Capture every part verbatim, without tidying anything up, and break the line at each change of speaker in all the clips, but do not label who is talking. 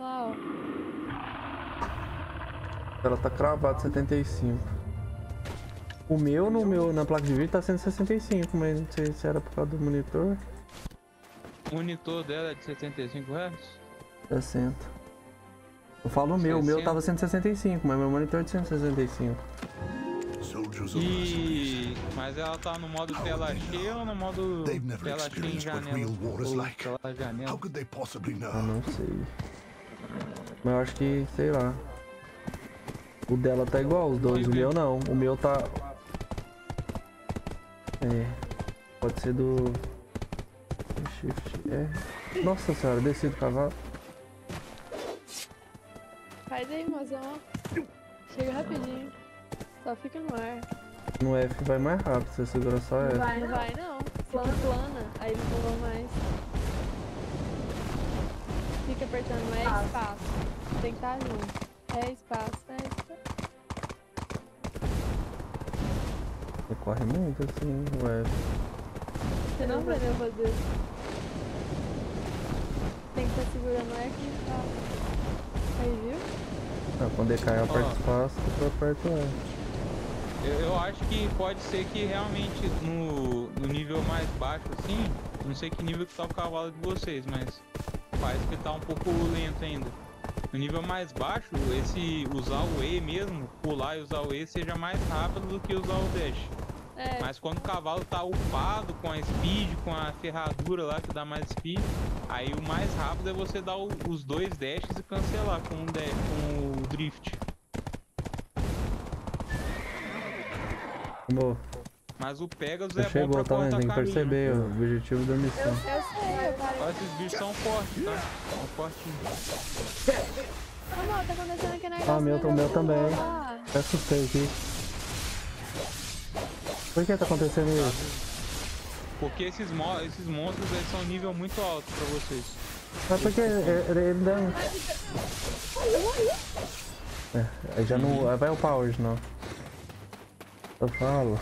lá, ó.
Ela tá cravada setenta e cinco. O meu, no meu, na placa de vídeo tá cento e sessenta e cinco, mas não sei se era por causa do monitor.
O monitor dela é de setenta e cinco hertz?
sessenta. Eu falo o meu, o meu tava cento e sessenta e cinco, mas meu monitor é de cento e sessenta e cinco.
E... mas ela tá no modo tela cheia ou no modo tela cheia em janela? Ou tela janela?
Ah, não sei. Mas eu acho que, sei lá. O dela tá igual, os dois. O meu não. O meu tá... É... Pode ser do... Shift, é... Nossa senhora, desci do cavalo.
Faz aí, mozão. Chega rapidinho. Só fica no ar.
No F vai mais rápido, você segura só F.
Não vai, não vai não. Plana, plana. Aí ele pulou mais. Fica apertando é espaço. Tem que estar junto. É espaço, é espaço.
Você corre muito assim, o F.
Você não aprendeu a fazer. Tem que estar segurando o F e espaço. Aí, viu?
Ah, quando ele cai, eu aperto
Ó.
espaço, eu aperto F.
Eu, eu acho que pode ser que realmente no, no nível mais baixo assim, não sei que nível que tá o cavalo de vocês, mas parece que tá um pouco lento ainda. No nível mais baixo, esse usar o E mesmo, pular e usar o E seja mais rápido do que usar o dash.
É.
Mas quando o cavalo tá upado com a speed, com a ferradura lá que dá mais speed, aí o mais rápido é você dar o, os dois dashes e cancelar com o, dash, com o drift.
Amor,
Mas o Pegasus
você
é bom
chegou,
pra
tá vendo?
cortar
Tem que
caminho,
perceber
né?
o objetivo da missão.
Eu sei, eu parei.
Olha, esses bichos são fortes, tá? São fortinhos.
Amor, tá acontecendo aqui na
Ah, meu, o meu também. Até assustei aqui. Por que tá acontecendo isso?
Porque esses, mo esses monstros eles são nível muito alto pra vocês.
Mas porque ele ele dá um... É, aí já não... Aí vai upar hoje, não. Eu falo.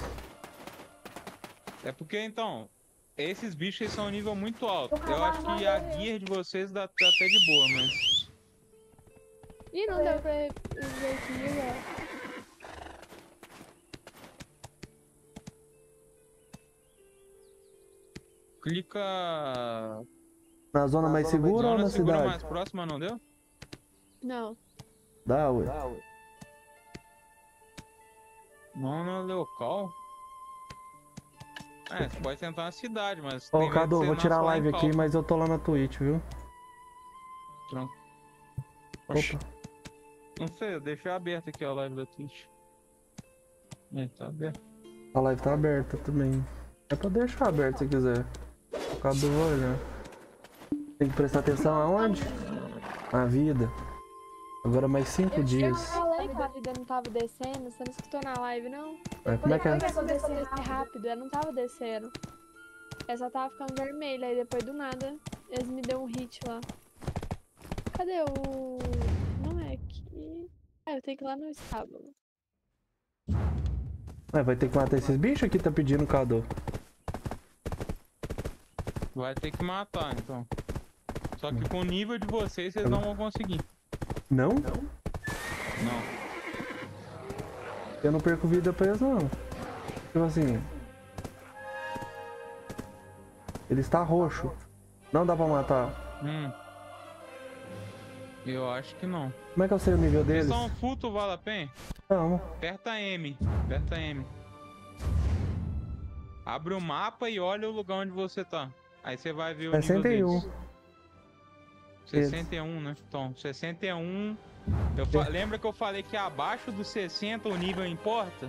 É porque, então, esses bichos eles são nível muito alto. Eu acho que a gear de vocês dá tá até de boa, mas...
Ih, não deu pra ver aqui, ó.
Clica...
Na zona mais segura ou
Zona
na
segura
cidade?
mais próxima, não deu?
Não.
Dá, ué.
Zona local? É, você pode tentar na cidade, mas...
Ô,
tem medo de
Cadu,
você
vou tirar a
nascer lá em
live aqui,
Calca.
mas eu tô lá na Twitch, viu?
Tranquilo.
Opa.
Não sei, eu deixei aberto aqui a live da Twitch. É, tá aberto.
A live tá aberta também. É pra deixar aberto se quiser. O Cadu vai olhar. Tem que prestar atenção aonde? Na vida. Agora mais cinco
Eu
dias.
falei que a vida não tava descendo, você não escutou na live, não?
É, como é que é?
Foi que aconteceu desse rápido, ela não tava descendo. Ela só tava ficando vermelha, aí depois do nada, eles me deu um hit lá. Cadê o... Não é aqui... Ah, eu tenho que ir lá no estábulo.
É, vai ter que matar esses bichos aqui, tá pedindo Cadu.
Vai ter que matar, então. Só que com o nível de vocês, vocês não vão conseguir.
Não?
Não.
Eu não perco vida pra eles, não. Tipo assim... Ele está roxo. Não dá pra matar.
Hum. Eu acho que não.
Como é que eu sei o nível deles?
Eles são full, tu vale a pena?
Não.
Aperta M. Aperta M. Abre o mapa e olha o lugar onde você tá. Aí você vai ver o
sessenta e um.
nível deles. sessenta e um, né? Então, sessenta e um... Eu fa... Lembra que eu falei que abaixo dos sessenta o nível importa?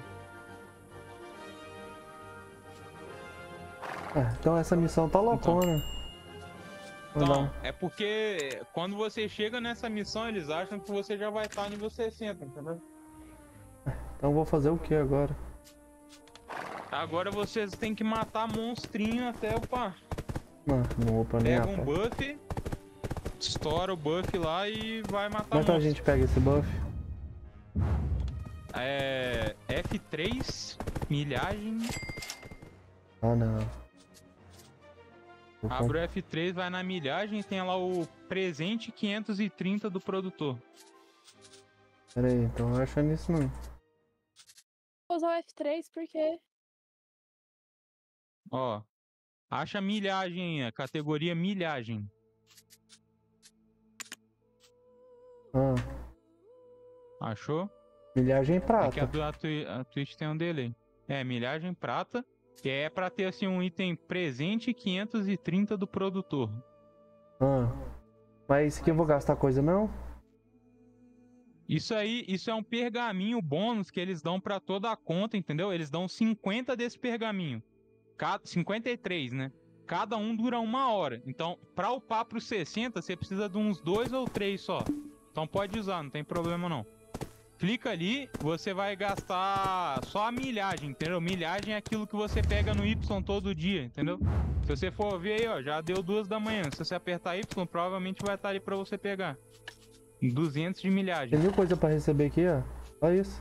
É, então essa missão tá loucona.
Então, é porque quando você chega nessa missão, eles acham que você já vai estar nível sessenta, entendeu?
Então eu vou fazer o que agora?
Agora vocês têm que matar monstrinho até upar.
Não, não vou pra nem
Pega
a
um
pau.
buff, estoura o buff lá e vai matar
Como é que a
monstro.
gente pega esse buff?
É... F três, milhagem...
Ah, não. Vou
Abre o F três, vai na milhagem e tem lá o presente quinhentos e trinta do produtor.
Pera aí, então não acha nisso não.
Vou usar o F três porque...
Ó, acha milhagem, a categoria milhagem.
Ah,
Achou?
milhagem
É que a,
prata.
do- a, Twi- a Twitch tem um delay. É, milhagem prata. E é pra ter assim um item presente quinhentos e trinta do produtor.
Ah. Mas isso aqui eu vou gastar coisa não?
Isso aí, isso é um pergaminho bônus que eles dão pra toda a conta, entendeu? Eles dão cinquenta desse pergaminho. Cada, cinquenta e três, né? Cada um dura uma hora. Então, pra upar pro sessenta, você precisa de uns dois ou três só. Então pode usar, não tem problema não. Clica ali, você vai gastar só a milhagem, entendeu? Milhagem é aquilo que você pega no Y todo dia, entendeu? Se você for ver aí, ó, já deu duas da manhã. Se você apertar Y, provavelmente vai estar ali pra você pegar. duzentos de milhagem.
Tem mil coisa pra receber aqui, ó. Olha isso.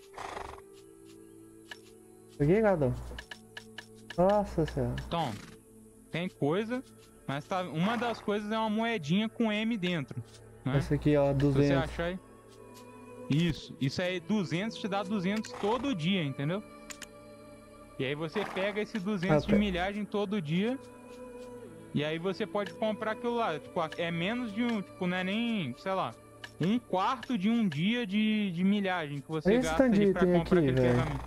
Peguei, gadão. Nossa senhora.
Então, tem coisa, mas tá, uma das coisas é uma moedinha com M dentro. Né?
Esse aqui, ó,
Se você
duzentos.
achar aí. Isso, isso aí, duzentos te dá duzentos todo dia, entendeu? E aí você pega esse duzentos
Ah,
de
pe-
milhagem todo dia. E aí você pode comprar aquilo lá. Tipo, é menos de um, tipo, não é nem, sei lá, um quarto de um dia de, de milhagem que você
Esse
gasta
tanto de
ali pra
item
comprar
aqui,
aquele
velho.
pergaminho.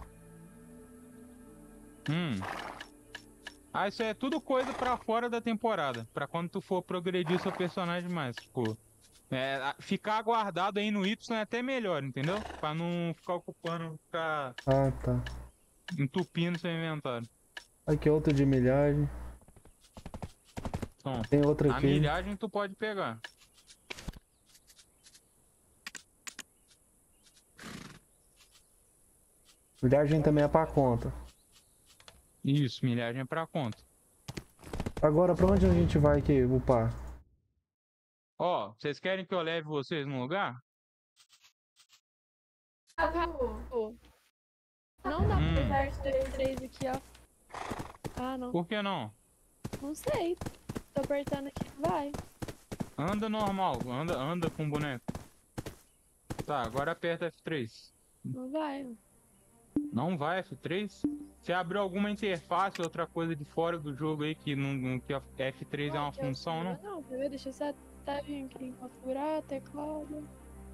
Hum. Ah, isso é tudo coisa pra fora da temporada. Pra quando tu for progredir o seu personagem mais. Tipo, é, a- ficar guardado aí no Y é até melhor, entendeu? Pra não ficar ocupando, ficar
Ah, tá.
entupindo seu inventário.
Aqui outro de milhagem.
Então,
Tem outro
a
aqui.
milhagem tu pode pegar.
Milhagem também é pra conta.
Isso, milhagem é pra conta.
Agora, pra onde a gente vai aqui, upar?
Ó, vocês querem que eu leve vocês num lugar?
Pô, não dá
Hum.
pra usar o F três aqui, ó. Ah, não.
Por que não?
Não sei. Tô apertando aqui. Vai.
Anda normal, anda, anda com o boneco. Tá, agora aperta F três.
Não vai.
Não vai F três? Você abriu alguma interface, outra coisa de fora do jogo aí que, não, não- que a F três é uma
Aqui, ó,
função, não?
Não, primeiro deixa eu até vir aqui em configurar, teclado.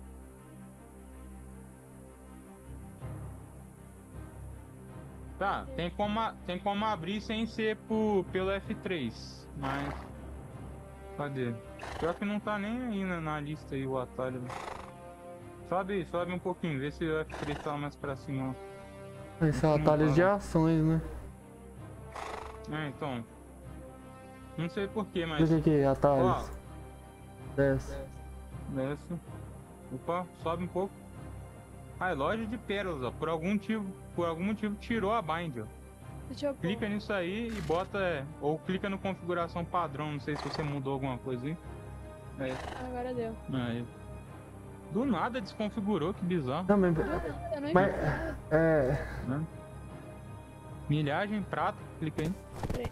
Tá, tem como, a- tem como abrir sem ser por, pelo F três, mas... Cadê? Pior que não tá nem aí na, na lista aí o atalho. Sobe, sobe um pouquinho, vê se o F três tá mais pra cima.
Esse é o
Não
atalho
tá,
de
não.
ações, né?
É, então... Não sei porquê, mas...
Clica aqui,
Ó,
atalhos. Desce.
desce. Opa, sobe um pouco. Ah, é loja de pérolas, ó. Por algum motivo, por algum motivo tirou a bind, ó.
Deixa eu pôr.
Clica nisso aí e bota... é, ou clica no configuração padrão, não sei se você mudou alguma coisa aí. É,
Agora deu.
aí. Do nada desconfigurou, que bizarro.
Não, mas...
Eu não
mas
entendi.
é...
Né? Milhagem, prata, clica aí.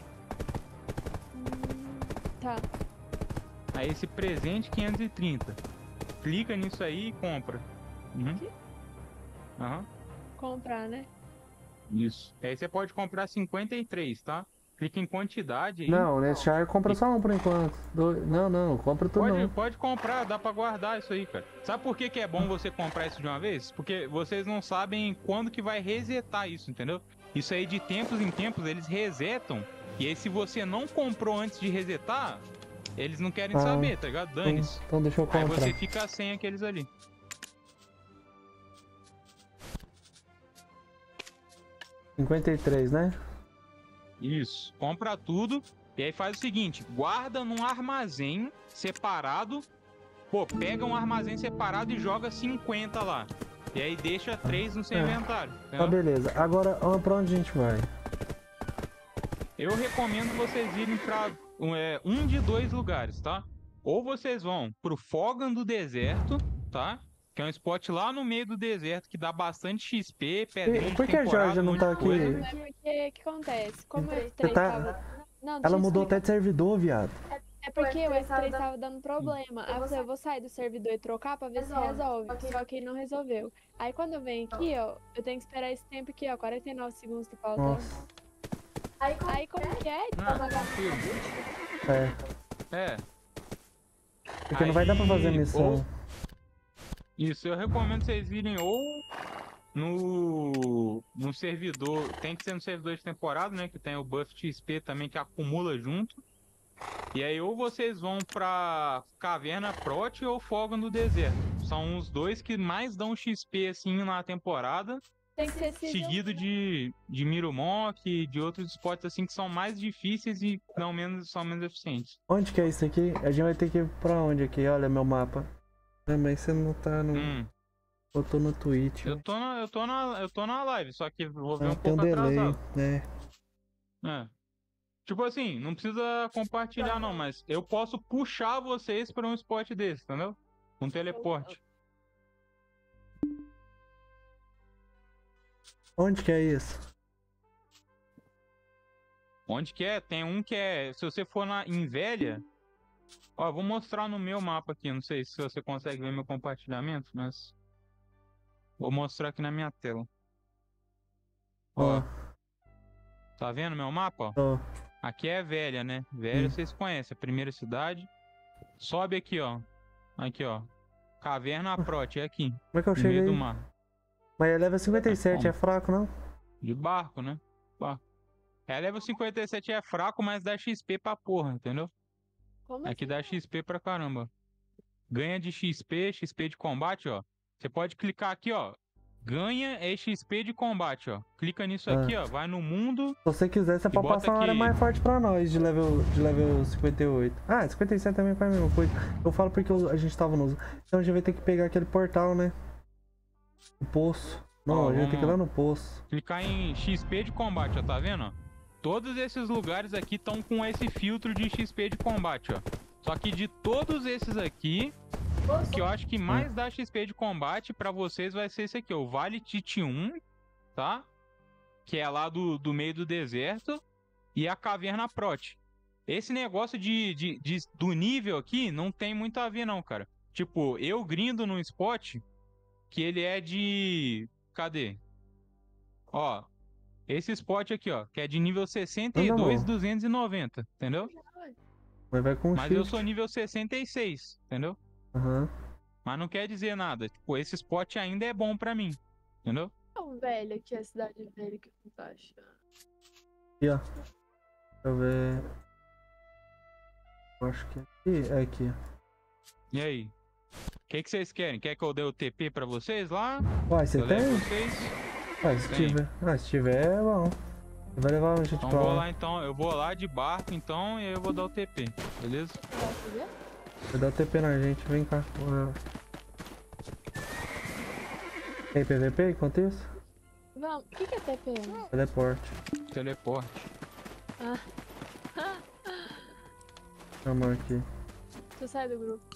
Hum, tá.
Aí esse presente quinhentos e trinta. Clica nisso aí e compra. Uhum.
Aqui?
Aham.
Comprar, né?
Isso. Aí você pode comprar cinquenta e três, tá? Clica em quantidade aí.
Não, nesse char compra só um por enquanto. Dois... Não, não, compra tudo
Pode,
não.
pode comprar, dá pra guardar isso aí, cara. Sabe por que, que é bom você comprar isso de uma vez? Porque vocês não sabem quando que vai resetar isso, entendeu? Isso aí de tempos em tempos eles resetam. E aí se você não comprou antes de resetar, eles não querem
Ah,
saber, tá ligado?
Então,
Dane-se.
então deixa eu
Aí
comprar.
você fica sem aqueles ali.
cinquenta e três, né?
Isso. Compra tudo. E aí faz o seguinte, guarda num armazém separado. Pô, pega um armazém separado e joga cinquenta lá. E aí deixa três no seu
É.
inventário.
Tá,
entendeu?
beleza. Agora, ó, pra onde a gente vai?
Eu recomendo vocês irem pra um, é, um de dois lugares, tá? Ou vocês vão pro Fogan do Deserto, tá? Que é um spot lá no meio do deserto que dá bastante X P, pedrinha
E
de
por que a
temporada,
Georgia
um
não
monte
tá
de
aqui?
coisa.
É porque, o que acontece? Como o F
Você
três
tá...
tava... Não,
Ela
deixa eu
mudou até
explicar.
de servidor, viado.
É porque o S três tava dando problema. Aí eu falei, eu vou sair do servidor e trocar pra ver se resolve. Só que não resolveu. Aí quando eu venho aqui, ó, eu tenho que esperar esse tempo aqui, ó, quarenta e nove segundos que falta.
Nossa.
Aí como que é?
Ah, tranquilo.
É.
É.
Porque não vai dar pra fazer
Aí,
missão.
ou- Isso, eu recomendo vocês virem ou no, no servidor, tem que ser no servidor de temporada, né? Que tem o buff X P também que acumula junto. E aí ou vocês vão pra Caverna Prot ou Fogo no Deserto. São os dois que mais dão X P assim na temporada.
Tem que ser season.
Seguido de, de Mirumok e de outros spots assim que são mais difíceis e não menos, são menos eficientes.
Onde que é isso aqui? A gente vai ter que ir pra onde aqui? Olha meu mapa. Ah, mas você não tá no...
Hum.
Eu tô no Twitch.
Eu tô na, eu tô na, eu tô na live, só que vou ver
Ah,
um
tem um
pouco
delay,
atrasado.
né?
É. Tipo assim, não precisa compartilhar não, mas eu posso puxar vocês pra um spot desse, entendeu? Um teleporte.
Onde que é isso?
Onde que é? Tem um que é, se você for na em velha, ó, vou mostrar no meu mapa aqui, não sei se você consegue ver meu compartilhamento, mas vou mostrar aqui na minha tela. Ó,
Ó,
tá vendo meu mapa?
ó.
Aqui é velha, né? Velha
Hum.
vocês conhecem, a primeira cidade. Sobe aqui, ó. Aqui, ó. Caverna Prot, é aqui,
Como é que eu
no meio
cheguei?
do mar.
Mas é level cinquenta e sete,
como?
é fraco, não?
De barco, né? Barco. É, level cinquenta e sete é fraco, mas dá X P pra porra, entendeu?
Como
Aqui
assim?
dá X P pra caramba. Ganha de X P, X P de combate, ó. Você pode clicar aqui, ó. Ganha é X P de combate, ó. Clica nisso aqui, ó. Vai no mundo.
Se você quiser, você
E
pode
bota
passar uma área
aqui.
mais forte pra nós, de level, de level cinquenta e oito. Ah, cinquenta e sete também faz a mesma coisa. Eu falo porque eu- a gente tava no... Então a gente vai ter que pegar aquele portal, né? O poço. Não,
Ó,
a gente tem que ir
vamos-
lá no poço.
Clicar em X P de combate, ó. Tá vendo, ó? Todos esses lugares aqui estão com esse filtro de X P de combate, ó. Só que de todos esses aqui, o que eu acho que mais dá X P de combate pra vocês vai ser esse aqui, ó. O Vale Titi um, tá? Que é lá do, do meio do deserto. E a Caverna Prot. Esse negócio de, de, de- do nível aqui não tem muito a ver, não, cara. Tipo, eu grindo num spot que ele é de... Cadê? Ó, esse spot aqui, ó, que é de nível sessenta e dois,
Não, não.
duzentos e noventa, entendeu?
Mas vai com
Mas eu
shift.
sou nível sessenta e seis, entendeu?
Aham.
Mas não quer dizer nada. Tipo, esse spot ainda é bom pra mim, entendeu?
É o velho aqui, a cidade velha que eu tô achando.
Aqui, ó. Deixa eu ver... Eu acho que é aqui. É aqui.
E aí? O que, que vocês querem? Quer que eu dê o T P pra vocês lá?
Uai, você
Eu levo
tem?
vocês?
Ah, se
Tem.
tiver. Ah, se tiver, é bom. Você vai levar a gente
Então
pra
vou
lá.
lá então, eu vou lá de barco então e aí eu vou dar o T P, beleza?
Posso ver?
Vai dar o T P na gente, vem cá. Tem P V P enquanto isso?
Vamos. O que, que é T P?
Teleporte.
Teleporte.
Ah.
Chama aqui.
Tu sai do grupo.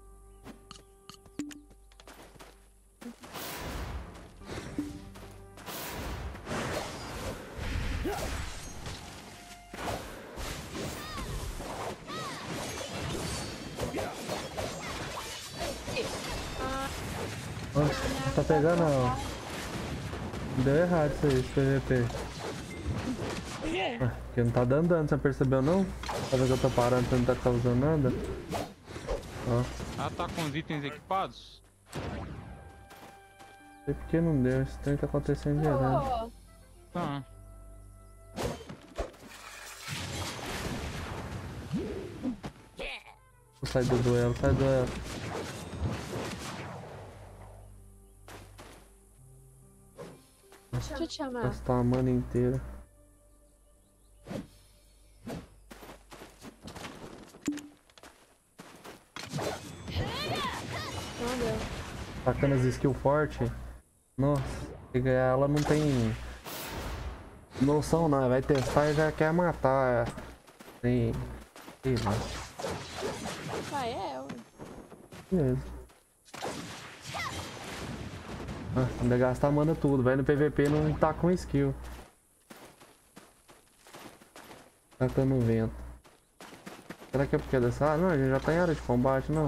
Ah,
Nossa, tá pegando ó. Deu errado isso aí, esse P V P.
por quê?
Ah, porque não tá dando dano, você percebeu não? Tá vendo que eu tô parando, você não tá causando nada? Ó,
Ah, tá com os itens equipados?
não sei porque não deu, esse trem tá acontecendo direto.
Ô,
Tá.
Sai do duelo, sai do duelo.
deixa eu te chamar.
Gastar a mana inteira.
Não deu.
Tacando as skills fortes. Nossa, se ganhar ela não tem noção não, vai testar e já quer matar. Tem. Sei lá.
Ah, é, ué.
Beleza. Ah, ainda gastar mana tudo, vai no P V P não tá com skill. Tacando vento. Será que é porque é dessa? Ah, não, a gente já tá em área de combate, não.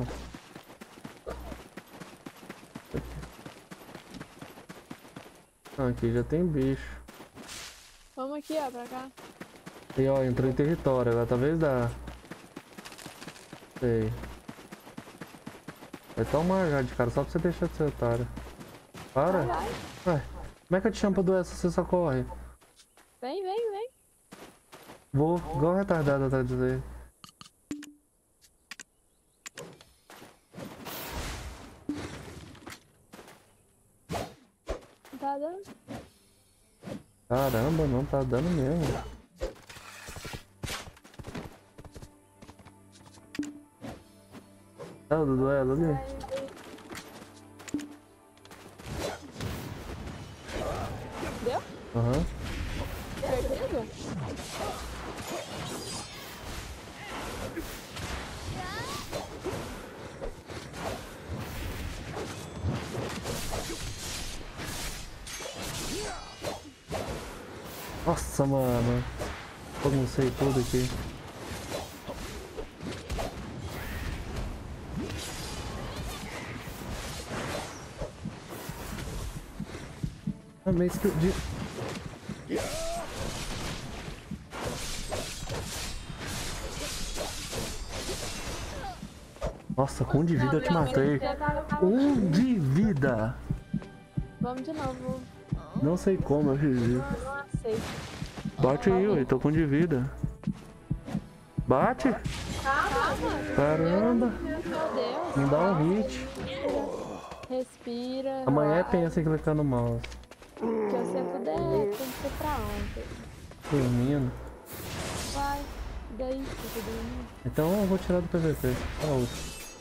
Ah, aqui já tem bicho.
Vamos aqui, ó, pra cá.
E ó, entrou em território, agora talvez dá. Sei. Vai tomar já de cara, só pra você deixar de ser otário. Para.
Vai, vai.
Ué, como é que eu te chamo pra doer se você só corre?
Vem, vem, vem.
Vou, igual retardado atrás de você.
Não tá dando?
Caramba, não tá dando mesmo. É o do duelo ali?
Deu?
Aham.
Certeza?
Nossa, mano. Eu não sei tudo aqui. Ah, meio skill de... Nossa, com um de vida eu te matei. Um de vida!
Vamos de novo.
Não sei como eu fiz isso.
Não, não aceito.
Bate aí, ué, tô com um de vida. Bate! Caramba!
Meu Deus.
Não dá um hit.
Respira.
Amanhã pensa em clicar no mouse.
Que você puder, tem que ser pra ontem.
Dormindo.
Vai. E daí? Fica dormindo.
Então eu vou tirar do P V P. Tá outro.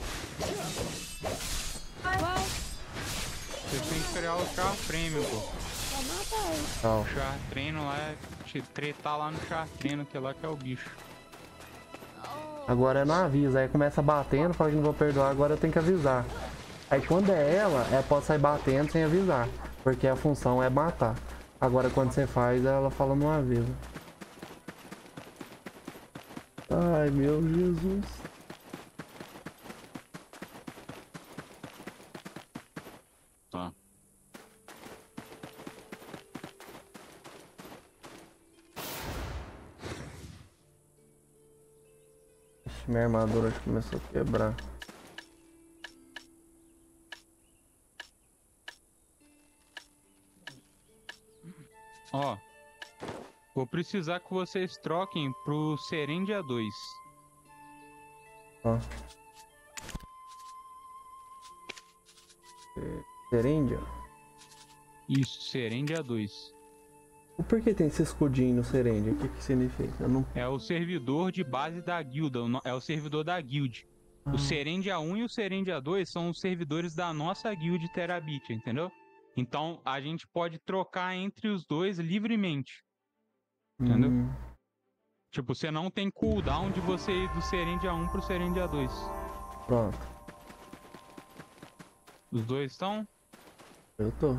Vai.
Vocês têm que criar o char prêmio, pô.
Vai matar ele.
Tchau.
O char treino lá é te tretar lá no char treino, que é lá que é o bicho.
Agora é não avisa, aí começa batendo, fala que não vou perdoar, agora eu tenho que avisar. Aí quando é ela, ela pode sair batendo sem avisar, porque a função é matar. Agora quando você faz, ela fala não avisa. Ai, meu Jesus.
Tá.
Ixi, minha armadura acho que começou a quebrar.
Ó, vou precisar que vocês troquem pro Serendia dois.
Ó. Serendia?
Isso, Serendia dois.
O porquê tem esse escudinho no Serendia? O que que significa? Eu não...
É o servidor de base da guilda, o no- é o servidor da guild.
Ah,
O Serendia um e o Serendia dois são os servidores da nossa guild Terabit, entendeu? Então a gente pode trocar entre os dois livremente. entendeu?
hum,
Tipo, você não tem cooldown de você ir do Serendia um pro Serendia dois.
pronto.
Os dois estão?
Eu tô.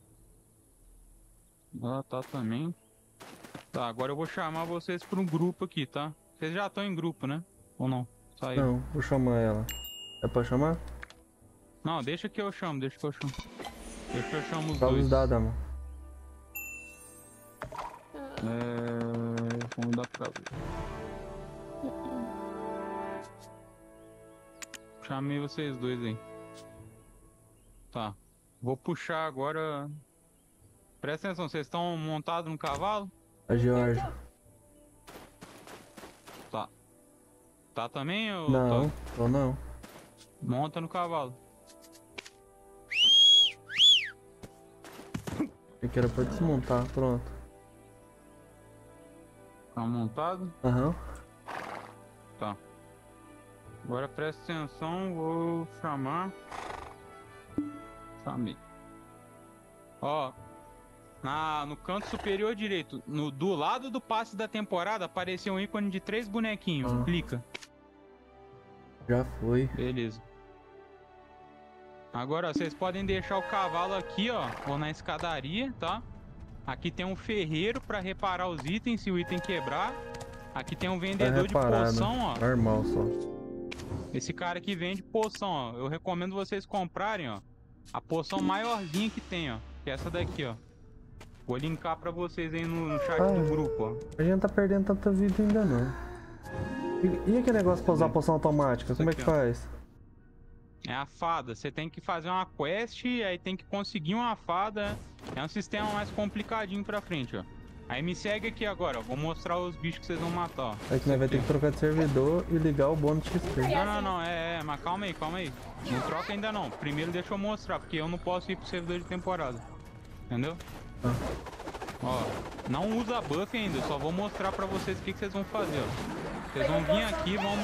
Ah, tá também. Tá, agora eu vou chamar vocês para um grupo aqui, tá? Vocês já estão em grupo, né? Ou não? Saiu.
Não, vou chamar ela. É pra chamar?
Não, deixa que eu chamo, deixa que eu chamo. Deixa que eu chamo os
Fala
dois.
os dados, amor.
É... Vamos dar pra ver. Chamei vocês dois aí. Tá. Vou puxar agora. Presta atenção, vocês estão montados no cavalo?
A Georgia.
Tá. Tá também ou
Não,
tá?
tô não.
Monta no cavalo.
Eu quero pra desmontar, pronto.
Tá montado?
Aham.
Tá. Agora presta atenção, vou chamar. Chamei. Ó, na, no canto superior direito, no, do lado do passe da temporada, apareceu um ícone de três bonequinhos.
Ah.
Clica.
Já foi.
Beleza. Agora, ó, vocês podem deixar o cavalo aqui, ó, ou na escadaria, tá? Aqui tem um ferreiro pra reparar os itens se o item quebrar. Aqui tem um
Tá
vendedor de
reparado.
poção, ó.
Normal só.
Esse cara aqui vende poção, ó. Eu recomendo vocês comprarem, ó, a poção maiorzinha que tem, ó. Que é essa daqui, ó. Vou linkar pra vocês aí no, no chat
Ah,
do grupo, ó.
a gente não tá perdendo tanta vida ainda não. E, e aquele negócio pra usar poção automática?
Isso
Como é
aqui,
que
ó.
faz?
É a fada. Você tem que fazer uma quest, aí tem que conseguir uma fada. É um sistema mais complicadinho pra frente, ó. Aí me segue aqui agora, ó. Vou mostrar os bichos que vocês vão matar, ó.
Aí que nós vai ter que trocar de servidor e ligar o bônus X P.
Não, não, não, é, é, mas calma aí, calma aí. Não troca ainda não. Primeiro deixa eu mostrar, porque eu não posso ir pro servidor de temporada. Entendeu?
Ah.
Ó, não usa buff ainda, eu só vou mostrar pra vocês o que, que vocês vão fazer, ó. Vocês vão vir aqui e vão...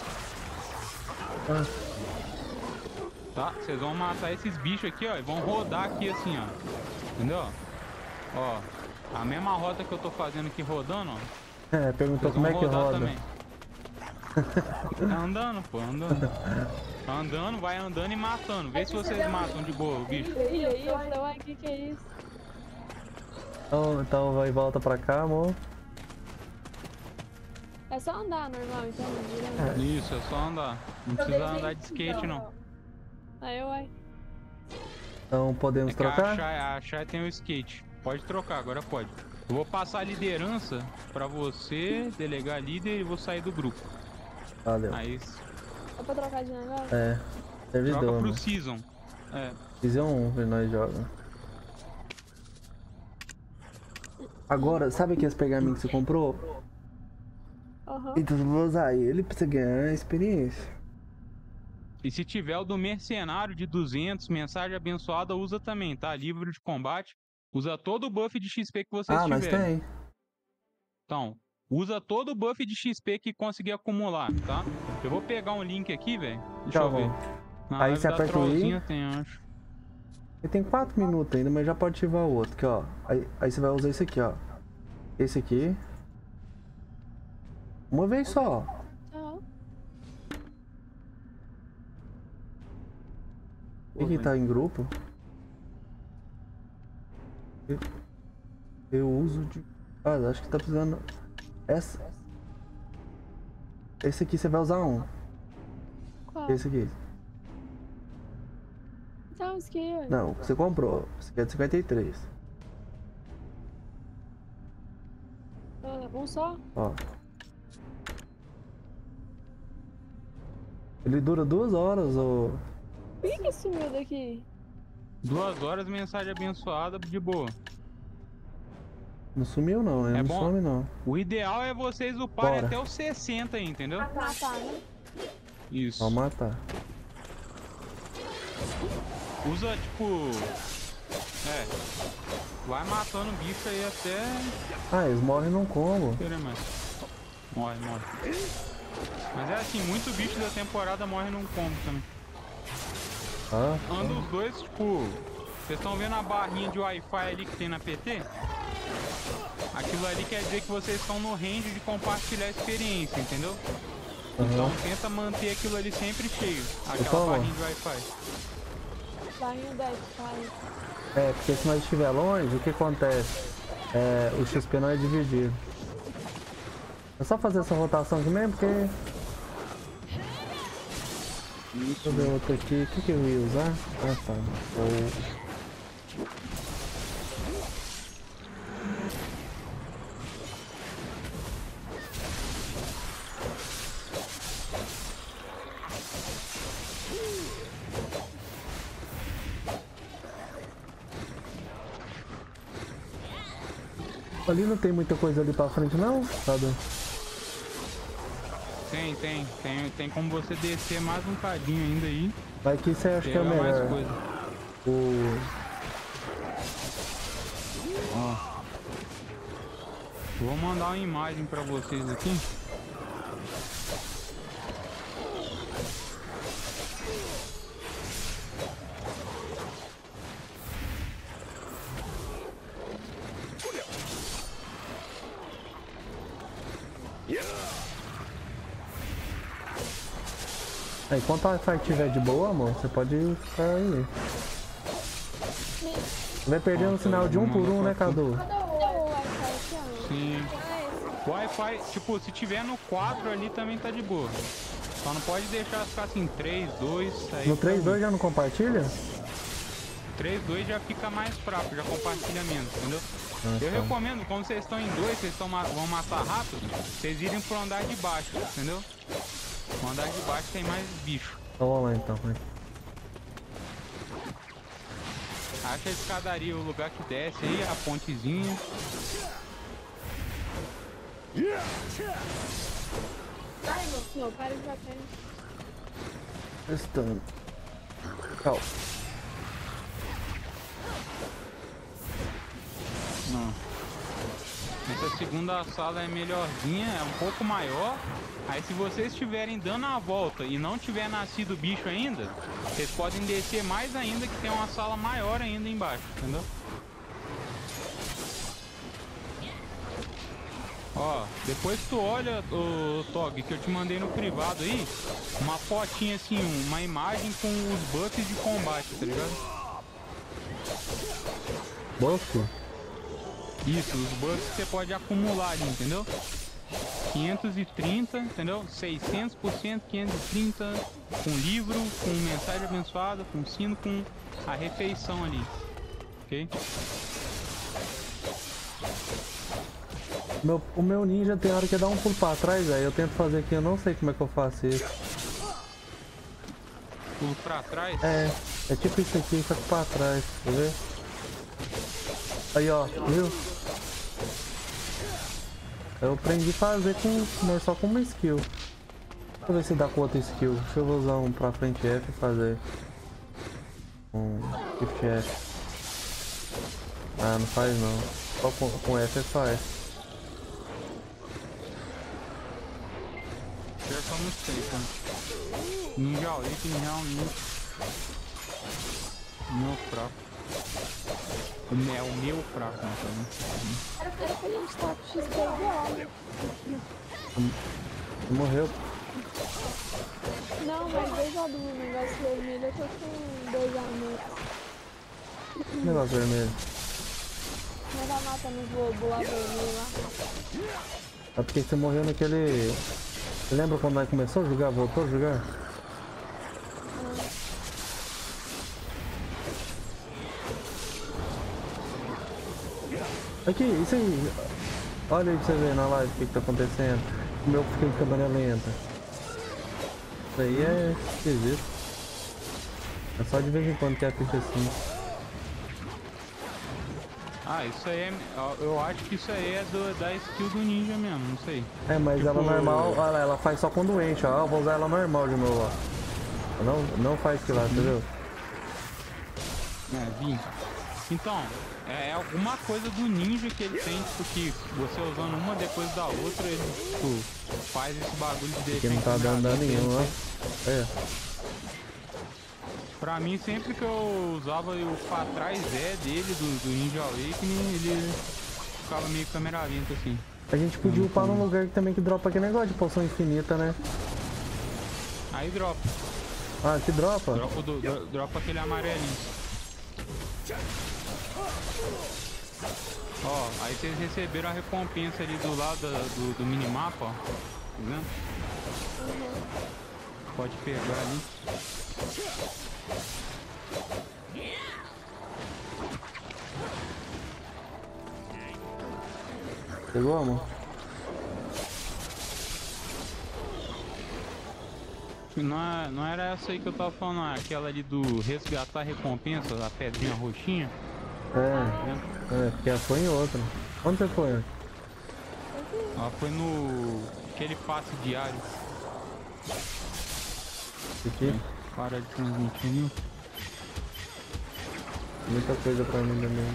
Ah,
Tá? Vocês vão matar esses bichos aqui, ó, e vão rodar aqui assim, ó. Entendeu? Ó, a mesma rota que eu tô fazendo aqui rodando, ó.
é, perguntou
Vocês
como
vão
é que
rodar
roda.
também. Tá andando, pô, andando. Andando, vai andando e matando. Vê se vocês matam de boa o bicho.
E aí, eu falei, uai, que que é isso?
Então, então vai e volta pra cá, amor.
É só andar normal, então, direto.
Isso, é só andar. Não precisa andar de skate, não.
Aí, uai.
Então podemos
É que a
trocar?
Shai, a Shai tem o skate. Pode trocar, agora pode. Eu vou passar a liderança pra você, delegar líder, e vou sair do grupo.
Valeu.
Aí
Dá pra trocar de negócio?
É,
troca
servidor,
pro
mano.
Season. É.
Season um que nós jogamos. Agora, sabe aqueles pergaminhos que você comprou?
Aham.
Então eu vou usar ele pra você ganhar experiência.
E se tiver o do mercenário de duzentos, mensagem abençoada, usa também, tá? Livro de combate. Usa todo o buff de X P que vocês
Ah, nós
tiverem.
tem.
Então, usa todo o buff de X P que conseguir acumular, tá? Eu vou pegar um link aqui, velho. Deixa
Tá
eu ver.
bom.
Na
Aí
live
você
da
aperta o I.
Trollzinha tem, eu acho.
Ele tem quatro minutos ainda, mas já pode ativar o outro. Aqui, ó. Aí, aí você vai usar esse aqui, ó. Esse aqui. Uma vez só.
Tá.
E que tá em grupo? Eu, eu uso de... Ah, acho que tá precisando... Essa... Esse aqui você vai usar um.
Qual?
Esse aqui.
Então, isso aqui, ué.
Não, o que você comprou. Esse aqui é de cinquenta e três.
Ah, um só?
Ó. Ele dura duas horas, ô...
Por que que sumiu daqui?
Duas horas, mensagem abençoada, de boa.
Não sumiu não, né?
É
não
bom.
some não.
O ideal é vocês uparem
Bora.
até os sessenta aí, entendeu?
Ah, tá, né?
Isso.
Só matar.
Usa, tipo... É. Vai matando o bicho aí até...
Ah, eles morrem num combo.
Querer mais. Morre, morre. Mas é assim, muito bicho da temporada morre num combo também.
Ah,
Anda os dois, tipo... Vocês estão vendo a barrinha de Wi-Fi ali que tem na P T? Aquilo ali quer dizer que vocês estão no range de compartilhar a experiência, entendeu? Então
aham.
tenta manter aquilo ali sempre cheio.
Então,
Aquela
ó.
barrinha de Wi-Fi.
Barrinho dez, pai.
É, porque se nós estiver longe, o que acontece? É, o X P não é dividido. É só fazer essa rotação aqui mesmo, porque... Deixa eu ver outro aqui. O que, que eu ia usar? Ah, tá. Ou... Ali não tem muita coisa ali pra frente não, sabe?
Tem, tem, tem, tem como você descer mais um cadinho ainda aí.
Vai que você acha que é
Pegar mais
melhor.
coisa.
O...
Ó. Vou mandar uma imagem pra vocês aqui.
Aí, enquanto a Wi-Fi estiver de boa, amor, você pode ficar aí. Vai perdendo o sinal de um por um, né, Cadu?
Cadê o Wi-Fi aqui, ó?
Sim.
Ah, esse.
O Wi-Fi, tipo, se tiver no quatro ali também tá de boa. Só não pode deixar ficar assim, três, dois... Aí
No três, dois já não compartilha?
três, dois já fica mais fraco, já compartilha menos, entendeu?
Ah,
Eu
tá.
recomendo, quando vocês estão em dois, vocês tão, vão matar rápido, vocês irem pro andar de baixo, entendeu? O andar de baixo tem mais bicho.
Então vamos lá então. Vai.
Acha a escadaria, o lugar que desce aí, a pontezinha.
Ai, meu senhor, para de bater.
Testando. Tchau.
Não. Essa segunda sala é melhorzinha, é um pouco maior. Aí se vocês estiverem dando a volta e não tiver nascido bicho ainda, vocês podem descer mais ainda, que tem uma sala maior ainda embaixo, entendeu? Ó, depois tu olha, o Tog, que eu te mandei no privado aí, uma fotinha assim, uma imagem com os buffs de combate, tá ligado?
Buff?
Isso, os buffs que você pode acumular ali, entendeu? quinhentos e trinta, entendeu? seiscentos por cento, quinhentos e trinta, com livro, com mensagem abençoada, com sino, com a refeição ali, ok?
Meu, o meu ninja tem hora que dá um pulo pra trás, aí eu tento fazer aqui, eu não sei como é que eu faço isso.
Pulo pra trás?
É, é tipo isso aqui, só que pra trás, tá vendo? Aí ó, viu? Eu aprendi a fazer com, mas só com uma skill. Deixa eu ver se dá com outra skill. Deixa eu usar um pra frente F e fazer um Shift F. Ah, não faz não. Só com, com F é só F.
Eu só não sei, cara. Ninja Awakening realmente meu fraco. É o meu fraco, né?
Era pra gente estar com X P igual.
Morreu.
Não, mas desde a do negócio vermelho eu tô com dois anos.
Negócio vermelho.
Mas tá matando os lobos lá vermelho lá.
É porque você morreu naquele... Lembra quando nós começou a jogar? Voltou a jogar? Aqui, isso aí. Olha aí pra você ver na live o que, que tá acontecendo. O meu fica de câmera lenta. Isso aí é esquisito. É só de vez em quando que é ficha assim.
Ah, isso aí é... Eu acho que isso aí é do, da skill do ninja mesmo, não sei.
É, mas
Tipo-
ela normal, olha lá, ela faz só quando enche, ó. Eu vou usar ela normal de novo, ó. Não, não faz que lá, entendeu?
É, vi. Então, é alguma coisa do ninja que ele tem, tipo, que você usando uma depois da outra, ele, tipo, faz esse bagulho de
Porque não tá dando dano nenhum, ó. É.
Pra mim, sempre que eu usava o pra trás é dele, do, do Ninja Awakening, ele ficava meio câmera lenta assim.
A gente podia upar num lugar que também que dropa aquele negócio de poção infinita, né?
Aí dropa.
Ah, que dropa?
Dropa, do, dro- dropa aquele amarelinho. Ó, aí vocês receberam a recompensa ali do lado da- do, do minimapa, ó. Tá vendo? Pode pegar ali.
Pegou, amor?
Não, é- não era essa aí que eu tava falando, não. É aquela ali do resgatar recompensa, a pedrinha roxinha.
É,
Tá vendo?
é, porque ela foi em outra. Onde você foi?
Ela foi no... aquele passe diário.
Aqui?
Para de transmitir, viu?
Muita coisa pra mim também.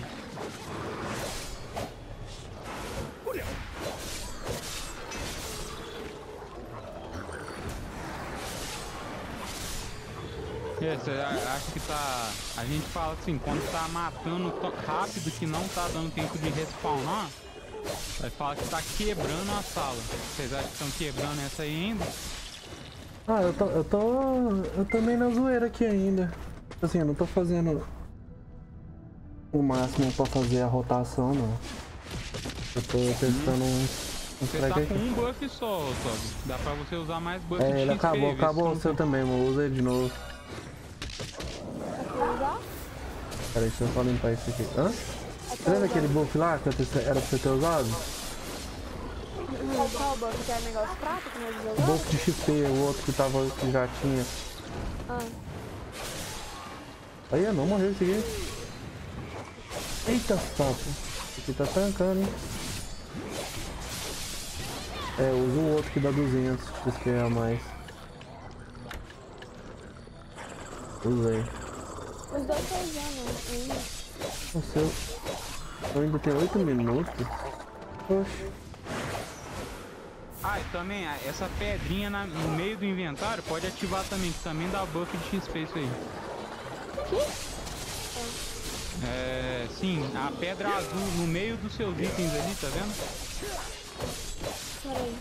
É, você a- acha que tá... A gente fala assim, quando tá matando tão rápido que não tá dando tempo de respawnar, vai falar que tá quebrando a sala. Vocês acham que estão quebrando essa aí ainda?
Ah, eu tô, eu tô, eu tô meio na zoeira aqui ainda. Assim, eu não tô fazendo o máximo pra fazer a rotação, não. Eu tô testando uns,
Você
Será
tá
que-
com um buff só, Toby. Dá pra você usar mais buff
É,
de
ele
X P.
acabou,
vê se
acabou o
não
seu
tem-
também, mano. Usa ele de novo.
Aqui usar?
Peraí, deixa eu só limpar isso aqui. Hã?
Até
Lembra
usar.
aquele buff lá que eu te- era pra você ter usado?
Qual o buff? Que é negócio fraco que nós
O
jogamos?
buff de X P, o outro que tava, que já tinha.
Ah,
Aí, não morreu esse aqui. Eita, sapo. Esse aqui tá tancando, hein? É, usa o outro que dá duzentos X P a mais. Usei.
os dois tá usando ainda.
O seu... Eu ainda tenho oito minutos. Oxe.
Ah, e também, ah, essa pedrinha na- no meio do inventário pode ativar também, que também dá buff de X P isso aí. É, sim, a pedra azul no meio dos seus itens ali, tá vendo?
Peraí.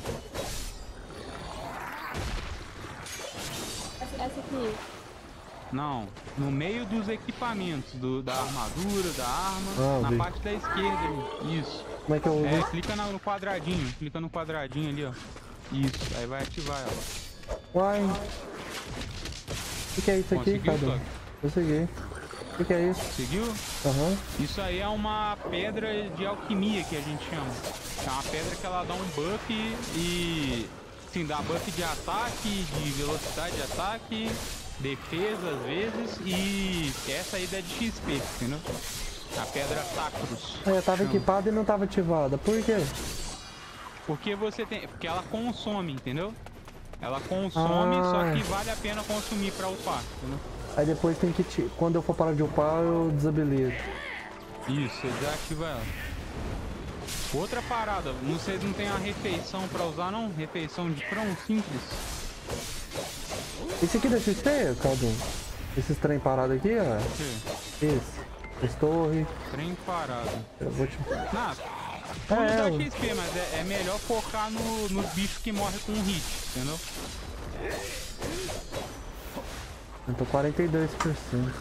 Essa aqui.
Não, no meio dos equipamentos, do, da armadura, da arma,
Ah,
na
vi.
parte da esquerda ali. Isso.
Como é que eu uso?
É, clica na- no quadradinho, clica no quadradinho ali, ó. Isso, aí vai ativar ela.
Uai. O que, que é isso aqui,
Conseguiu,
cara?
Toby?
Eu segui. O que, que é isso?
Conseguiu?
Aham.
Isso aí é uma pedra de alquimia que a gente chama. É uma pedra que ela dá um buff e... Sim, dá buff de ataque, de velocidade de ataque, defesa às vezes e essa aí dá de X P, entendeu? A pedra Sacros.
É, eu tava
chama.
equipada e não tava ativada. Por quê?
Porque você tem... Porque ela consome, entendeu? Ela consome,
Ah.
só que vale a pena consumir pra upar, entendeu?
Aí depois tem que... Ti... Quando eu for parar de upar, eu desabilito.
Isso, você desativa ela. Outra parada, vocês não tem a refeição pra usar não? Refeição de prão simples?
Esse aqui da X P, Cadu? Esses trem parados aqui, ó.
Que?
Esse. Esse torre.
Trem parado.
Eu vou te...
Não, tudo
É,
dá
eu-
X P, mas é, é melhor focar no, nos bichos que morrem com hit, entendeu?
Eu tô quarenta e dois por cento.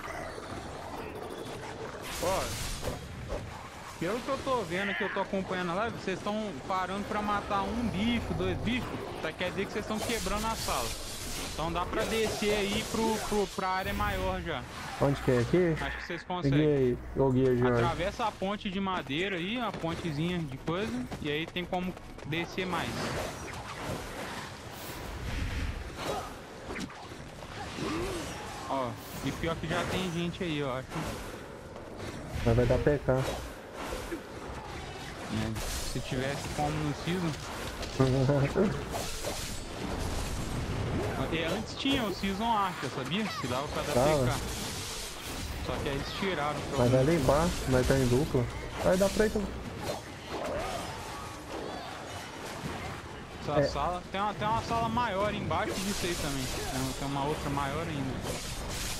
Ó, pelo que eu tô vendo, que eu tô acompanhando a live, vocês estão parando pra matar um bicho, dois bichos, tá, quer dizer que vocês estão quebrando a sala. Então dá pra descer aí pro, pro, pra área maior já.
Onde que é aqui?
Acho que vocês
Guia
conseguem.
aí. Ô, guia, Jorge.
Atravessa a ponte de madeira aí, a pontezinha de coisa, e aí tem como descer mais. Ó, e pior que já tem gente aí, ó. Acho.
Mas vai dar P K.
Né? Se tivesse como no season. E antes tinha o Season Archer, sabia? Que dava pra dar
Dava.
P K. Só que aí eles tiraram.
Mas vai limpar, vai tá em dupla. Vai dar pra ir.
Essa
É.
sala. Tem uma, tem uma sala maior embaixo disso aí também. Tem, tem uma outra maior ainda.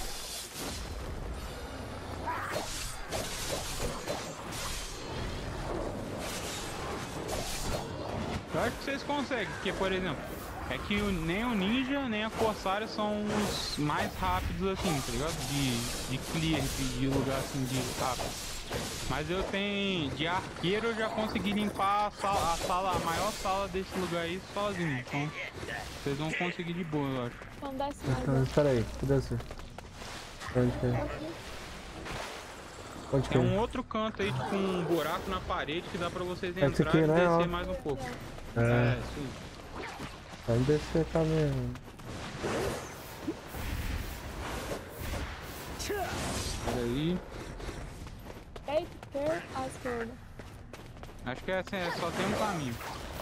Eu acho que vocês conseguem, porque por exemplo, é que o- nem o ninja nem a corsária são os mais rápidos assim, tá ligado? De, de clear, de, de lugar assim, de rápido. Mas eu tenho, de arqueiro eu já consegui limpar a sala, a sala, a maior sala desse lugar aí sozinho. Então, vocês vão conseguir de boa, eu acho.
Então desce mais.
Então,
ó.
espera aí, cadê você? Onde que é? Onde que
Tem
é?
um outro canto aí, tipo um buraco na parede que dá pra vocês
Esse
entrar
aqui,
e
né,
descer
ó.
mais um pouco.
É,
É, isso aí.
vamos descer cá mesmo.
Espera aí.
Eita, per à esquerda.
Acho que é assim, é, só tem um caminho.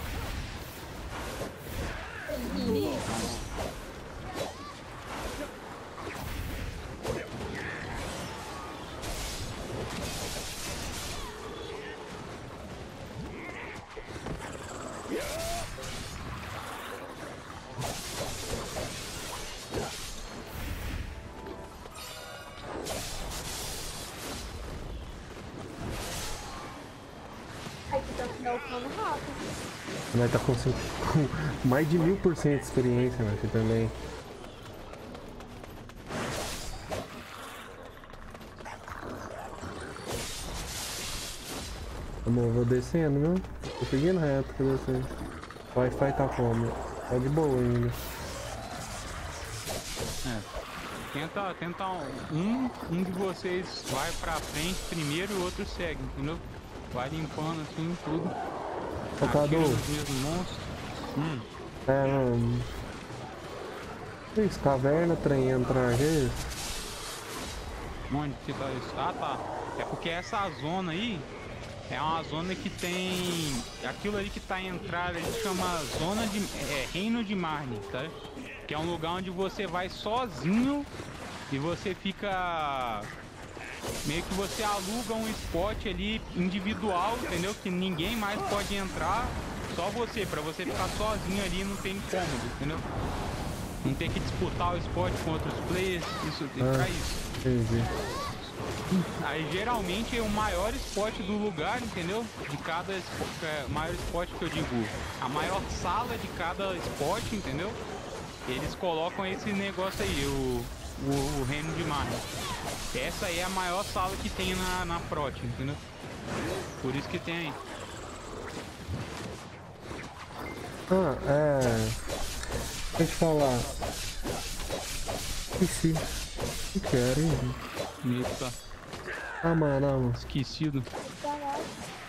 Isso. Aqui tá ficando rápido.
Nós tá com, cinco- com mais de mil por cento de experiência, né? Você também. Vamos, vou descendo, viu? Tô seguindo reto, cadê você? O Wi-Fi tá como? Tá de boa ainda.
É. Tenta, tenta um, um de vocês vai pra frente primeiro e o outro segue, entendeu? Vai limpando assim tudo.
Ô, Cadu.
Atira nos mesmos monstros. Hum.
É, mano. Isso, caverna, trem entrar aqui.
Onde que tá isso? Ah, tá. É porque essa zona aí é uma zona que tem... Aquilo ali que tá a entrada, ele chama zona de... É, Reino de Marne, tá? Que é um lugar onde você vai sozinho e você fica... Meio que você aluga um spot ali individual, entendeu? Que ninguém mais pode entrar, só você, pra você ficar sozinho ali e não ter incômodo, entendeu? Não ter que disputar o spot com outros players, isso tem
Ah,
pra isso.
Entendi.
Aí geralmente é o maior spot do lugar, entendeu? De cada spot, é, maior spot que eu digo, a maior sala de cada spot, entendeu? Eles colocam esse negócio aí, o, o, o Reino de Marne. Essa aí é a maior sala que tem na, na Prot, entendeu? Por isso que tem aí.
Ah, é... Deixa eu te falar. Esqueci. O que era, hein?
Eita,
Ah, mano, ah, mano.
esquecido.
Caraca.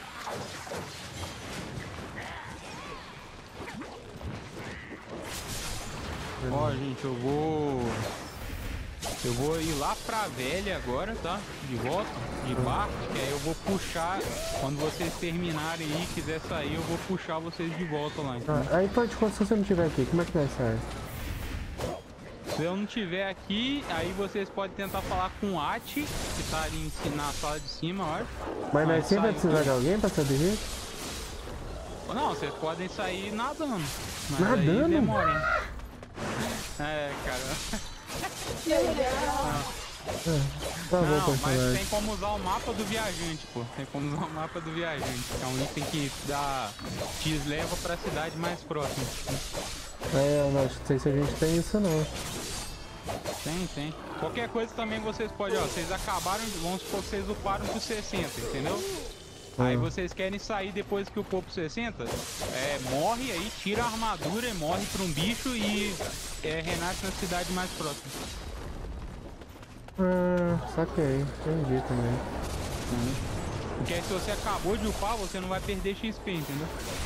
Ó, gente, eu vou... Eu vou ir lá pra velha agora, tá? De volta, de barco, que aí eu vou puxar, quando vocês terminarem aí e quiser sair, eu vou puxar vocês de volta lá, então.
Ah, aí pode, quando você não estiver aqui, como é que vai sair?
Se eu não estiver aqui, aí vocês podem tentar falar com o Ati, que tá ali em, ci- na sala de cima, eu acho.
Mas nós sempre vai
saiu
precisar
tudo.
de alguém pra saber disso?
Não, vocês podem sair nadando. Mas
Nadando?
Aí demora. É, cara.
Que legal.
Tá bom,
Não, mas
personagem.
tem como usar o mapa do viajante, pô. Tem como usar o mapa do viajante. É um item que dá... te leva pra cidade mais próxima.
É, eu não sei se a gente tem isso não.
Tem, tem. Qualquer coisa também vocês podem, ó. Vocês acabaram, de- vamos supor que vocês uparam pro sessenta, entendeu? Aí
Ah.
vocês querem sair depois que upou pro sessenta, é, morre aí, tira a armadura, e morre pra um bicho e é, renasce na cidade mais próxima.
Ah, saquei. Entendi também.
Porque aí se você acabou de upar, você não vai perder X P, entendeu?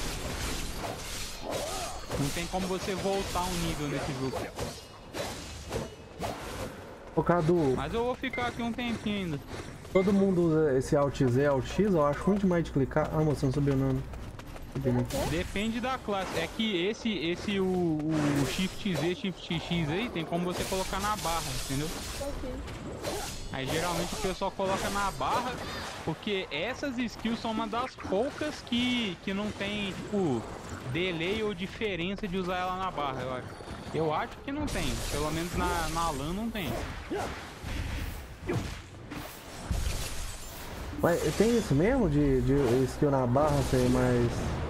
Não tem como você voltar um nível nesse jogo.
Ô, Cadu,
Mas eu vou ficar aqui um tempinho ainda.
todo mundo usa esse Alt Z, Alt X? Eu acho ruim demais de clicar. Ah, moça, não subiu não. Subiu não.
Depende da classe. É que esse, esse o, o Shift Z, Shift X aí, tem como você colocar na barra, entendeu?
Ok.
Aí geralmente o pessoal coloca na barra, porque essas skills são uma das poucas que, que não tem, tipo, delay ou diferença de usar ela na barra, eu acho. Eu acho que não tem, pelo menos na, na LAN não tem.
Mas tem isso mesmo de, de skill na barra ser mais...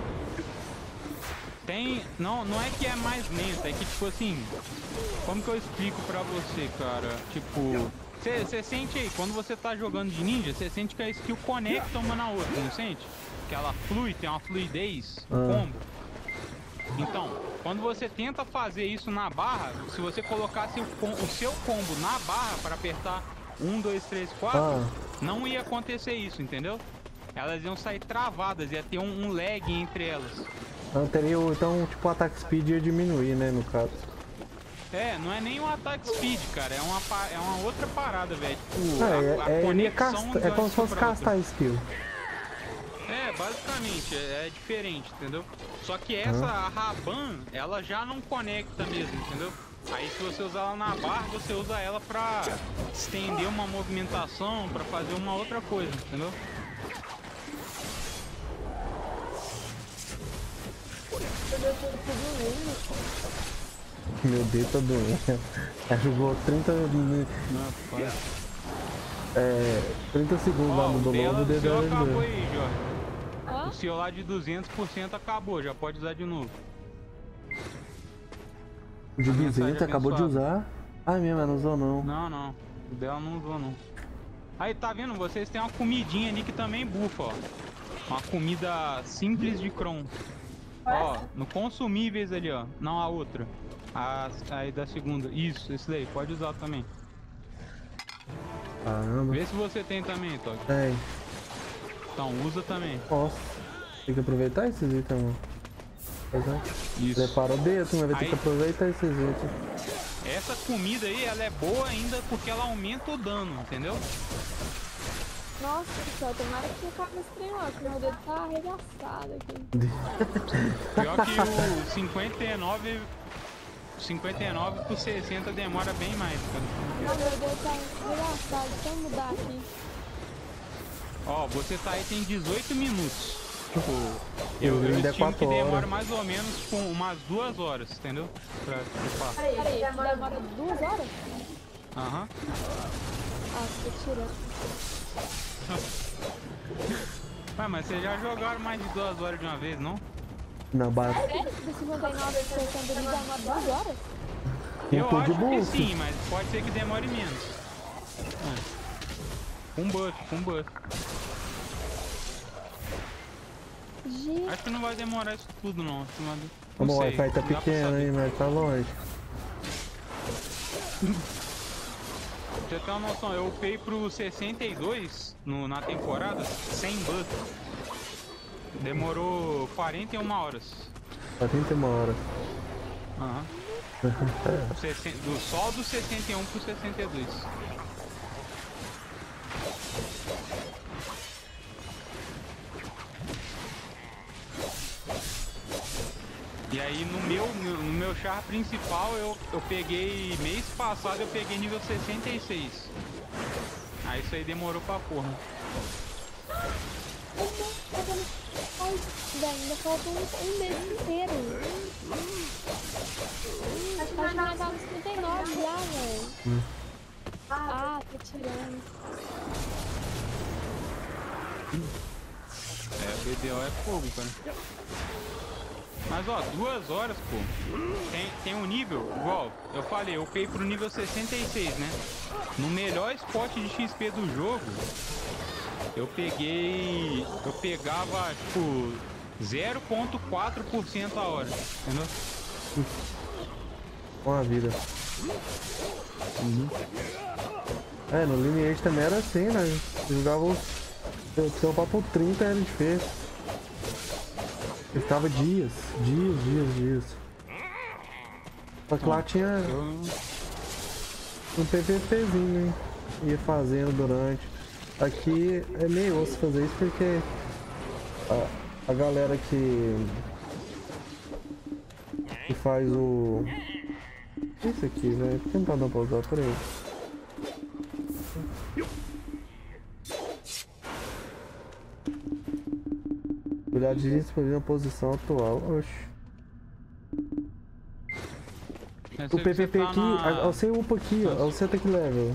Tem, não, não é que é mais lenta, é que tipo assim, como que eu explico pra você, cara? Tipo, você sente aí, quando você tá jogando de ninja, você sente que a skill conecta uma na outra, não sente? Que ela flui, tem uma fluidez no
Ah.
combo. Então, quando você tenta fazer isso na barra, se você colocasse o, com- o seu combo na barra para apertar um, dois, três, quatro,
Ah.
não ia acontecer isso, entendeu? Elas iam sair travadas, ia ter um, um lag entre elas.
Então, teria, o- então, tipo, o ataque speed ia diminuir, né, no caso.
É, não é nem um ataque speed, cara, é uma, pa- é uma outra parada, velho. Tipo,
É,
a, a
é, ele ia
conexão
casta-
de
é
uma
como se
skill
fosse
pra outra.
castar skill.
É, basicamente, é, é diferente, entendeu? Só que essa, a Raban, ela já não conecta mesmo, entendeu? Aí se você usar ela na barra, você usa ela pra estender uma movimentação, pra fazer uma outra coisa, entendeu?
Eu dei tudo pro domingo.
Meu dedo tá doendo. Ela jogou trinta, mi-
Não, faz.
é, trinta segundos lá
Ó,
no
o
do
dela,
lobo, o
o
dedo
seu
dela
acabou
doeu.
aí, Jorge.
Hã?
O seu lá de duzentos por cento acabou, já pode usar de novo.
O de
A mensagem
duzentos acabou de
abençoada.
usar. Ah, mesmo, ela não usou não.
Não, não, o dela não usou não. Aí, tá vendo? Vocês têm uma comidinha ali que também bufa, ó. Uma comida simples de Kron. Ó, no consumíveis ali, ó. Não a outra. A, aí da segunda. Isso, esse daí. Pode usar também.
Caramba.
Vê se você tem também, Toque.
Tem.
Então, usa também.
Nossa. Tem que aproveitar esses itens, mano.
Isso.
Prepara o dedo, mas vai ter
Aí-
que aproveitar esses itens.
Essa comida aí, ela é boa ainda porque ela aumenta o dano, entendeu?
Nossa, pessoal, tomara que acabe esse trem lá, que meu dedo tá arregaçado aqui.
Pior que o cinquenta e nove... cinquenta e nove por sessenta demora bem mais, cara.
Não, meu dedo tá arregaçado, deixa eu mudar aqui.
Ó, você tá aí tem dezoito minutos. Tipo, eu,
Eu
eu
ainda é
estimo
quatro
que demora
horas.
mais ou menos tipo, umas duas horas, entendeu? Pra trepar.
Peraí, isso demora duas horas?
Aham.
Ah, tô tirando.
Ué, mas vocês já jogaram mais de duas horas de uma vez, não?
Na base.
Sério? De cinquenta e nove por cento ele demora duas horas?
Eu
Tô de
acho que
buff.
sim, mas pode ser que demore menos. É. Um buff, um buff.
Gente,
Acho que não vai demorar isso tudo, não. Acho que não vai- não
Como o
sei,
Wi-Fi tá
não dá pra
pequeno
saber.
aí, mas tá longe.
Pra você ter uma noção, eu upei pro sessenta e dois no, na temporada sem buff. Demorou quarenta e uma horas.
Tá trinta e uma horas.
Aham. Sessenta- do, só do sessenta e um pro sessenta e dois. E aí no meu, no, no meu char principal eu, eu peguei, mês passado eu peguei nível sessenta e seis. Aí isso aí demorou pra porra.
ai, velho, ainda falta um, um mês inteiro. Acho que nós já tá nos trinta e nove já, velho.
Hum.
Ah, tô tirando.
É, o B D O é fogo, cara. Mas ó, duas horas, pô. Tem, tem um nível, igual, eu falei, eu upei pro nível sessenta e seis, né? No melhor spot de X P do jogo, eu peguei. Eu pegava, tipo, zero vírgula quatro por cento a hora, entendeu?
Uma vida.
Uhum.
É, no Lineage também era assim, né? Jogava os. Eu tinha um papo trinta era difícil. Eu ficava dias, dias, dias, dias. Só que lá tinha
Eu,
um PVPzinho, hein? Ia fazendo durante. Aqui é meio osso fazer isso porque a, a galera que, que faz o. Isso aqui, velho. Por que não tá dando pra usar por aí? Cuidar de disponível na posição atual. Oxi.
eu
O
sei que você
P V P
tá
aqui,
na-
a- você upa aqui, ó. Você tem que level.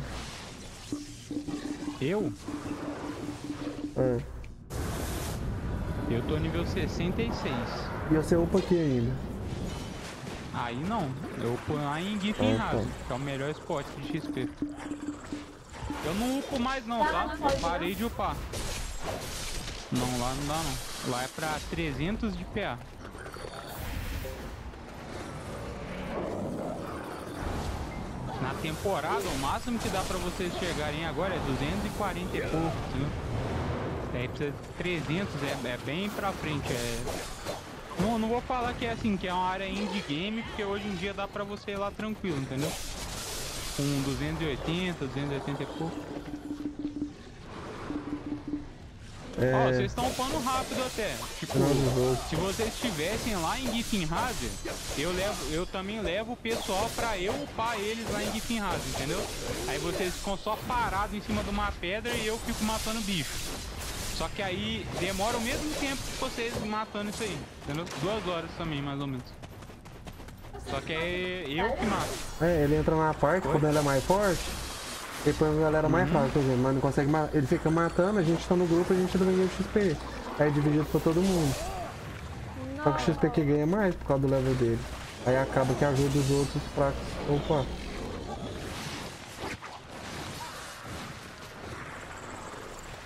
Eu?
É.
Eu tô nível sessenta e seis.
E você upa aqui ainda.
Aí não, eu upo lá em Gifin
Ah, tá.
Raso, que é o melhor spot de X P. Eu não upo mais não, tá? Eu parei de upar. Não, lá não dá não. Lá é pra trezentos de P A. Na temporada, o máximo que dá pra vocês chegarem agora é duzentos e quarenta e pouco, entendeu? Aí precisa de trezentos, é, é bem pra frente. É... Não, não vou falar que é assim, que é uma área indie game, porque hoje em dia dá pra você ir lá tranquilo, entendeu? Com duzentos e oitenta, duzentos e oitenta e pouco.
É.
Ó, vocês estão upando rápido até. Tipo,
Final do jogo.
se vocês estivessem lá em Gifin Hazard, eu, levo, eu também levo o pessoal pra eu upar eles lá em Gifin Hazard, entendeu? Aí vocês ficam só parados em cima de uma pedra e eu fico matando bicho. Só que aí demora o mesmo tempo que vocês matando isso aí, entendeu? Duas horas também, mais ou menos. Só que é eu que mato.
É, ele entra na parte
Oi?
quando ele é mais forte. Ele põe a galera mais
Uhum.
fraca, por exemplo, mas não consegue matar. Ele fica matando, a gente tá no grupo, a gente não ganha X P. Aí é dividido pra todo mundo. Só que o X P que ganha é mais por causa do level dele. Aí acaba que ajuda os outros fracos. Opa.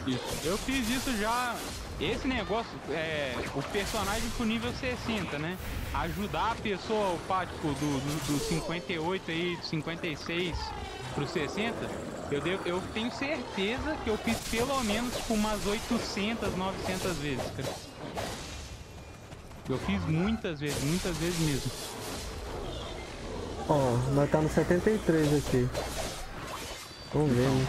Isso. Eu fiz isso já. Esse negócio, é, o personagem pro nível sessenta, né? Ajudar a pessoa, o pá, tipo, do, do, do cinquenta e oito aí, do cinquenta e seis pro sessenta, eu, devo, eu tenho certeza que eu fiz pelo menos tipo, umas oitocentas, novecentas vezes, cara. Eu fiz muitas vezes, muitas vezes mesmo.
Ó, nós tá no setenta e três aqui. Vamos ver, né?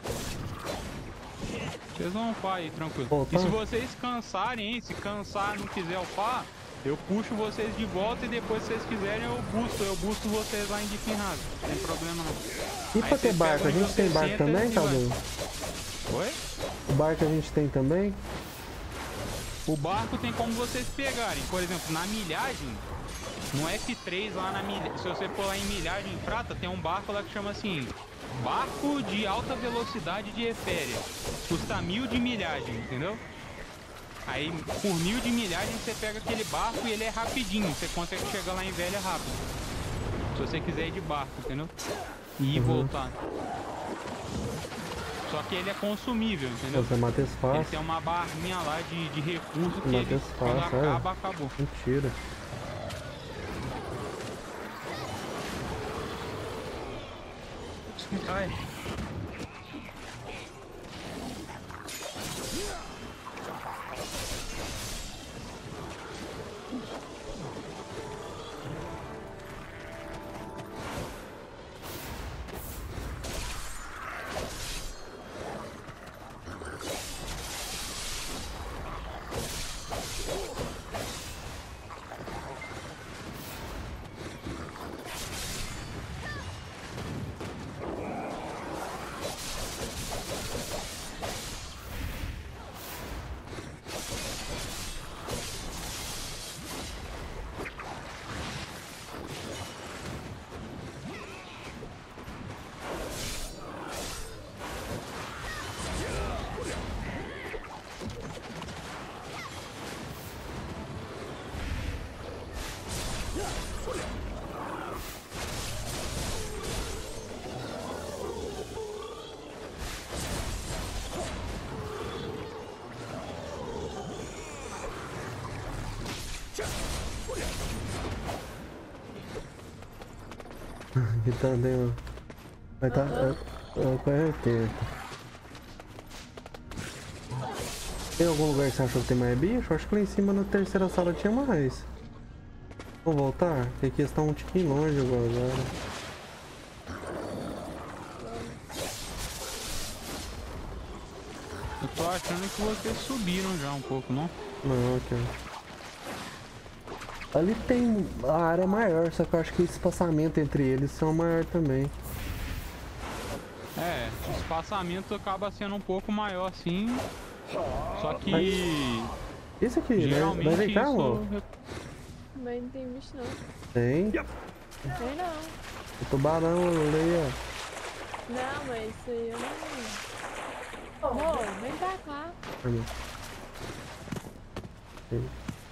Vocês vão upar aí, tranquilo.
Pô, tá.
E se vocês cansarem, hein? Se cansar e não quiser upar, eu puxo vocês de volta e depois, se vocês quiserem, eu busto. Eu busto vocês lá em Diffinrado. Não tem problema não.
E
Aí
pra ter
vocês
barco? A
pegam
gente tem barco
sessenta
também,
e vai.
Cadu?
Oi?
O barco a gente tem também?
O barco tem como vocês pegarem. Por exemplo, na milhagem, no F três lá na milhagem, se você for lá em milhagem prata, tem um barco lá que chama assim, barco de alta velocidade de eféria. Custa mil de milhagem, entendeu? Aí, por mil de milhagem, você pega aquele barco e ele é rapidinho. Você consegue chegar lá em Velha rápido. Se você quiser ir de barco, entendeu? E ir
Uhum.
voltar. Só que ele é consumível, entendeu?
Você mata esse
Ele
fácil.
tem uma barrinha lá de, de recurso que
Mata
ele,
esse
quando
fácil, é.
acaba, acabou.
Mentira.
Ai.
Aqui tá dentro. Vai tá. É quarenta. Tem algum lugar que você achou que tem mais bicho? Acho que lá em cima na terceira sala tinha mais. Vou voltar? Porque aqui está um tiquinho longe agora.
Eu tô achando que vocês subiram já um pouco, não?
Não, aqui ó. Ali tem a área maior, só que eu acho que o espaçamento entre eles são maior também.
É, o espaçamento acaba sendo um pouco maior sim. Só que
Mas- Isso aqui, né?
geralmente
Vai vem cá, amor.
isso.
Mas não tem bicho não.
Tem.
Tem não.
O tubarão ali, ó.
Não, mas isso aí eu não. Amor, vem pra cá.
Ali. Tem.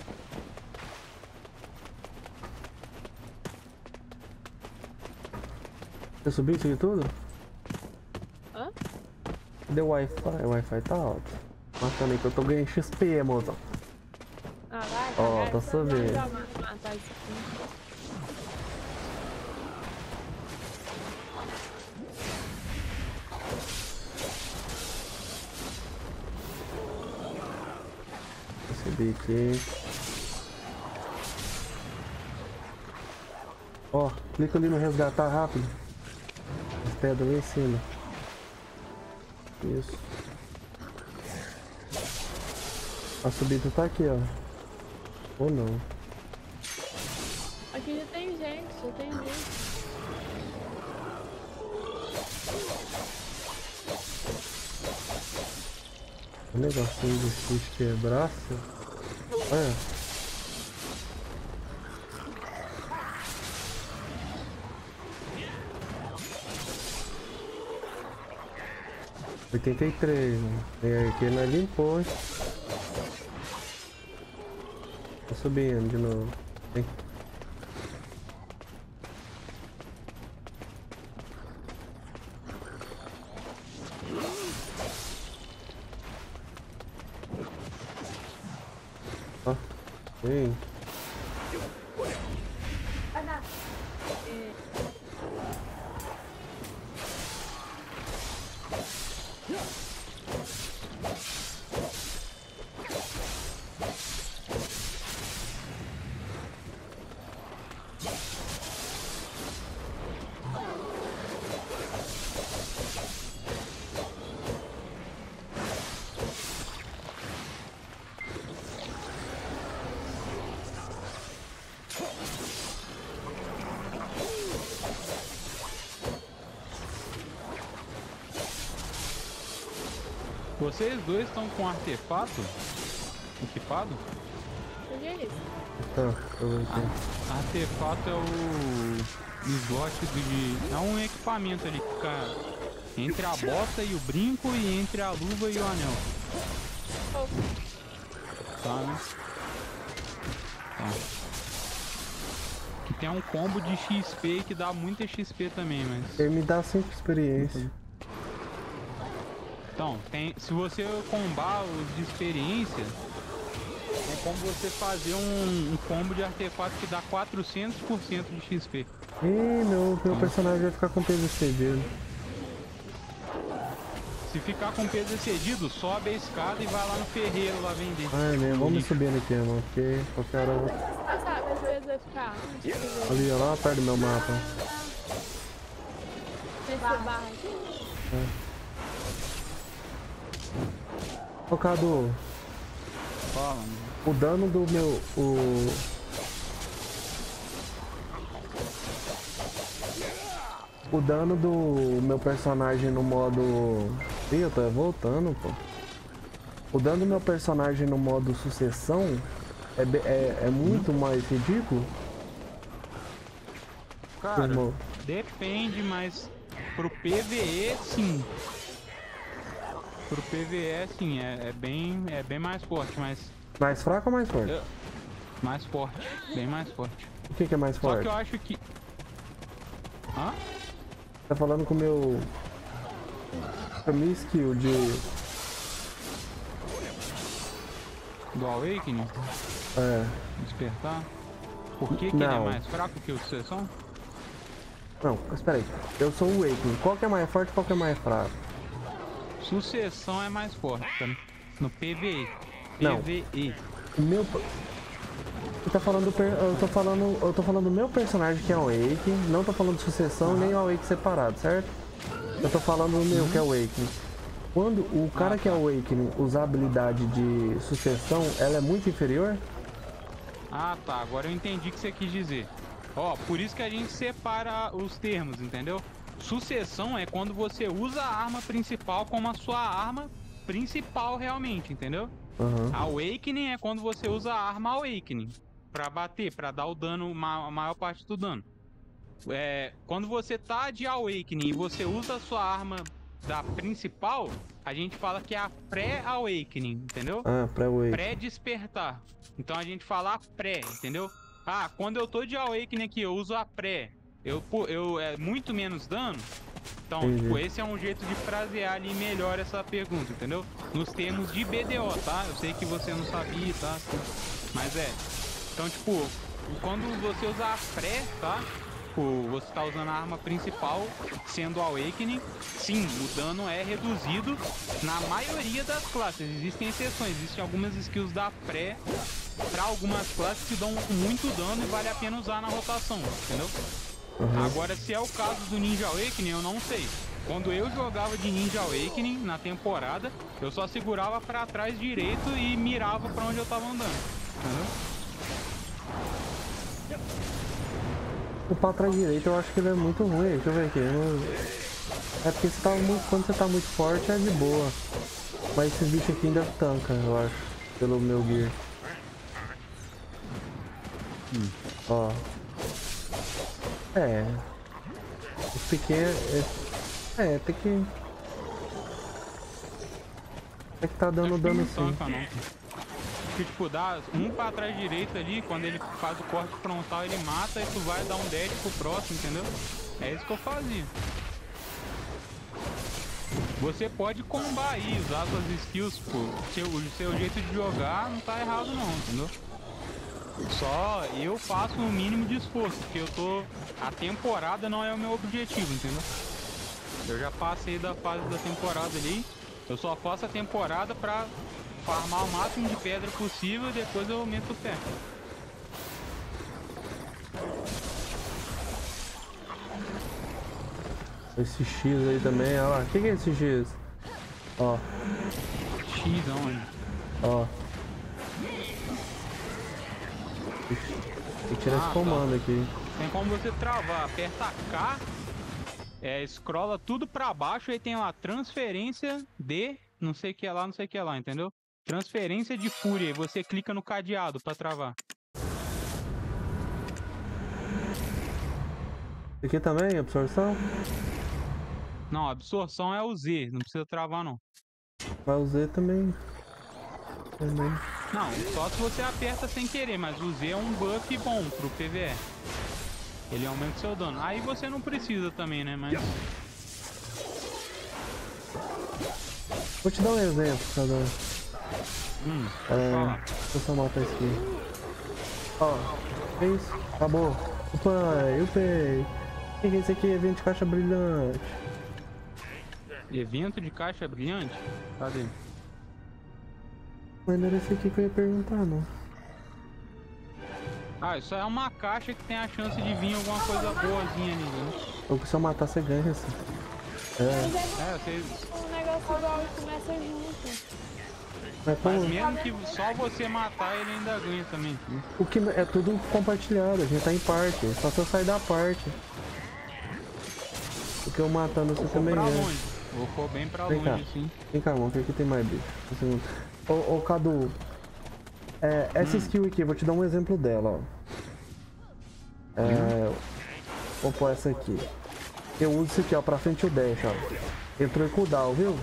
Você subiu isso aqui tudo?
Hã?
Cadê o Wi-Fi? O Wi-Fi tá alto. Marcando aí que eu tô ganhando X P, moção.
Ah, vai,
Ó,
vai,
tá
vai,
subindo.
vai matar isso aqui.
Subi aqui. Ó, clica ali no resgatar rápido. As pedras lá em cima. Isso. A subida tá aqui, ó. Ou não.
Aqui já tem gente, já tem gente.
Um negocinho de fish quebraço. Olha. oitenta e três, né? E aqui nós limpou, hein? Tá subindo de novo. Vem. Ei.
Vocês dois estão com artefato equipado?
O que é isso?
Tá, eu vou aqui.
Ah, artefato é o slot de... É um equipamento ali que fica entre a bota e o brinco e entre a luva e o anel.
Oh,
Tá, né? Tá. Que tem um combo de X P que dá muita X P também, mas...
Ele me dá cinco experiência.
Então, tem, se você combar os de experiência, é como você fazer um, um combo de artefato que dá quatrocentos por cento de X P.
Ih, meu, meu personagem vai ficar com peso excedido.
Se ficar com peso excedido, sobe a escada e vai lá no ferreiro lá vender.
Ai, meu, vamos subindo aqui, mano, porque qualquer hora eu vou...
ah, sabe, às vezes vai ficar. Onde que eu vou?
Ali, ó, lá perto do meu mapa.
Nesse barra aqui.
Ô, Cadu,
Fala, mano.
o dano do meu... O... O dano do meu personagem no modo... Ih, eu tô voltando, pô. O dano do meu personagem no modo sucessão é, be- é, é muito mais ridículo.
Cara,
Irmão.
depende, mas pro P V E sim. Pro P V E sim, é, é bem, é bem mais forte, mas
Mais fraco ou mais forte?
eu- mais forte, bem mais forte.
O que, que é mais
Só
forte?
que eu acho que... Hã?
Tá falando com o meu... Com a minha skill de...
Do Awakening?
É...
Despertar? Por que, que ele é
Não.
mais fraco que o Sucessão?
Não, espera aí. Eu sou o Waking. Qual que é mais forte e qual que é mais fraco?
Sucessão é mais forte, tá? No P V E.
Não.
P V E.
O meu... Você tá falando do per... Eu tô falando... Eu tô falando do meu personagem que é o Waking. Não tô falando de sucessão nem o Awakening separado, certo? Eu tô falando do meu que é o Waking. Quando o cara
Ah,
que é o Awakening usar a habilidade de sucessão, ela é muito inferior?
Ah, tá. Agora eu entendi o que você quis dizer. Ó, por isso que a gente separa os termos, entendeu? Sucessão é quando você usa a arma principal como a sua arma principal realmente, entendeu?
Aham.
Awakening é quando você usa a arma Awakening pra bater, pra dar o dano, ma- a maior parte do dano. É, quando você tá de Awakening e você usa a sua arma da principal, a gente fala que é a pré-Awakening, entendeu?
Ah, pré-Waking.
Pré-despertar. Então a gente fala a pré, entendeu? Ah, quando eu tô de Awakening aqui, eu uso a pré. Eu, pô, eu é muito menos dano. Então,
Entendi.
tipo, esse é um jeito de frasear ali melhor essa pergunta, entendeu? Nos termos de B D O, tá? Eu sei que você não sabia, tá? Mas é. Então, tipo, quando você usa a pré, tá? Tipo, você tá usando a arma principal, sendo o Awakening, sim, o dano é reduzido na maioria das classes. Existem exceções, existem algumas skills da pré para algumas classes que dão muito dano e vale a pena usar na rotação, entendeu?
Uhum.
Agora, se é o caso do Ninja Awakening, eu não sei. Quando eu jogava de Ninja Awakening na temporada, eu só segurava pra trás direito e mirava pra onde eu tava andando, entendeu?
O pra trás direito eu acho que ele é muito ruim. Deixa eu ver aqui. eu não- É porque você tá muito... quando você tá muito forte é de boa. Mas esses bichos aqui ainda tancam, eu acho. Pelo meu gear.
Hum.
Ó. É. Os pequenos. É, é, tem que. Tem que tá dando
Acho que
dano
não
sim.
tanca, não. Porque, tipo, dá um pra trás direito ali, quando ele faz o corte frontal, ele mata e tu vai dar um dash pro próximo, entendeu? É isso que eu fazia. Você pode combar aí, usar suas skills, pô. Seu, o seu jeito de jogar não tá errado não, entendeu? Só eu faço o mínimo de esforço, porque eu tô... A temporada não é o meu objetivo, entendeu? Eu já passei da fase da temporada ali. Eu só faço a temporada pra farmar o máximo de pedra possível e depois eu aumento o pé.
Esse X aí também, ó lá. O que, que é esse X? Ó.
X aonde?
Ó. Tem que tirar
Ah,
esse comando
tá.
aqui.
Tem como você travar, aperta K, é, scrolla tudo pra baixo e tem lá transferência de não sei o que é lá, não sei o que é lá, entendeu? Transferência de fúria, e você clica no cadeado pra travar.
Aqui também, absorção?
Não, absorção é o Z, não precisa travar não.
Vai o Z também. Também.
Não, só se você aperta sem querer, mas o Z é um buff bom pro P V E. Ele aumenta o seu dano. Aí você não precisa também, né? Mas.
Vou te dar um exemplo, cada.
Hum,
É.
fala.
Deixa eu só matar isso aqui. Ó, é isso. Acabou. Opa, eu peguei. O que é esse aqui? Evento de caixa brilhante.
Evento de caixa brilhante? Cadê?
Mas não era esse aqui que eu ia perguntar, não.
Ah, isso é uma caixa que tem a chance de vir alguma coisa boazinha ali, né?
Ou que se eu matar, você ganha, assim. É.
Mas é
É, você...
um negócio igual e começa junto.
Mas como?
Mas mesmo que só você matar, ele ainda ganha também. Né?
O que é tudo compartilhado, a gente tá em parte. Só se eu sair da parte. Porque eu matando você
Vou
também
pra
é.
longe. Vou for bem pra
Vem
longe,
cá.
assim.
Vem cá, mano, que aqui tem mais bicho. Um segundo. Ô, ô Cadu, é, essa
Hum.
skill aqui, eu vou te dar um exemplo dela, ó. É, vou pôr essa aqui. Eu uso isso aqui, ó, pra frente o dash, ó. Entrou em cooldown, viu?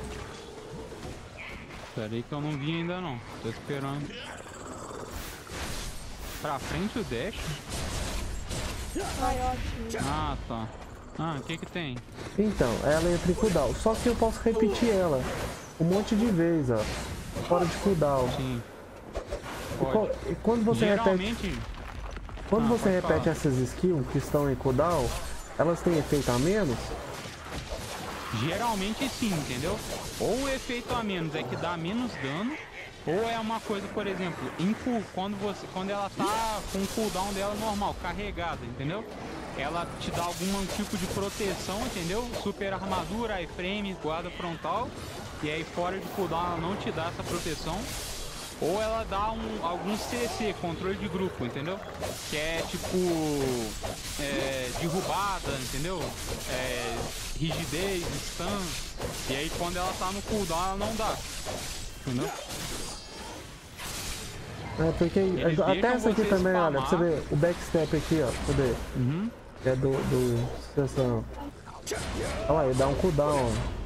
Pera aí que eu não vi ainda não. Tô esperando. Pra frente o dash?
Ai, ótimo.
Ah, tá. Ah, o que que tem?
Então, ela entra em cooldown. Só que eu posso repetir ela um monte de vezes, ó. Fora de cooldown.
Sim.
E
Pode.
co- e quando você repete,
Geralmente...
quando
Ah,
você
pode
repete
falar.
essas skills que estão em cooldown, elas têm efeito a menos?
Geralmente sim, entendeu? Ou o efeito a menos é que dá menos dano, ou é uma coisa, por exemplo, em cool, quando, você, quando ela tá com o cooldown dela normal, carregada, entendeu? Ela te dá algum tipo de proteção, entendeu? Super armadura, iframe, guarda frontal, e aí fora de cooldown ela não te dá essa proteção. Ou ela dá um, algum C C, controle de grupo, entendeu? Que é tipo é, derrubada, entendeu? É, rigidez, stun. E aí quando ela tá no cooldown ela não dá. Entendeu?
É, porque
Eles
até
deixam
essa aqui
você
também, olha, pra você
spamar.
ver o backstep aqui, ó. Cadê?
Uhum.
É do, do sucessão. Olha lá, ele dá um cooldown, ó.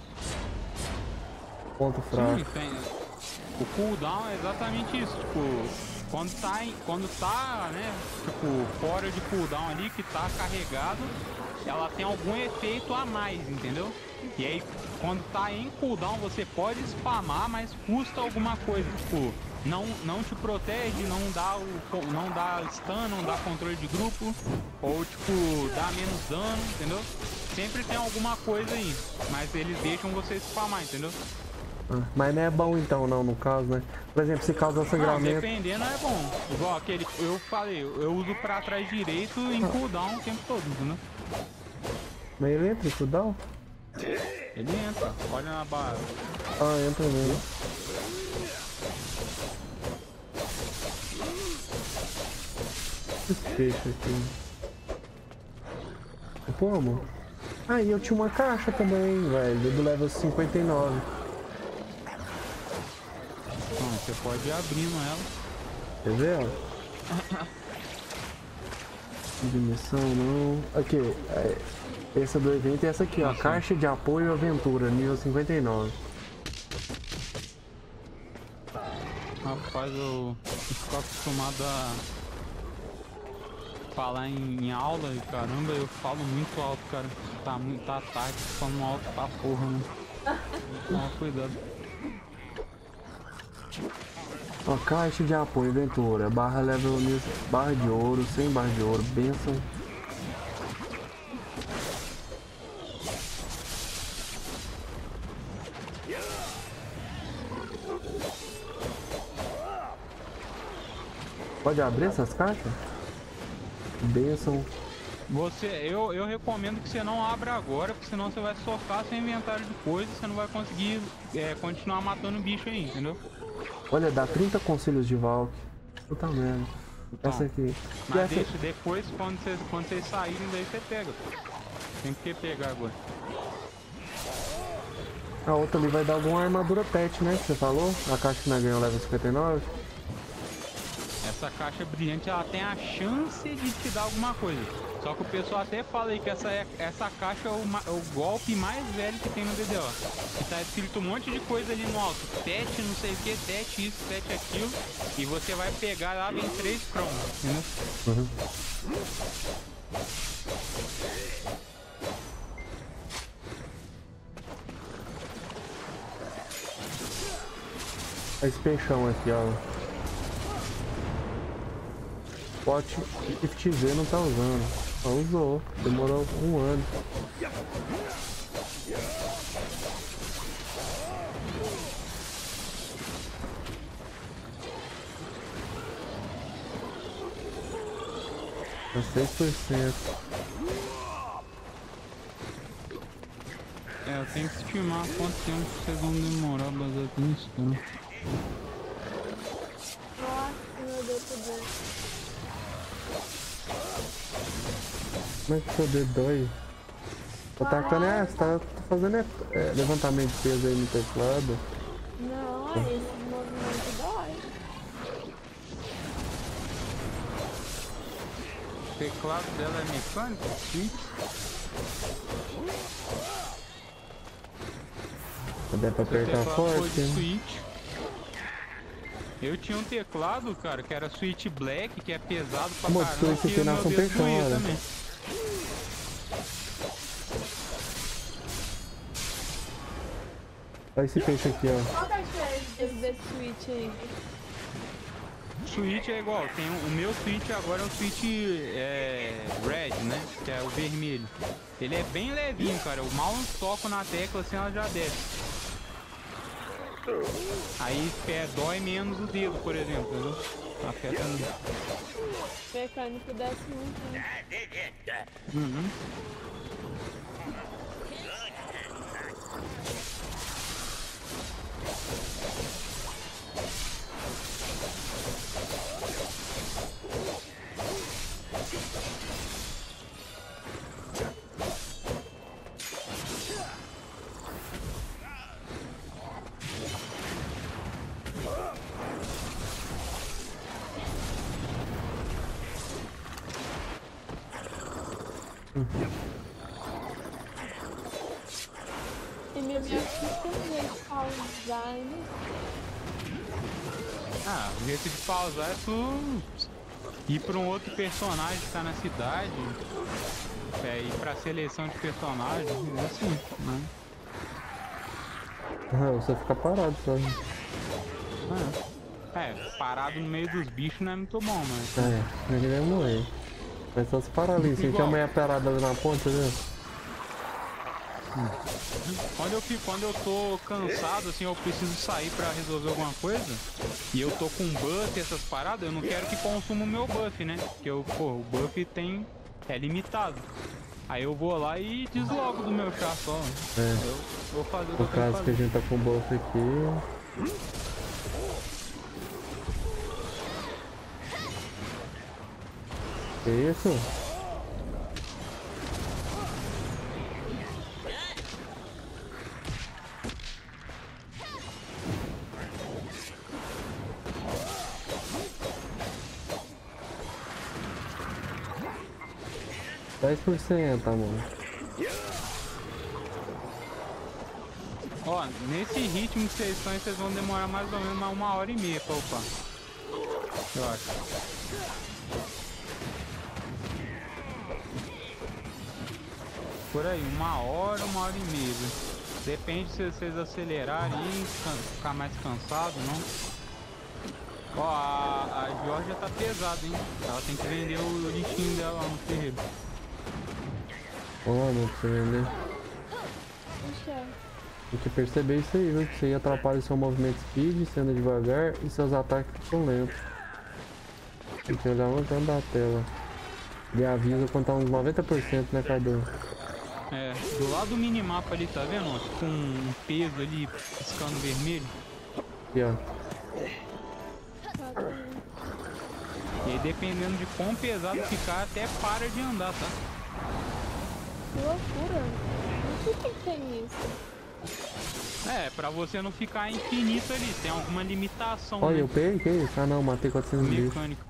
Ponto fraco.
Sim, tem. O cooldown é exatamente isso, tipo, quando tá, em, quando tá, né, tipo, fora de cooldown ali, que tá carregado, ela tem algum efeito a mais, entendeu? E aí, quando tá em cooldown, você pode spamar, mas custa alguma coisa, tipo, não, não te protege, não dá, o, não dá stun, não dá controle de grupo, ou, tipo, dá menos dano, entendeu? Sempre tem alguma coisa aí, mas eles deixam você spamar, entendeu?
Ah, mas não é bom então, não, no caso, né? Por exemplo, se causa
Não,
sangramento.
dependendo é bom. Igual aquele, eu falei, eu uso pra trás direito em cooldown o tempo todo, entendeu?
Mas ele entra em cooldown?
Ele entra, olha na barra.
Ah, entra mesmo. Esse peixe aqui. Como? Ah, e eu tinha uma caixa também, velho, do level cinquenta e nove.
Então, você pode ir abrindo ela.
Quer ver, ó? Dimensão não. Aqui, é, essa do evento é essa aqui, ó.
Isso.
Caixa de apoio aventura, nível cinquenta e nove.
Rapaz, eu fico acostumado a falar em, em aula e caramba, eu falo muito alto, cara. Tá muito tá tarde, falando alto pra porra, né? Toma cuidado.
Ó, caixa de apoio, aventura, barra level, barra de ouro, sem barra de ouro, bênção. Pode abrir essas caixas? Bênção.
Você, eu, eu recomendo que você não abra agora, porque senão você vai socar seu inventário de coisas e você não vai conseguir é, continuar matando bicho aí, entendeu?
Olha, dá trinta conselhos de Valk. Puta merda.
Então,
Essa aqui.
Mas
essa...
deixa, depois, quando vocês, quando vocês saírem, daí você pega. Tem que pegar agora.
A outra ali vai dar alguma armadura pet, né? Que você falou? A caixa que nós ganhamos level cinquenta e nove.
Essa caixa brilhante, ela tem a chance de te dar alguma coisa. Só que o pessoal até fala aí que essa, é, essa caixa é o, é o golpe mais velho que tem no D D O. Que tá escrito um monte de coisa ali no alto. Tete, não sei o que, tete isso, tete aquilo. E você vai pegar lá, vem três cromos, entendeu?
Uhum. Esse peixão aqui, ó. Pot F V não tá usando. Só usou. Demorou um ano. Tá seis por cento.
É, eu tenho que estimar quanto tempo vocês vão demorar baseado nisso, né?
Nossa, meu Deus do céu.
Como é que seu dedo dói? Tá atacando é, você tá fazendo é, é, levantamento de peso aí no teclado.
Não, é esse movimento dói.
O teclado dela é mecânico? Sim.
Dá pra apertar forte, né?
Switch. Eu tinha um teclado, cara, que era Switch Black, que é pesado pra
Amor,
caramba,
Switch
que o
tem
meu
na
dedo
São
doía
Pedro,
também.
Olha esse peixe aqui, ó.
Qual que é a diferença desse, desse switch aí?
Switch é igual, tem um- o meu Switch agora é o Switch é, Red, né? Que é o vermelho. Ele é bem levinho, cara. Eu mal toco na tecla assim, ela já desce. Aí é, dói menos o dedo, por exemplo, entendeu? Afeta menos.
O mecânico desce muito, né?
Uhum.
E me assusta muito pausar, né?
Ah, o jeito de pausar é tu ir pra um outro personagem que tá na cidade. É, ir pra seleção de personagens, é assim, né?
Ah, você fica parado só.
É. É, parado no meio dos bichos não é muito bom, mas...
É, ele vai morrer. Mas só se parar ali, sentir a mulher parada ali na ponta, viu?
Quando eu, fico, quando eu tô cansado, assim, eu preciso sair pra resolver alguma coisa, e eu tô com buff e essas paradas, eu não quero que consuma o meu buff, né? Porque eu, pô, o buff tem... é limitado. Aí eu vou lá e deslogo do meu chá só.
É.
Eu vou fazer o que
No
eu tenho
caso
que
que a
fazer.
gente tá com o buff aqui. Que isso? dez por cento, amor.
Ó, nesse ritmo que vocês estão, vocês vão demorar mais ou menos uma hora e meia pra upar. Eu acho. Por aí, uma hora, uma hora e meia. Depende se vocês acelerarem e can- ficar mais cansado, não? Ó, a, a Georgia tá pesada, hein? Ela tem que vender o, o lixinho dela lá no terreiro.
Ó, não pra você vender.
Acho que é.
Tem que perceber isso aí, viu? Que isso aí atrapalha seu movimento speed, você anda devagar e seus ataques ficam lentos. Tem que olhar no canto da tela. Ele avisa quando tá uns noventa por cento, né, Cadu?
É, do lado do minimapa ali, tá vendo? Ó, com um peso ali piscando vermelho.
Aqui, ó.
Tá, tá bom.
E aí, dependendo de quão pesado ficar, até para de andar, tá?
Que loucura. Por que que tem isso?
É, pra você não ficar infinito ali, tem alguma limitação,
Olha,
né?
eu peguei, que isso? Ah não, matei quatrocentos bichos.
Mecânica.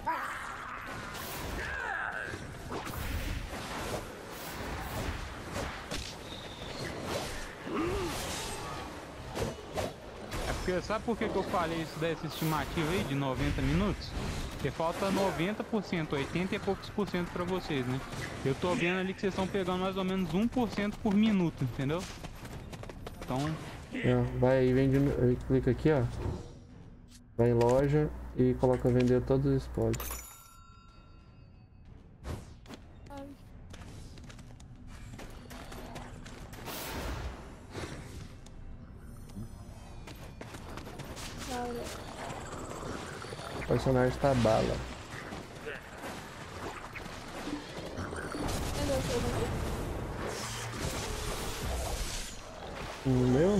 É porque, sabe por que, que eu falei isso dessa estimativa aí de noventa minutos? Porque falta noventa por cento, oitenta e poucos por cento pra vocês, né? Eu tô vendo ali que vocês estão pegando mais ou menos um por cento por minuto, entendeu? Então,
É, vai aí, vende. no- Clica aqui, ó. Vai em loja e coloca vender todos os spots.
Ai. Laura.
O personagem tá bala.
Entendeu o seu nome?
O meu?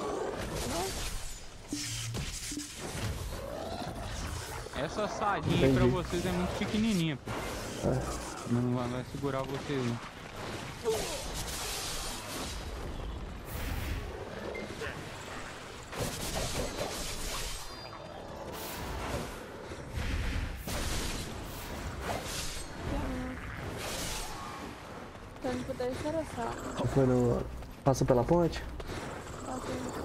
essa salinha aí pra
Entendi.
vocês é muito pequenininha, pô.
É.
Não vai, vai segurar vocês, não.
Pra não poder interessar.
Você foi no. Passou pela ponte?
Tá vendo?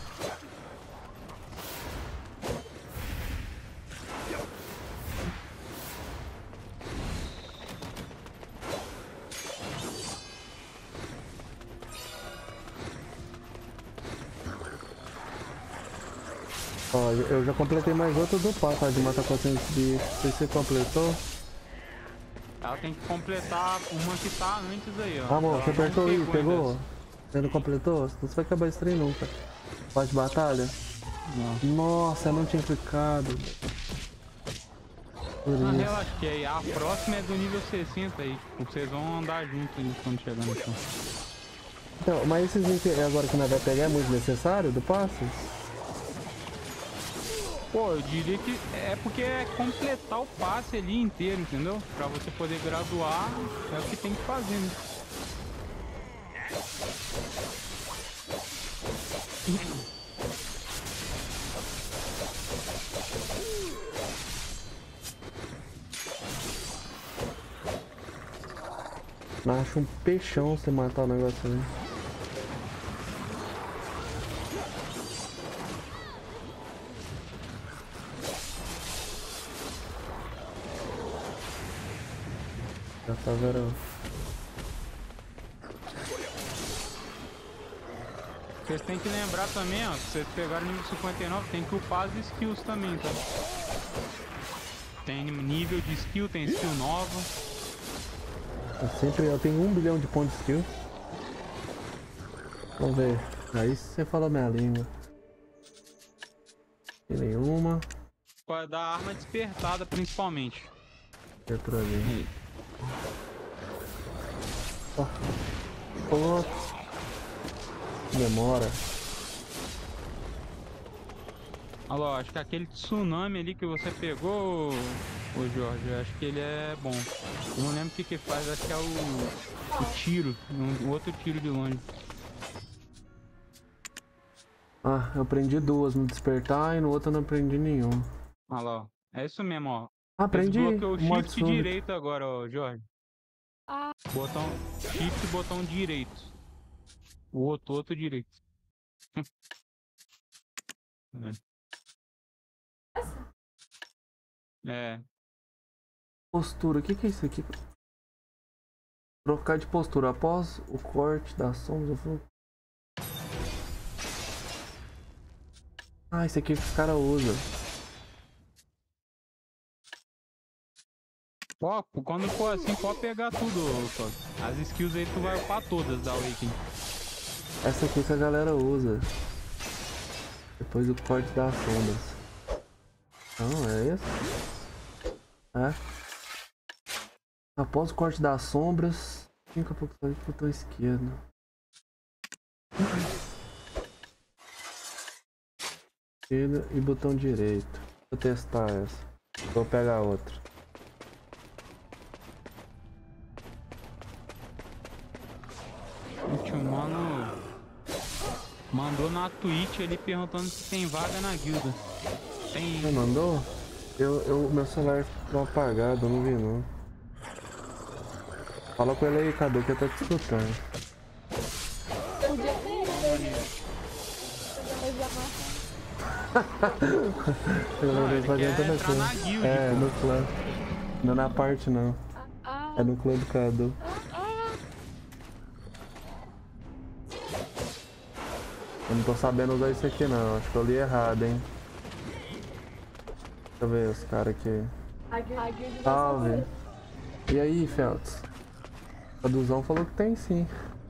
Ó, eu já completei mais outro do passo, ó, de matar quatrocentos bichos. Não sei se você completou.
Ela tem que completar uma que tá antes aí, ó.
Ah, amor,
Ela
você
não
apertou aí,
ainda
pegou?
essa.
Você não completou? Senão você vai acabar esse trem nunca. Pode de batalha?
Não.
Nossa, eu não tinha clicado. Por
Ah,
isso.
relaxa, que aí a próxima é do nível sessenta aí. Tipo, vocês vão andar junto aí quando chegar no chão.
Então, mas esses itens agora que nós vai pegar é muito necessário do passe?
Pô, eu diria que é porque é completar o passe ali inteiro, entendeu? Pra você poder graduar, é o que tem que fazer, né?
Acho um peixão você matar o negócio ali. Já tá vendo?
Vocês têm que lembrar também, ó, se vocês pegaram nível cinquenta e nove, tem que upar as skills também, tá? Tem nível de skill, tem skill nova.
Eu sempre eu tenho um bilhão de pontos de skill. Vamos ver. Aí você fala minha língua. Tem nenhuma.
Pode dar arma despertada, principalmente.
É por ali. Ó. Ó. Demora.
Olha lá, acho que aquele tsunami ali que você pegou, ô Jorge, eu acho que ele é bom. Eu não lembro o que que faz, acho que é o, o tiro, o outro tiro de longe.
Ah, eu aprendi duas no despertar e no outro eu não aprendi nenhum.
Olha lá, ó. É isso mesmo, ó.
Ah, aprendi.
Desbloqueou o
Morte
shift
súbita.
direito agora, ó, Jorge.
Ah,
Botão shift e botão direito. O outro, outro direito. É.
Postura, o que que é isso aqui? Trocar de postura após o corte das sombras. Eu vou... Ah, esse aqui que os caras usam.
Ó, quando for assim, pode pegar tudo, Todd. As skills aí tu vai upar todas da Awakening.
Essa aqui que a galera usa. Depois do corte das sombras. Não, é esse? É. Após o corte das sombras, cinco apocalipse do botão esquerdo. Esquerda e botão direito. Vou testar essa. Vou pegar outra.
O tio mano mandou na Twitch ali perguntando se tem vaga na guilda. Tem.
Você mandou? Eu, eu, meu celular ficou apagado, eu não vi não. Fala com ele aí, Cadu, que eu tô te escutando.
Podia ter. Depois da massa.
Eu
Não,
vou
ele
fazer
quer
toda
entrar na
coisa.
guild,
É,
pô.
no clã. Não na parte não.
Ah,
É no clã do Cadu.
ah,
Eu não tô sabendo usar isso aqui não, acho que eu li errado, hein. Deixa eu ver os caras aqui.
a guilda
Salve. E aí, Feltz? O Caduzão falou que tem sim.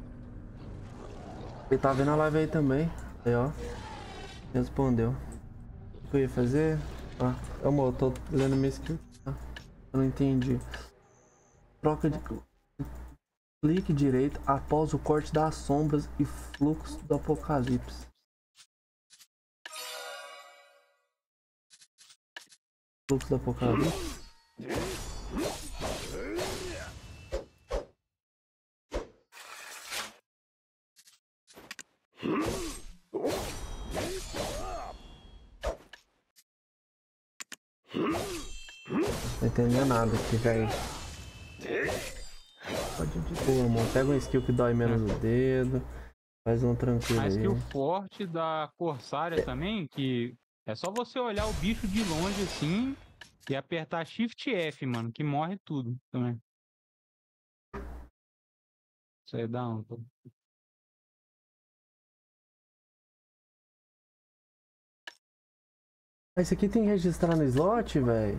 Ele tá vendo a live aí também. Aí, ó. Respondeu. O que eu ia fazer? Ah, amor, eu tô lendo minha skill. Ah, eu não entendi. Troca de... Clique direito após o corte das sombras e fluxo do apocalipse. Fluxo do apocalipse. Não entendeu nada aqui, velho. Pode de boa, irmão. Pega um skill que dói menos o dedo. Faz um tranquilo
A
aí.
skill forte da Corsária também, que é só você olhar o bicho de longe assim e apertar Shift F, mano, que morre tudo também. Isso aí dá um.
Ah, esse aqui tem que registrar no slot, velho?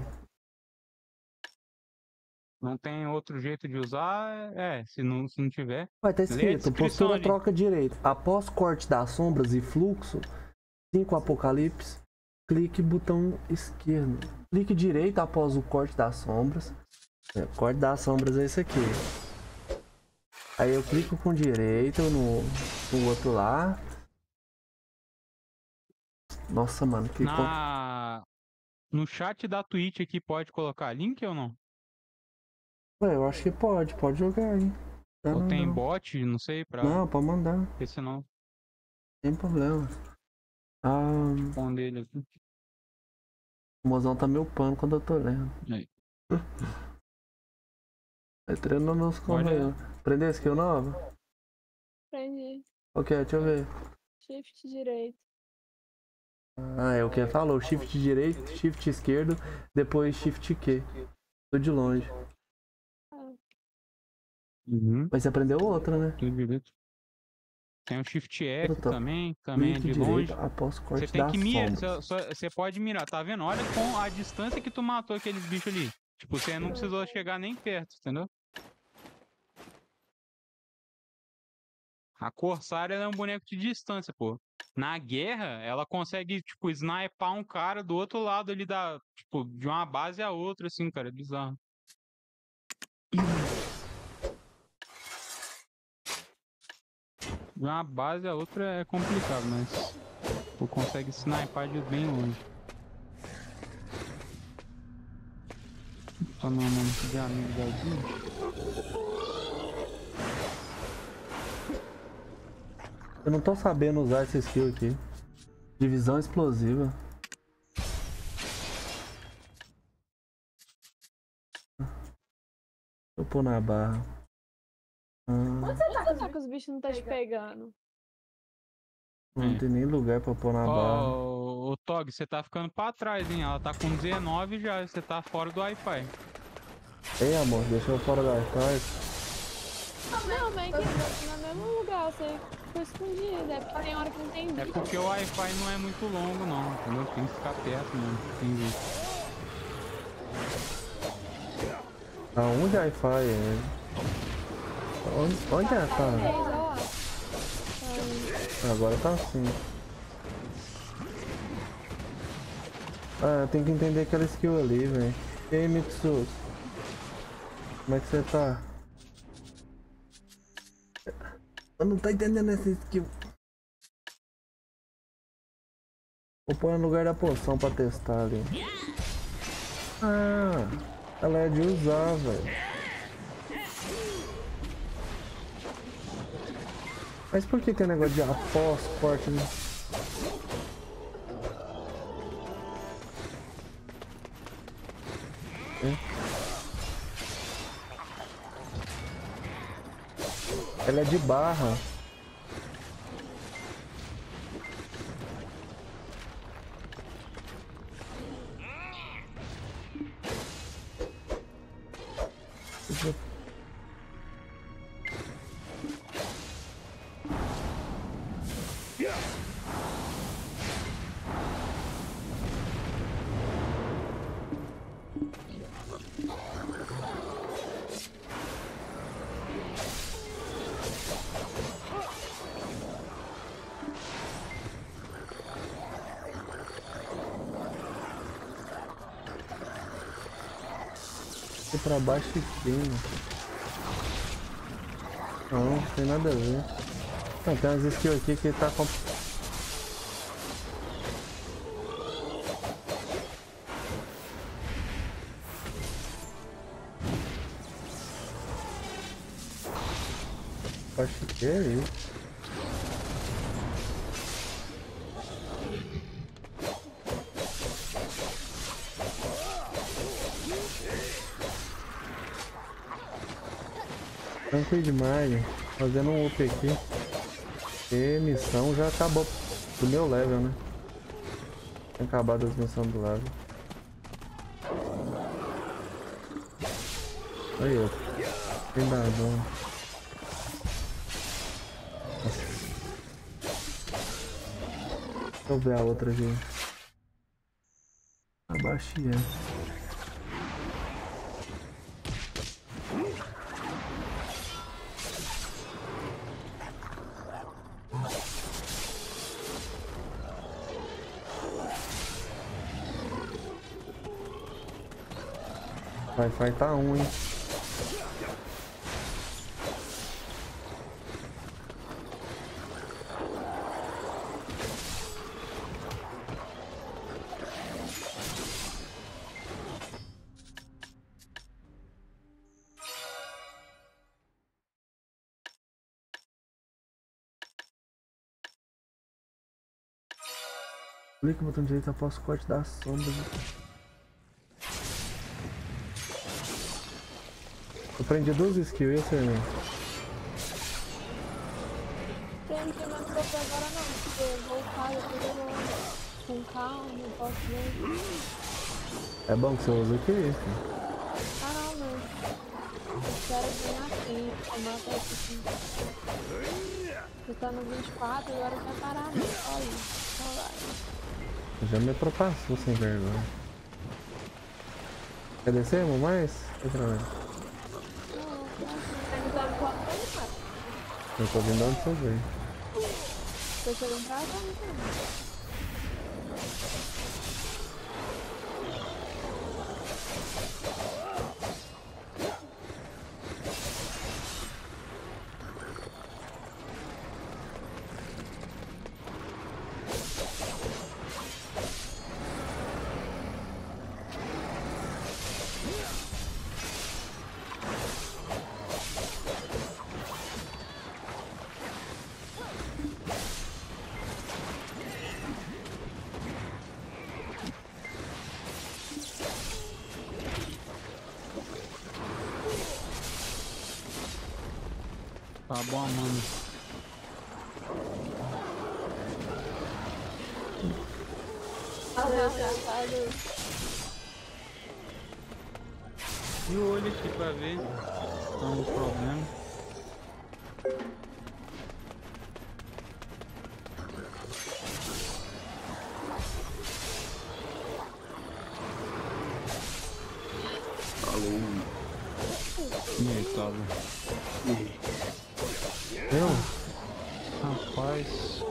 Não tem outro jeito de usar, é, se não, se não tiver.
Vai tá
Lê a
escrito,
descrição
postura
ali.
troca direito. Após corte das sombras e fluxo, cinco apocalipse, clique botão esquerdo. Clique direito após o corte das sombras. É, corte das sombras é esse aqui. Aí eu clico com direito no, no outro lá. Nossa, mano, que com...
Na... No chat da Twitch aqui pode colocar link ou não?
Ué, eu acho que pode, pode jogar aí. Dá
Ou
não,
tem
não.
bot, não sei, pra
Não, pode mandar,
ver se não
sem problema. Ah,
responder ele aqui.
o mozão tá meio pano quando eu tô lendo.
Aí.
Vai treinando nos correios. Aprender skill nova?
aprendi.
Ok, deixa eu ver.
Shift direito.
Ah, é o que falou. Shift direito, shift esquerdo, depois shift Q. Tudo de longe.
Uhum.
Mas você aprendeu outra, né?
Tudo direito. Tem o Shift F
Outra.
também, também é
Clique
de longe.
direito após
Você
corte
tem
das
que mirar,
sombras.
só- só- você pode mirar, tá vendo? Olha com a distância que tu matou aqueles bichos ali. Tipo, você não precisou chegar nem perto, entendeu? A Corsária ela é um boneco de distância, pô. Na guerra, ela consegue, tipo, sniper um cara do outro lado ali da, tipo, de uma base a outra, assim, cara, é bizarro. De uma base a outra é complicado, mas tu consegue sniper de bem longe. Só não nome de amigo da gente.
Eu não tô sabendo usar esse skill aqui. Divisão explosiva. Vou pôr na barra. Ah,
Onde você tá, tá que os bichos não tá te pegando?
não
É.
tem nem lugar pra pôr na barra.
Ó, ô Tog, você tá ficando pra trás, hein? Ela tá com dezenove já, você tá fora do Wi-Fi.
Ei, amor, deixa eu fora da Wi-Fi.
Não, mas aqui no mesmo lugar, você ficou escondido. É porque tem hora que não tem
É
bicho.
porque o Wi-Fi não é muito longo, não, entendeu? Tem que ficar perto mesmo, tem jeito.
Aonde a Wi-Fi é? Onde, onde é,
Fez,
tá?
ó lá. Aí,
Agora tá assim. Ah, tem que entender aquela skill ali, velho. E aí, Mitsu? Como é que você tá? Eu não tô entendendo essa skill. Vou pôr no lugar da poção pra testar ali. Ah, ela é de usar, velho. Mas por que tem negócio de após forte, né? Ela é de barra. Pra baixo e cima. Não, não tem nada a ver. Não, tem umas skills aqui que tá com... Acho que é isso. Tranquilo demais, fazendo um up aqui. E missão já acabou do meu level, né? Tinha acabado as missões do level. Aí, ó. Tem da zona. Deixa eu ver a outra aqui. Abaixei. Wi-Fi tá um, hein? Clica no botão direito após o corte da sombra. Eu aprendi duas skills, esse aí, né?
tem que não vou agora não, porque eu vou voltar, depois eu vou com calma, não posso ver.
É bom que você usa aqui.
Ah não, não. Eu quero ganhar tempo, eu mato esse aqui. Você tá no vinte e quatro, agora quer parar, não. Olha isso, só vai.
Já me ultrapassou sem vergonha. Quer descer, amor? Mais? Outra vez. Eu tô vindo onde você veio.
Tô chegando pra cá, não.
Tá bom, mano. E o olho aqui pra ver se tá um problema. Gustavo.
Eu?
Rapaz.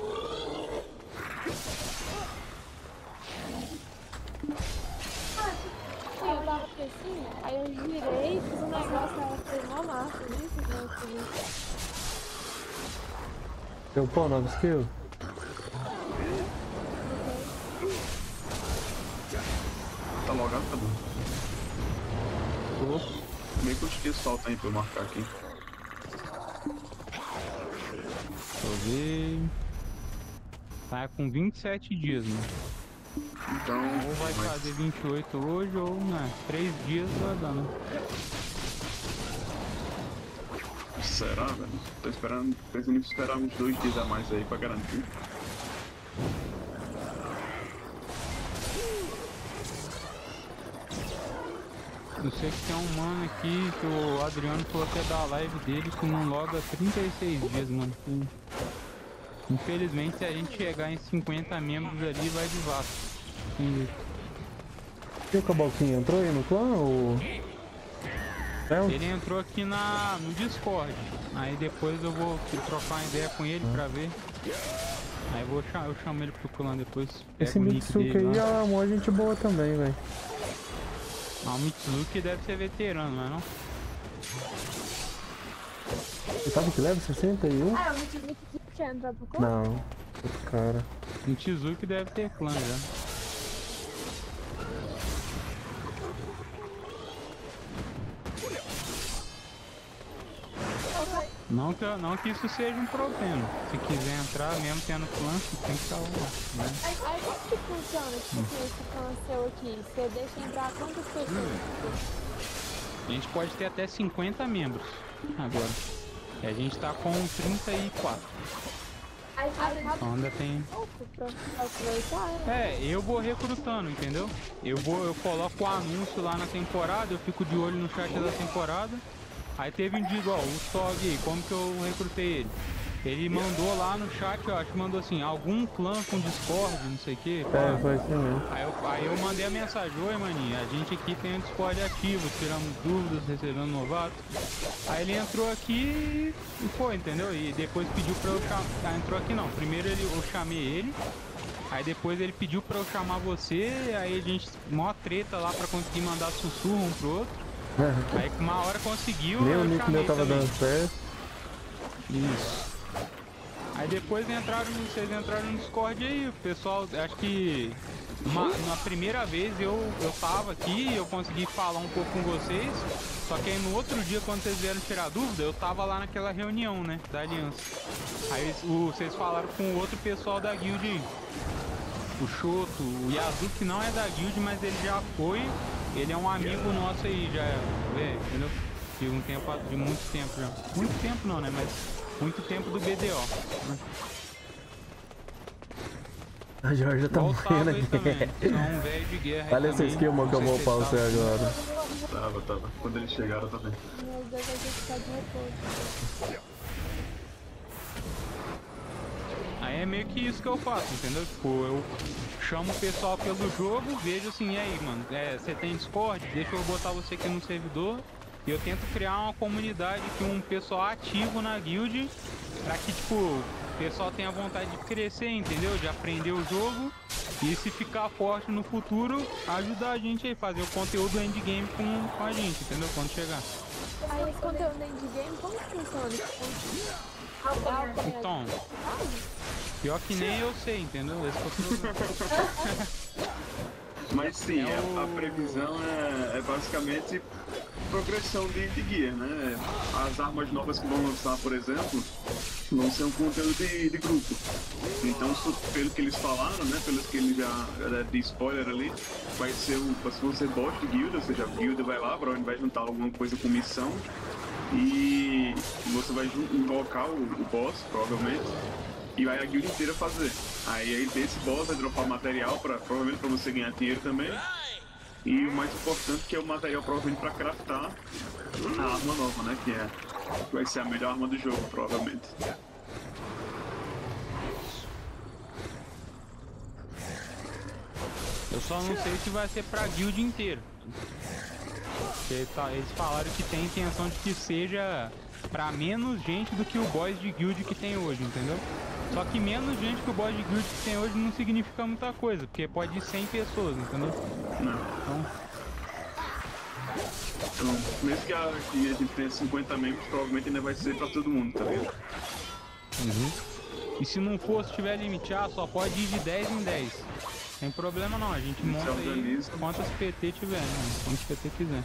Sim, eu tava aqui assim, aí eu girei, fiz um negócio, ela fez uma massa, nem fiz mais isso.
Eu pô, nova skill?
Tá logado, tá bom. Meio que eu esqueço o salto aí pra eu marcar aqui.
Deixa eu ver. Tá com vinte e sete dias, mano.
Então,
Ou vai
mas-
fazer vinte e oito hoje, ou né, três dias vai dar, né?
será, velho? Tô esperando, pensando em esperar uns dois dias a mais aí pra garantir.
Eu sei que tem um mano aqui que o Adriano falou que é da live dele que não loga trinta e seis dias, mano. E, infelizmente, se a gente chegar em cinquenta membros ali, vai de vaso. E
E o Cabalquinho entrou aí no clã ou... É,
ele entrou aqui na, no Discord. Aí depois eu vou trocar uma ideia com ele pra ver. Aí eu, vou, cha- eu chamo ele pro clã depois.
esse
pego o nick
Mitsuki
dele
aí
lá.
é uma gente boa também, velho.
Ah, o Mitsuki deve ser veterano, não é não?
Você sabe que leva sessenta e um?
Ah, o Mitsuki quer entrar pro clã?
Não, outro cara.
O Mitsuki deve ter clã já. Não que, não que isso seja um problema. Se quiser entrar, mesmo tendo clã, tem que estar lá, né?
Aí, aí como que funciona? Tipo assim, esse clã seu aqui, você deixa entrar quantas pessoas?
A gente pode ter até cinquenta membros agora. E a gente tá com trinta e quatro.
Aí cada
Então ainda tem...
pouco pra aproveitar, né?
É, eu vou recrutando, entendeu? Eu vou, eu coloco o anúncio lá na temporada, eu fico de olho no chat da temporada. Aí teve um dia igual, o Sog aí, como que eu recrutei ele? Ele mandou lá no chat, eu acho que mandou assim, algum clã com Discord, não sei o que.
É, foi assim mesmo.
Aí eu, aí eu mandei a mensagem, oi maninho, a gente aqui tem o Discord ativo, tiramos dúvidas, recebendo novatos. Aí ele entrou aqui e foi, entendeu? E depois pediu pra eu chamar, ah, entrou aqui não, primeiro ele, eu chamei ele, aí depois ele pediu pra eu chamar você, aí a gente, mó treta lá pra conseguir mandar sussurro um pro outro. Aí que uma hora conseguiu,
Nem o
eu
nick
chamei
meu tava
também.
dando certo.
Isso. Aí depois entraram, no- vocês entraram no Discord aí, o pessoal, acho que uma, na primeira vez eu, eu tava aqui, eu consegui falar um pouco com vocês, só que aí no outro dia quando vocês vieram tirar dúvida, eu tava lá naquela reunião, né, da aliança. Aí o, vocês falaram com o outro pessoal da guild aí. O Shoto, o Yazuki não é da guild, mas ele já foi, ele é um amigo nosso aí, já é, entendeu? De um tempo, de muito tempo já. Muito tempo não, né, mas muito tempo do B D O. Né?
A Georgia tá
Igual o Tavo
morrendo
aí
aqui.
também, são um velho de guerra aí
Olha essa
também.
skill, mano, que eu
Não
vou
sei
upar
se
você
vocês sabem.
agora.
Tava, tava. Quando eles chegaram, eu tava.
Meu Deus, vai ter que ficar de repouso.
Aí é meio que isso que eu faço, entendeu? Tipo, eu chamo o pessoal pelo jogo, vejo assim, e aí, mano, é, você tem Discord? Deixa eu botar você aqui no servidor. E eu tento criar uma comunidade com um pessoal ativo na guild, pra que, tipo, o pessoal tenha vontade de crescer, entendeu? De aprender o jogo. E se ficar forte no futuro, ajudar a gente aí, fazer o conteúdo endgame com, com a gente, entendeu? Quando chegar.
Aí esse conteúdo de game, como que funciona? Tipo, algo
Então, pior que nem eu sei, entendeu? Esse que é o problema.
Mas sim,
É
a,
o-
a previsão é, é basicamente progressão de, de guia, né? As armas novas que vão lançar, por exemplo, vão ser um conteúdo de, de grupo. Então, su- pelo que eles falaram, né? Pelo que eles já, já de spoiler ali, vai ser um, vão ser boss de guilda, ou seja, a guilda vai lá, provavelmente vai juntar alguma coisa com missão e você vai jun- invocar o, o boss, provavelmente. E vai a guilda inteira fazer. Aí, aí desse boss vai dropar material, pra, provavelmente para você ganhar dinheiro também. E o mais importante que é o material provavelmente para craftar a arma nova, né? Que é, vai ser a melhor arma do jogo, provavelmente.
Eu só não sei se vai ser pra guild inteira. Porque tá- eles falaram que tem intenção de que seja pra menos gente do que o boss de guild que tem hoje, entendeu? Só que menos gente que o boss de guild que tem hoje não significa muita coisa, porque pode ir cem pessoas, entendeu?
Não.
Então,
Então, mesmo que a, que a gente tenha cinquenta membros, provavelmente ainda vai ser pra todo mundo, tá ligado?
e se não for, se tiver limite, ah, só pode ir de dez em dez. Sem problema não, a gente monta aí
organiza.
quantas P T tiver, né? Quantas P T quiser.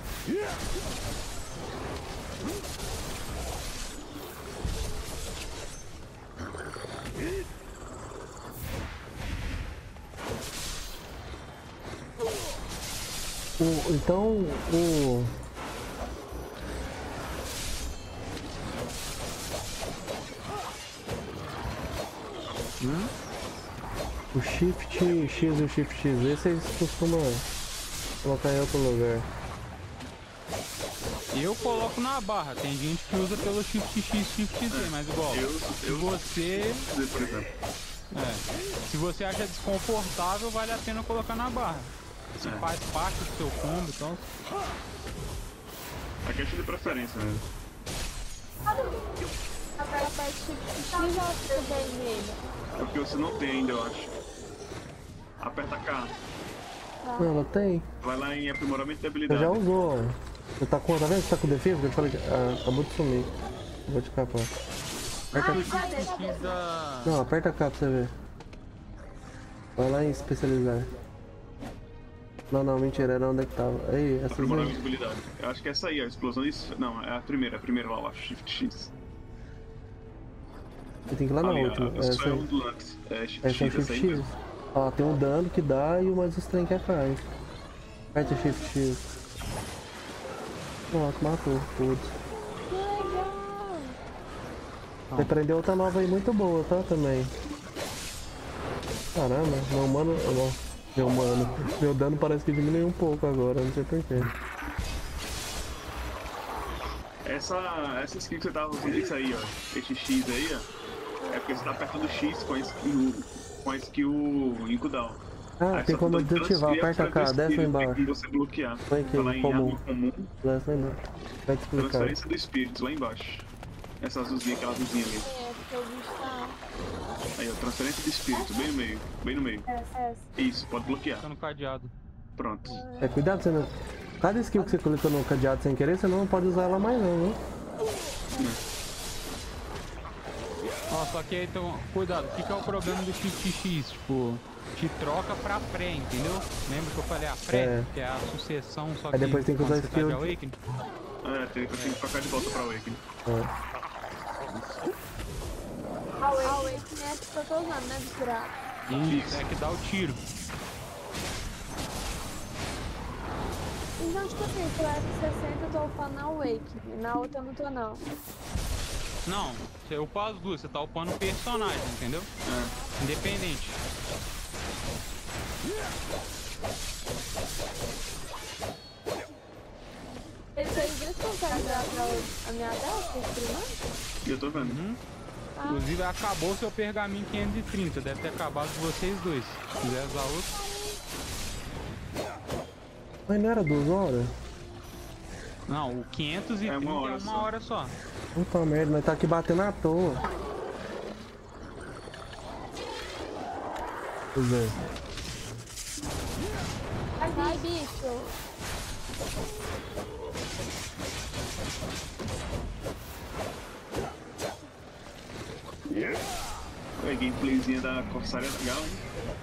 O, então, o...
Hum?
O Shift X e o Shift X, vocês costumam colocar em outro lugar.
Eu coloco na barra, tem gente que usa pelo Shift X, Shift Z, mas igual,
Eu,
se
eu
você,
por exemplo.
é, se você acha desconfortável, vale a pena colocar na barra. Se
É.
faz parte do seu combo, então...
A questão de preferência mesmo.
Aquela parte que já fica vermelha.
É porque você não tem ainda, eu acho. Aperta K.
Não, ela tem.
Vai lá em aprimoramento de
Você
habilidade.
já usou. Você tá com. Tá vendo? Você tá com defesa? Eu falei que. Ah, acabou de sumir. Vou te capar. Aperta.
Shift da...
Não, aperta K pra você ver. Vai lá em especializar. Não, não, mentira, era onde é que tava. Aí, essas
Aprimoramento de
aí.
habilidade. Eu acho que é essa aí, a explosão de... Não, é a primeira, a primeira lá, eu acho. Shift X.
Você tem que ir lá na
Ali,
última.
a-
Essa
Só é
aí.
ondulante. É Shift
Essa é o
X, essa
Shift
aí
X.
mesmo.
Ó, tem um dano que dá e o mais os trem que atrás. Aperta o Shift X. Pronto, matou todos.
Que legal!
Você prendeu outra nova aí muito boa, tá? Também. Caramba, meu mano. Não, meu mano. Meu dano parece que diminuiu um pouco agora, não sei porquê.
Essa, essa skill que você tava usando, isso aí, ó. Esse X aí, ó. É porque você tá apertando o X com a skill. Com a skill em cooldown.
Ah,
Aí
tem
só
como
dando
desativar,
transferir
aperta
a
K, desce lá
espírito,
embaixo.
tem como você bloquear.
Vai aqui,
Tá lá em
comum.
arma comum.
Desce lá embaixo. Vai te explicar.
Transferência do espírito, lá embaixo. Essa azulzinha, aquela azulzinha ali.
É, porque o bicho tá.
Aí, ó, transferência de espírito, bem no meio. Bem no meio.
Essa, essa.
Isso, pode bloquear.
Tá no cadeado.
Pronto.
É, cuidado, você não. Cada skill que você clicou no cadeado sem querer, você não pode usar ela mais não, viu?
Ó, só que aí, então, cuidado, o que, que é o problema do Shift X? Tipo, te troca pra pré, entendeu? Lembra que eu falei a pré?
É.
Que é a sucessão, só
Aí
que
depois tem que
quando
usar
você
skill
tá de
de-
Awakening.
É, tem, tem que trocar de volta pra Awakening.
É.
A Wake é essa que eu tô usando, né? Do pirata.
Isso, é que dá o tiro.
Então, tipo assim, pro F sessenta eu tô upando na Wake. E na outra eu não tô, não.
Não, você upa as duas, você tá upando o personagem, entendeu?
É.
Independente.
Vocês dois conseguem dar pra a minha dessa, experimente?
E eu tô vendo.
Uhum.
Ah,
Inclusive acabou seu pergaminho quinhentos e trinta, deve ter acabado com vocês dois. Se quiser usar outro.
Mas não era duas horas?
Não, o quinhentos e trinta
É
é
uma
uma
hora
hora,
só.
só.
Puta merda, nós tá aqui batendo à toa. Pois é.
vai, bicho.
A gameplayzinha da Corsária é legal, hein?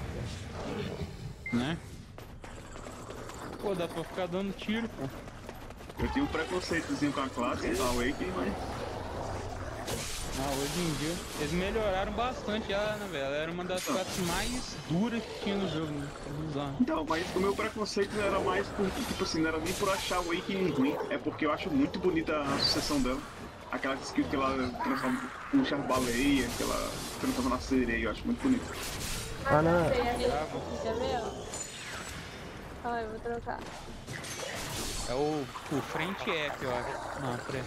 Né? Pô, dá pra ficar dando tiro, pô.
Eu tinha um preconceitozinho com a classe, a Awakening, mas...
Ah, hoje em dia eles melhoraram bastante já, né, velho? Ela era uma das classes mais duras que tinha no jogo, né? Bizarro.
Então, mas o meu preconceito era mais por, tipo assim, não era nem por achar a Awakening ruim, é porque eu acho muito bonita a sucessão dela. Aquela skill que ela transforma, puxa a baleia, que ela transforma na sereia, eu acho muito bonito.
Ah, não.
Quer ver, ó? Ó, eu vou trocar.
É o, o frente F, eu acho. Não, frente.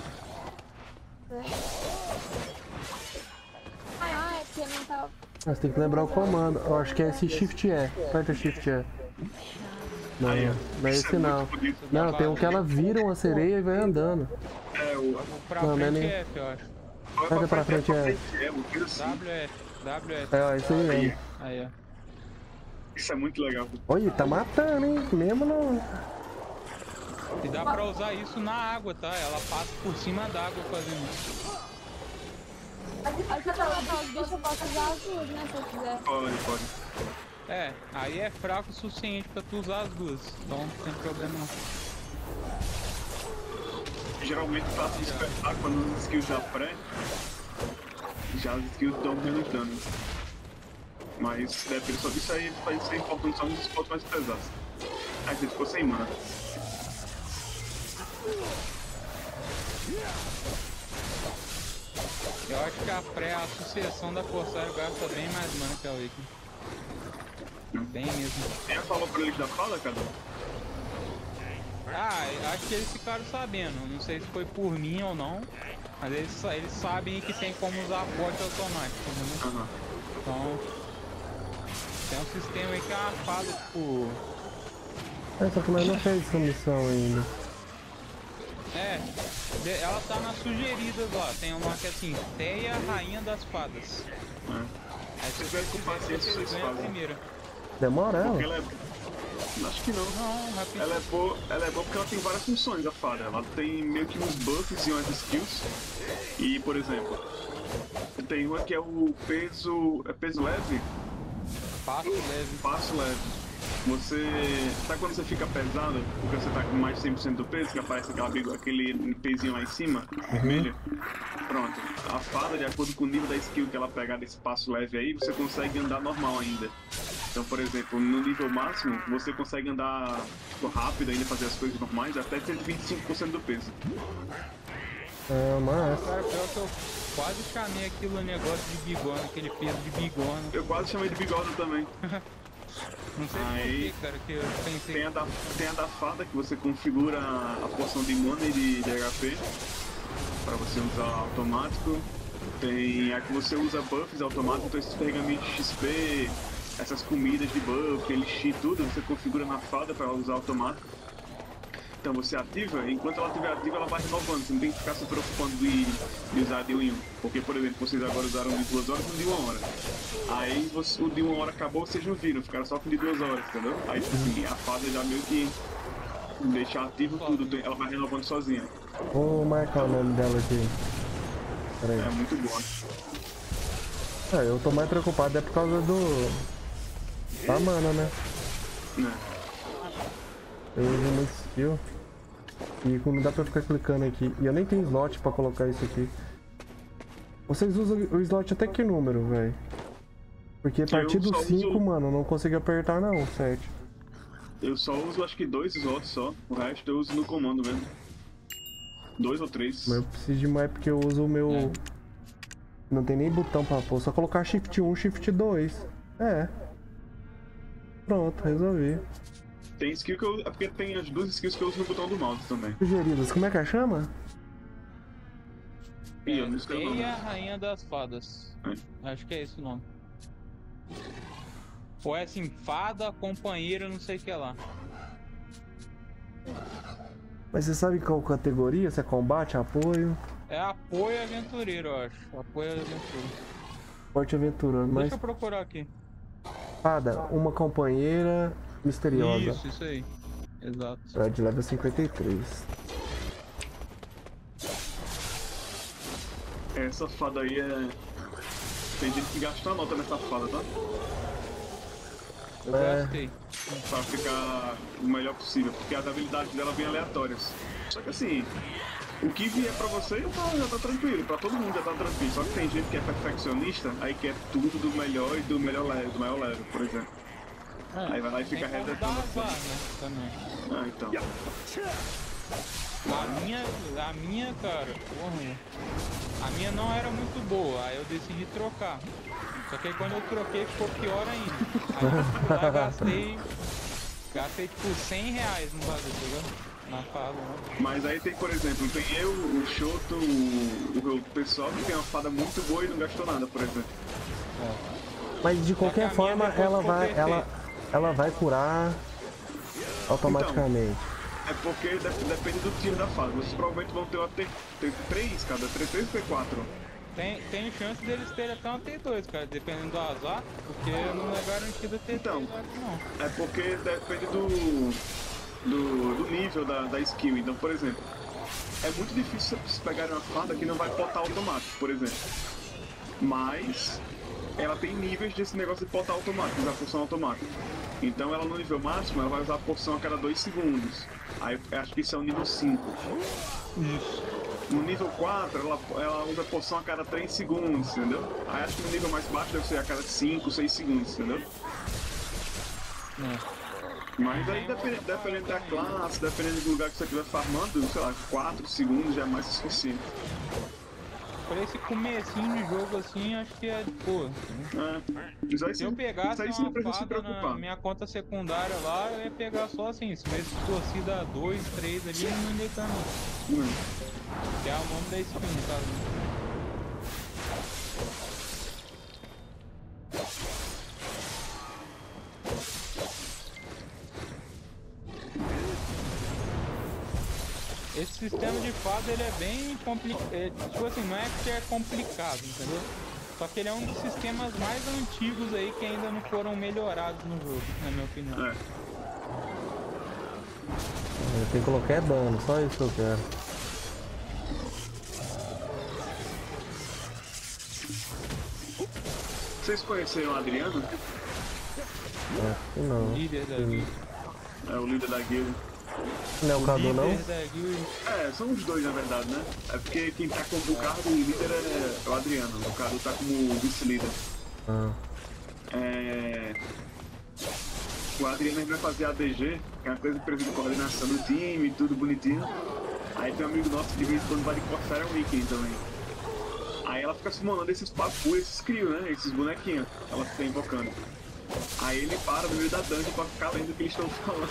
Ah, é porque não tá...
Mas tem que lembrar o comando. Eu acho que é esse Shift E. Aperta Shift E. Não,
Aí, ó.
não é
Isso
esse não.
muito bonito.
Não, tem um que ela vira uma sereia e vai andando.
É, o...
Pra
Não,
frente
não é nem-
F, eu acho.
Pega pra frente, é.
é, uma coisa assim.
W F, W F.
É, ó, isso aí
Aí,
mesmo.
Aí, ó.
isso é muito legal.
Olha, tá matando, hein? Mesmo não.
E dá pra usar isso na água, tá? Ela passa por cima da água fazendo isso.
Aí você tá lá, os bichos, eu posso usar as duas, né? Se eu quiser.
Pode, pode.
É, aí é fraco o suficiente pra tu usar as duas. Então não tem problema não.
Geralmente faço despertar quando os skills já pré. Já as skills dão menos dano. Mas depende só disso aí, vai ser importante só nos spots mais pesados. Aí você ficou sem mana.
Eu acho que a pré, a sucessão da Corsário gasta bem mais mana que a Awakening. Bem mesmo.
Quem falou pra eles da fala, cara?
Ah, acho que eles ficaram sabendo. Não sei se foi por mim ou não. Mas eles, eles sabem que tem como usar a porta automática, entendeu?
Aham.
Então, tem um sistema aí que é uma fada, tipo...
É, só que nós não fez essa missão ainda.
É, de- ela tá nas sugeridas lá. Tem uma que é assim, Teia, Rainha das Fadas.
É.
Aí se
Se
você
tiver com
fizer,
paciência,
vocês
vocês
ganham a
fazem.
primeira.
Demora
Porque
ela?
ela é. Acho que não.
Não, rapidinho.
Ela é boa, ela é boa porque ela tem várias funções, a fada. Ela tem meio que uns buffs e umas skills. E, por exemplo, tem uma que é o peso. É peso leve?
Passo leve.
Passo leve. Você. Sabe quando você fica pesado, porque você tá com mais de cem por cento do peso, que aparece aquela, bigo- aquele pezinho lá em cima, vermelho? Pronto. A fada, de acordo com o nível da skill que ela pegar desse passo leve aí, você consegue andar normal ainda. Então, por exemplo, no nível máximo, você consegue andar tipo, rápido ainda, fazer as coisas normais, até cento e vinte e cinco por cento do peso.
É, mas.
Cara, pior que eu quase chamei aquilo negócio de bigona, aquele peso de bigona.
Eu quase chamei de bigode também.
Não sei
Aí,
por que, cara, que eu pensei.
Tem a, da, tem a da fada, que você configura a porção de mana e de, de H P para você usar automático. Tem a que você usa buffs automáticos, então esses pergaminhos de X P, essas comidas de buff, elixir, tudo, você configura na fada para usar automático. Então você ativa, enquanto ela estiver ativa, ela vai renovando, você não tem que ficar se preocupando de, de usar de um em um. Porque, por exemplo, vocês agora usaram de duas horas e um de uma hora. Aí você, o de uma hora acabou, vocês não viram, ficaram só com de duas horas, entendeu? Aí tipo assim, a fada já meio que deixa ativo tudo, ela vai renovando sozinha.
Vou marcar o nome dela aqui. Pera
É
aí.
muito bom.
É, eu tô mais preocupado é por causa do. Da mana, né?
Né?
Eu uso muito skill. E não dá pra ficar clicando aqui. E eu nem tenho slot pra colocar isso aqui. Vocês usam o slot até que número, velho? Porque a partir
Eu
do
só
cinco,
uso-
mano, eu não consigo apertar não, o sete.
Eu só uso acho que dois slots só, o resto eu uso no comando mesmo. Dois ou três.
Mas eu preciso de mais porque eu uso o meu...
É.
Não tem nem botão pra pôr, só colocar shift um, shift dois. É. Pronto, resolvi.
Tem skill que eu. É porque tem as duas skills que eu uso no botão do mouse também.
Sugeridas, como é que ela chama?
Ih, eu não escrevo o nome.
Teia, Rainha das Fadas. Acho que é esse o nome. Ou é assim, fada, companheira, não sei o que lá.
Mas você sabe qual categoria? Se é combate, apoio,
É apoio aventureiro, eu acho. Apoio aventureiro.
forte aventurando, mas
Deixa eu procurar aqui.
fada, uma companheira misteriosa.
Isso, isso aí. Exato.
É de level cinquenta e três.
Essa fada aí é. Tem gente que gasta a nota nessa fada, tá?
Eu
É.
gastei.
Pra ficar o melhor possível, porque as habilidades dela vêm aleatórias. Só que assim, o que vier pra você já tá, já tá tranquilo, pra todo mundo já tá tranquilo. Só que tem gente que é perfeccionista, aí quer tudo do melhor e do melhor level, do maior level, por exemplo.
É,
Aí vai lá e fica
tem como
resetando
dar
as coisas.
azar, né? Também.
Ah, então.
A minha, a minha, cara, porra, a minha não era muito boa, aí eu decidi trocar. Só que aí quando eu troquei ficou pior ainda. Aí eu fui lá e gastei, gastei tipo cem reais no bagulho, entendeu? Na fada, né?
Mas aí tem, por exemplo, tem eu, o Shoto, o, o pessoal que tem uma fada muito boa e não gastou nada, por exemplo.
Mas de qualquer
a minha
forma,
depois
ela vai,
converter.
ela, ela vai curar automaticamente?
É porque dep- depende do tiro da fase. Vocês provavelmente vão ter uma T três, cada T três ou T quatro.
Tem, tem chance deles terem até uma T dois, cara, dependendo do azar, porque não é garantido T três,
Então.
eu acho, não.
É porque depende do, do, do nível da, da skill. Então, por exemplo, é muito difícil vocês pegarem uma fada que não vai potar automático, por exemplo. Mas ela tem níveis desse negócio de potar automático, usar porção automática. Então ela no nível máximo ela vai usar a porção a cada dois segundos. Aí eu acho que isso é o nível cinco.
Isso.
No nível quatro ela, ela usa a porção a cada três segundos, entendeu? Aí acho que no nível mais baixo deve ser a cada cinco, seis segundos, entendeu?
É.
Mas aí dependendo, dependendo da classe, dependendo do lugar que você estiver farmando, sei lá, quatro segundos já é mais suficiente.
Pra esse comecinho de jogo assim, acho que é de boa.
É. Isso aí,
Se eu
sim-
pegasse
isso aí você não
uma
precisa se
fada
preocupar.
na minha conta secundária lá, eu ia pegar só assim, se tivesse torcida dois, três ali, não ia dar não.
Hum.
Que é o nome da skin, no caso. Esse sistema de fada ele é bem complicado. É, tipo assim, não é que é complicado, entendeu? Só que ele é um dos sistemas mais antigos aí que ainda não foram melhorados no jogo, na minha opinião.
É.
Eu tenho que colocar é dano, só isso que eu quero.
Vocês conheceram o Adriano?
Acho que não.
Líder da guild.
É o líder da guilda.
Não é o Cadu, não?
Líder da guild.
É, são os dois na verdade, né? É porque quem tá com o cargo de líder é o Adriano, o Cadu tá como vice-líder.
Ah.
É... O Adriano vai fazer a D G, que é uma coisa de coordenação do time, tudo bonitinho. Aí tem um amigo nosso que de vez em quando vai de Corsair Weekend também. Aí ela fica summonando esses papu, esses crios, né? Esses bonequinhos, ela fica invocando. Aí ele para no meio da dungeon pra ficar lendo o que eles estão falando.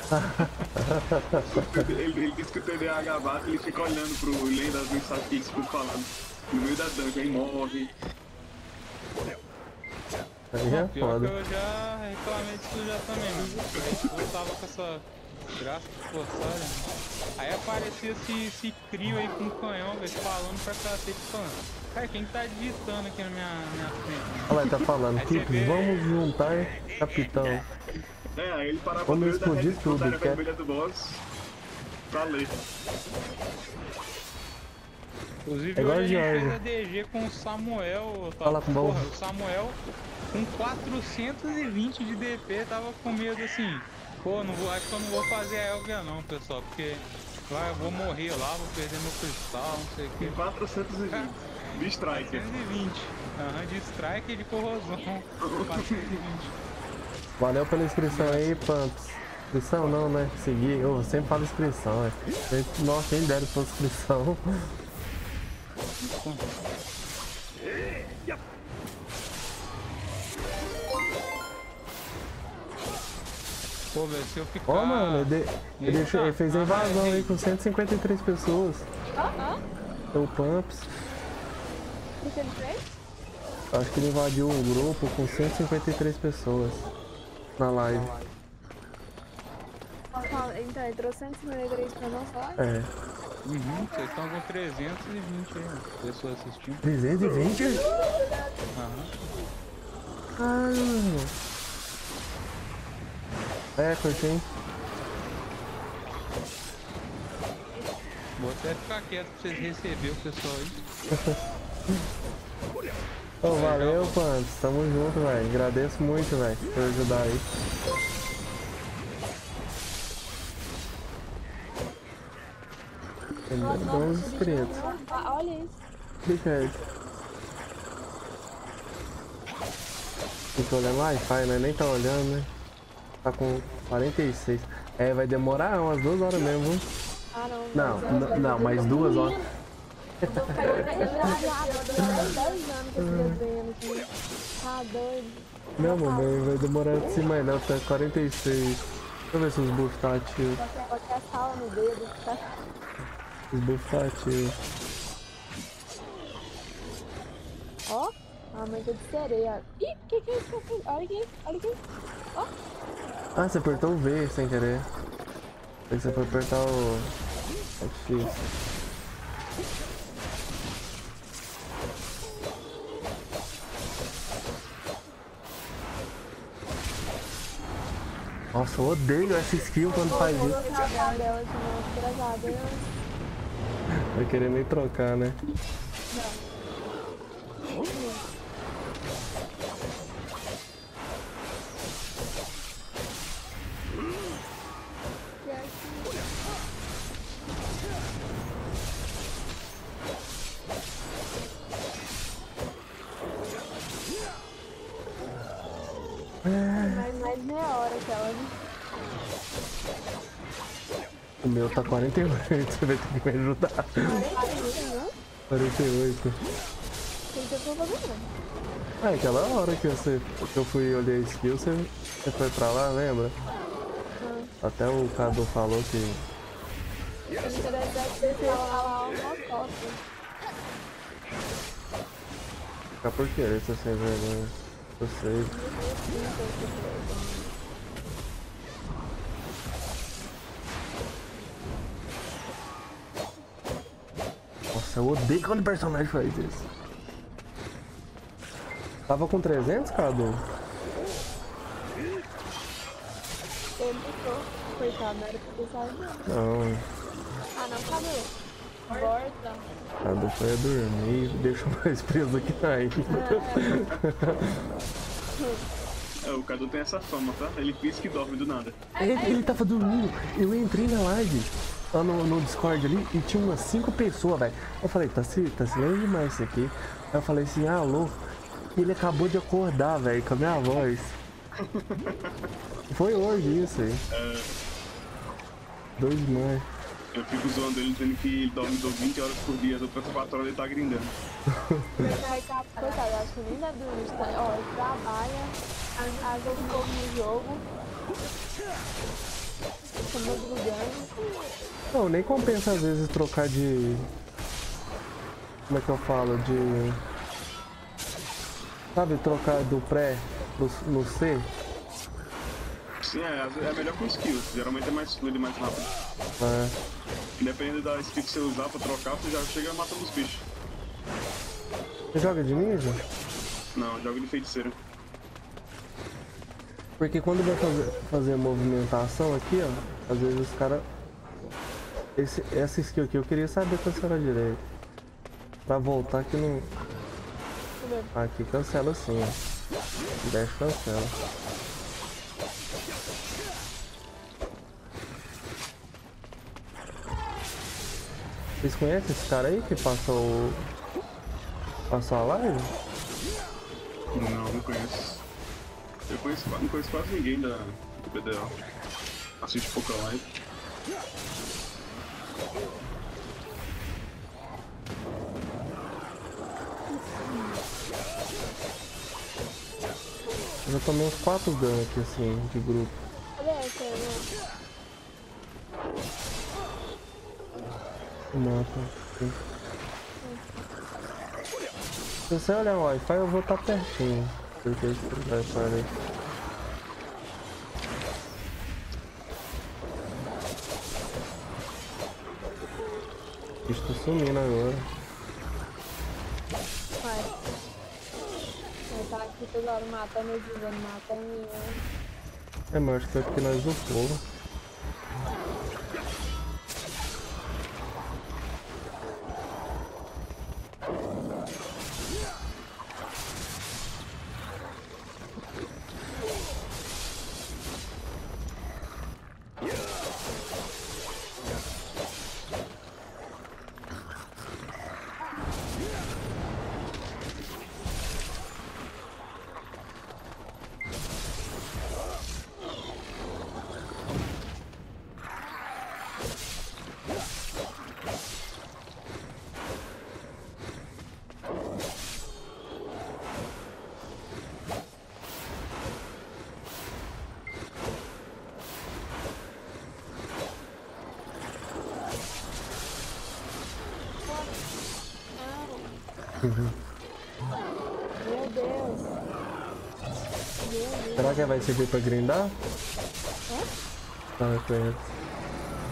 ele, ele diz que o T D A H bate, ele fica olhando pro lendo as mensagens que eles ficam falando. No meio da dungeon, aí morre.
Aí é
Pior que
foda.
eu já reclamei disso já também, mano. Eu tava com essa graça forçada. Aí aparecia esse, esse crio aí com um canhão, velho, falando pra cacete, falando. Cara, quem tá digitando aqui na minha, minha frente? Né?
Olha lá, ele tá falando,
Aí você
Kip,
vê-
vamos juntar, capitão.
É, aí ele parava no
Vamos
meio da
explodir
rede
tudo,
secundária
quer?
vermelha do boss pra ler.
Inclusive
É igual
hoje a gente
Jorge.
fez a D G com o Samuel. Tava,
Fala com o bom.
porra, o Samuel com quatrocentos e vinte de D P tava com medo assim. Pô, não vou, acho que eu não vou fazer a Elvia não, pessoal, porque lá eu vou morrer lá, vou perder meu cristal, não sei o que.
quatrocentos e vinte de striker.
quatrocentos e vinte. Aham, de strike e de corrosão. quatrocentos e vinte.
Valeu pela inscrição aí, Pamps. Inscrição não, né? Seguir, eu sempre falo inscrição, é. Nossa, quem dera sua inscrição.
Pô, velho, se eu ficar...
Ó, mano, ele, de- ele, deixou, ele fez a invasão aí com cento e cinquenta e três pessoas.
Ah, ah.
O Pumps,
O que ele fez?
acho que ele invadiu um grupo com cento e cinquenta e três pessoas na live.
Então, ele trouxe cento e cinquenta e três pra nós lá.
É.
Uhum, vocês estão com trezentos e vinte aí, ó, pessoas assistindo.
trezentos e vinte?
Aham.
Ah, é, curti.
Vou até ficar quieto pra vocês receberem o pessoal aí.
Ô, valeu, Pumps. Tamo junto, velho. Agradeço muito, velho, por ajudar aí. Tem onze inscritos.
Ah, olha isso.
Richard. Fica olhando o Wi-Fi, né? Nem tá olhando, né? Tá com quarenta e seis. É, vai demorar umas duas horas mesmo, viu?
Ah, não.
Não, não, não, mais duas horas.
Eu vou ficar engraçado, dez anos que esse desenho aqui. Tá doido.
Não, mamãe, vai demorar assim mais não, tá quarenta e seis. Deixa eu ver se os buffs tá ativos.
Qualquer sala no dedo. Tá?
Os buffs tá ativos.
Ó, a mãe tá de sereia. Ih, que que é isso que eu fiz? Olha aqui, olha aqui. Ó.
Ah, você apertou o V sem querer. Aí você foi apertar o... o X. Nossa, eu odeio essa skill quando faz
Vou
isso.
jogar dela de novo, engraçada.
Vai querer nem trocar, né?
Mais, mais meia hora aquela, né?
O meu tá quarenta e oito, você vai ter que me ajudar. quarenta e oito.
Tem que eu fazendo.
Ah, aquela hora que, você, que eu fui olhar a skill, você, você foi pra lá, lembra?
Ah.
Até o Cadu falou que...
Eu interessante falar uma foto.
Fica por querer, você sem vergonha. Eu sei. Nossa, eu odeio quando o personagem faz isso. Tava com trezentos, Cadu?
Ele ficou. Coitado, não era pra ter saído.
Não,
Ah, não, cadê? Borda.
Cadu foi a dormir, deixou mais preso aqui na ilha.
É, o Cadu tem essa fama, tá? Ele finge que dorme do nada.
Ele, ele tava dormindo, eu entrei na live, lá no, no Discord ali, e tinha umas cinco pessoas, velho. Eu falei, tá, tá silêncio demais isso aqui. Aí eu falei assim, alô, ele acabou de acordar, velho, com a minha voz. Foi hoje isso aí.
É,
Dois demais.
eu fico zoando ele dizendo que ele dorme vinte horas por dia, as outras quatro horas ele tá grindando.
Coitado, acho que nem dá dormir. Ó, ele trabalha, às vezes um pouco no jogo. Fica madrugando.
Não, nem compensa às vezes trocar de... Como é que eu falo? De... Sabe, trocar do pré no, no C?
Sim, é, é melhor com skills. Geralmente é mais fluido e mais rápido.
É.
Independente da skill que você usar pra trocar, você já chega matando os bichos.
Você joga de ninja?
Não, jogo de feiticeiro.
Porque quando vai fazer, fazer movimentação aqui, ó, às vezes os caras... Essa skill aqui eu queria saber cancelar direito. Pra voltar aqui no... Aqui cancela sim, ó. Dash cancela. Vocês conhecem esse cara aí que passou... Passou a live?
Não, não conheço. Eu conheço, não conheço quase ninguém da, do B D O. Assiste pouca live.
Eu já tomei uns quatro danos aqui assim, de grupo.
Olha essa, né?
O mapa. Aqui. Se você olhar o Wi-Fi, eu vou estar pertinho. Porque esse Wi-Fi aí. Estou sumindo agora.
Vai. Vai tá aqui toda hora matando, desvando, matando.
É, mas acho que é porque nós upou. Uhum.
Meu Deus. Meu Deus.
Será que vai servir pra grindar?
Hã?
Tá, eu conheço.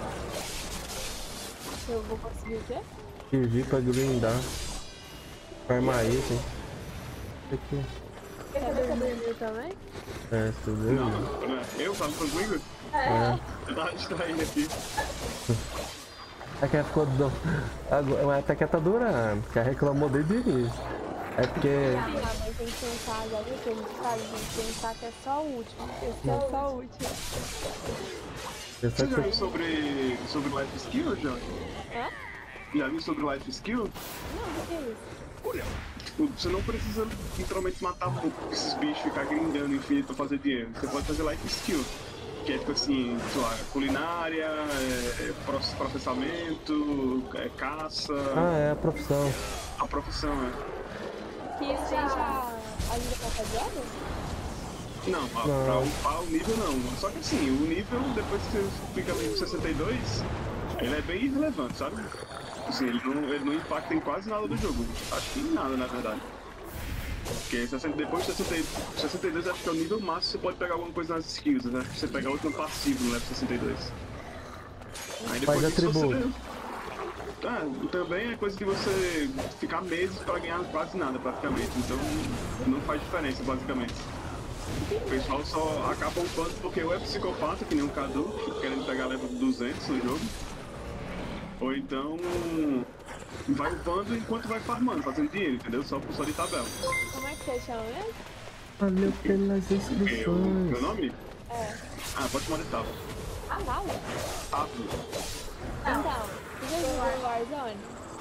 Eu vou conseguir o quê?
Pedir pra grindar. Farmar item. Aqui.
Você tá dormindo também?
É, você viu?
Não, não, eu falo comigo?
É.
Eu tava distraindo aqui.
É que ela ficou do... Agora, até que ela tá durando, porque ela reclamou desde o início. É porque...
Ah, mas tem que pensar, já viu que a gente faz? Tem que pensar que é só o último. Esse é só o último.
Eu
Você
só
já
que...
viu sobre, sobre life skill, João?
Hã?
Já viu sobre life skill?
Não, o que é isso?
Tipo, você não precisa literalmente matar esses bichos e ficar grindando infinito pra fazer dinheiro. Você pode fazer life skill. Que é tipo assim, sei lá, culinária, é, processamento, é, caça.
Ah, é a profissão.
A profissão, é.
Que isso aí já ajuda pra fazer obra?
Não, pra,
Não.
pra upar o nível não. Só que assim, o nível, depois que você fica nível sessenta e dois, ele é bem irrelevante, sabe? Assim, ele não, ele não impacta em quase nada do jogo. Acho que em nada, na verdade. Porque sessenta, depois de sessenta, sessenta e dois acho que é o nível máximo, você pode pegar alguma coisa nas skills, né? Você pegar outro passivo no level sessenta e dois. Aí depois
Faz
disso
atributo.
você... Ah, também é coisa de você ficar meses pra ganhar quase nada, praticamente. Então não faz diferença, basicamente. O pessoal só acaba upando porque ou é psicopata, que nem um Cadu, querendo pegar level duzentos no jogo. Ou então vai upando enquanto vai farmando, fazendo dinheiro, entendeu? Só, só de tabela.
Como é que você chama mesmo?
Valeu pelas
Porque o
inscrições.
meu nome?
É.
Ah, pode chamar de Tavo.
Ah, não.
Tavo?
Então, você já jogou Warzone?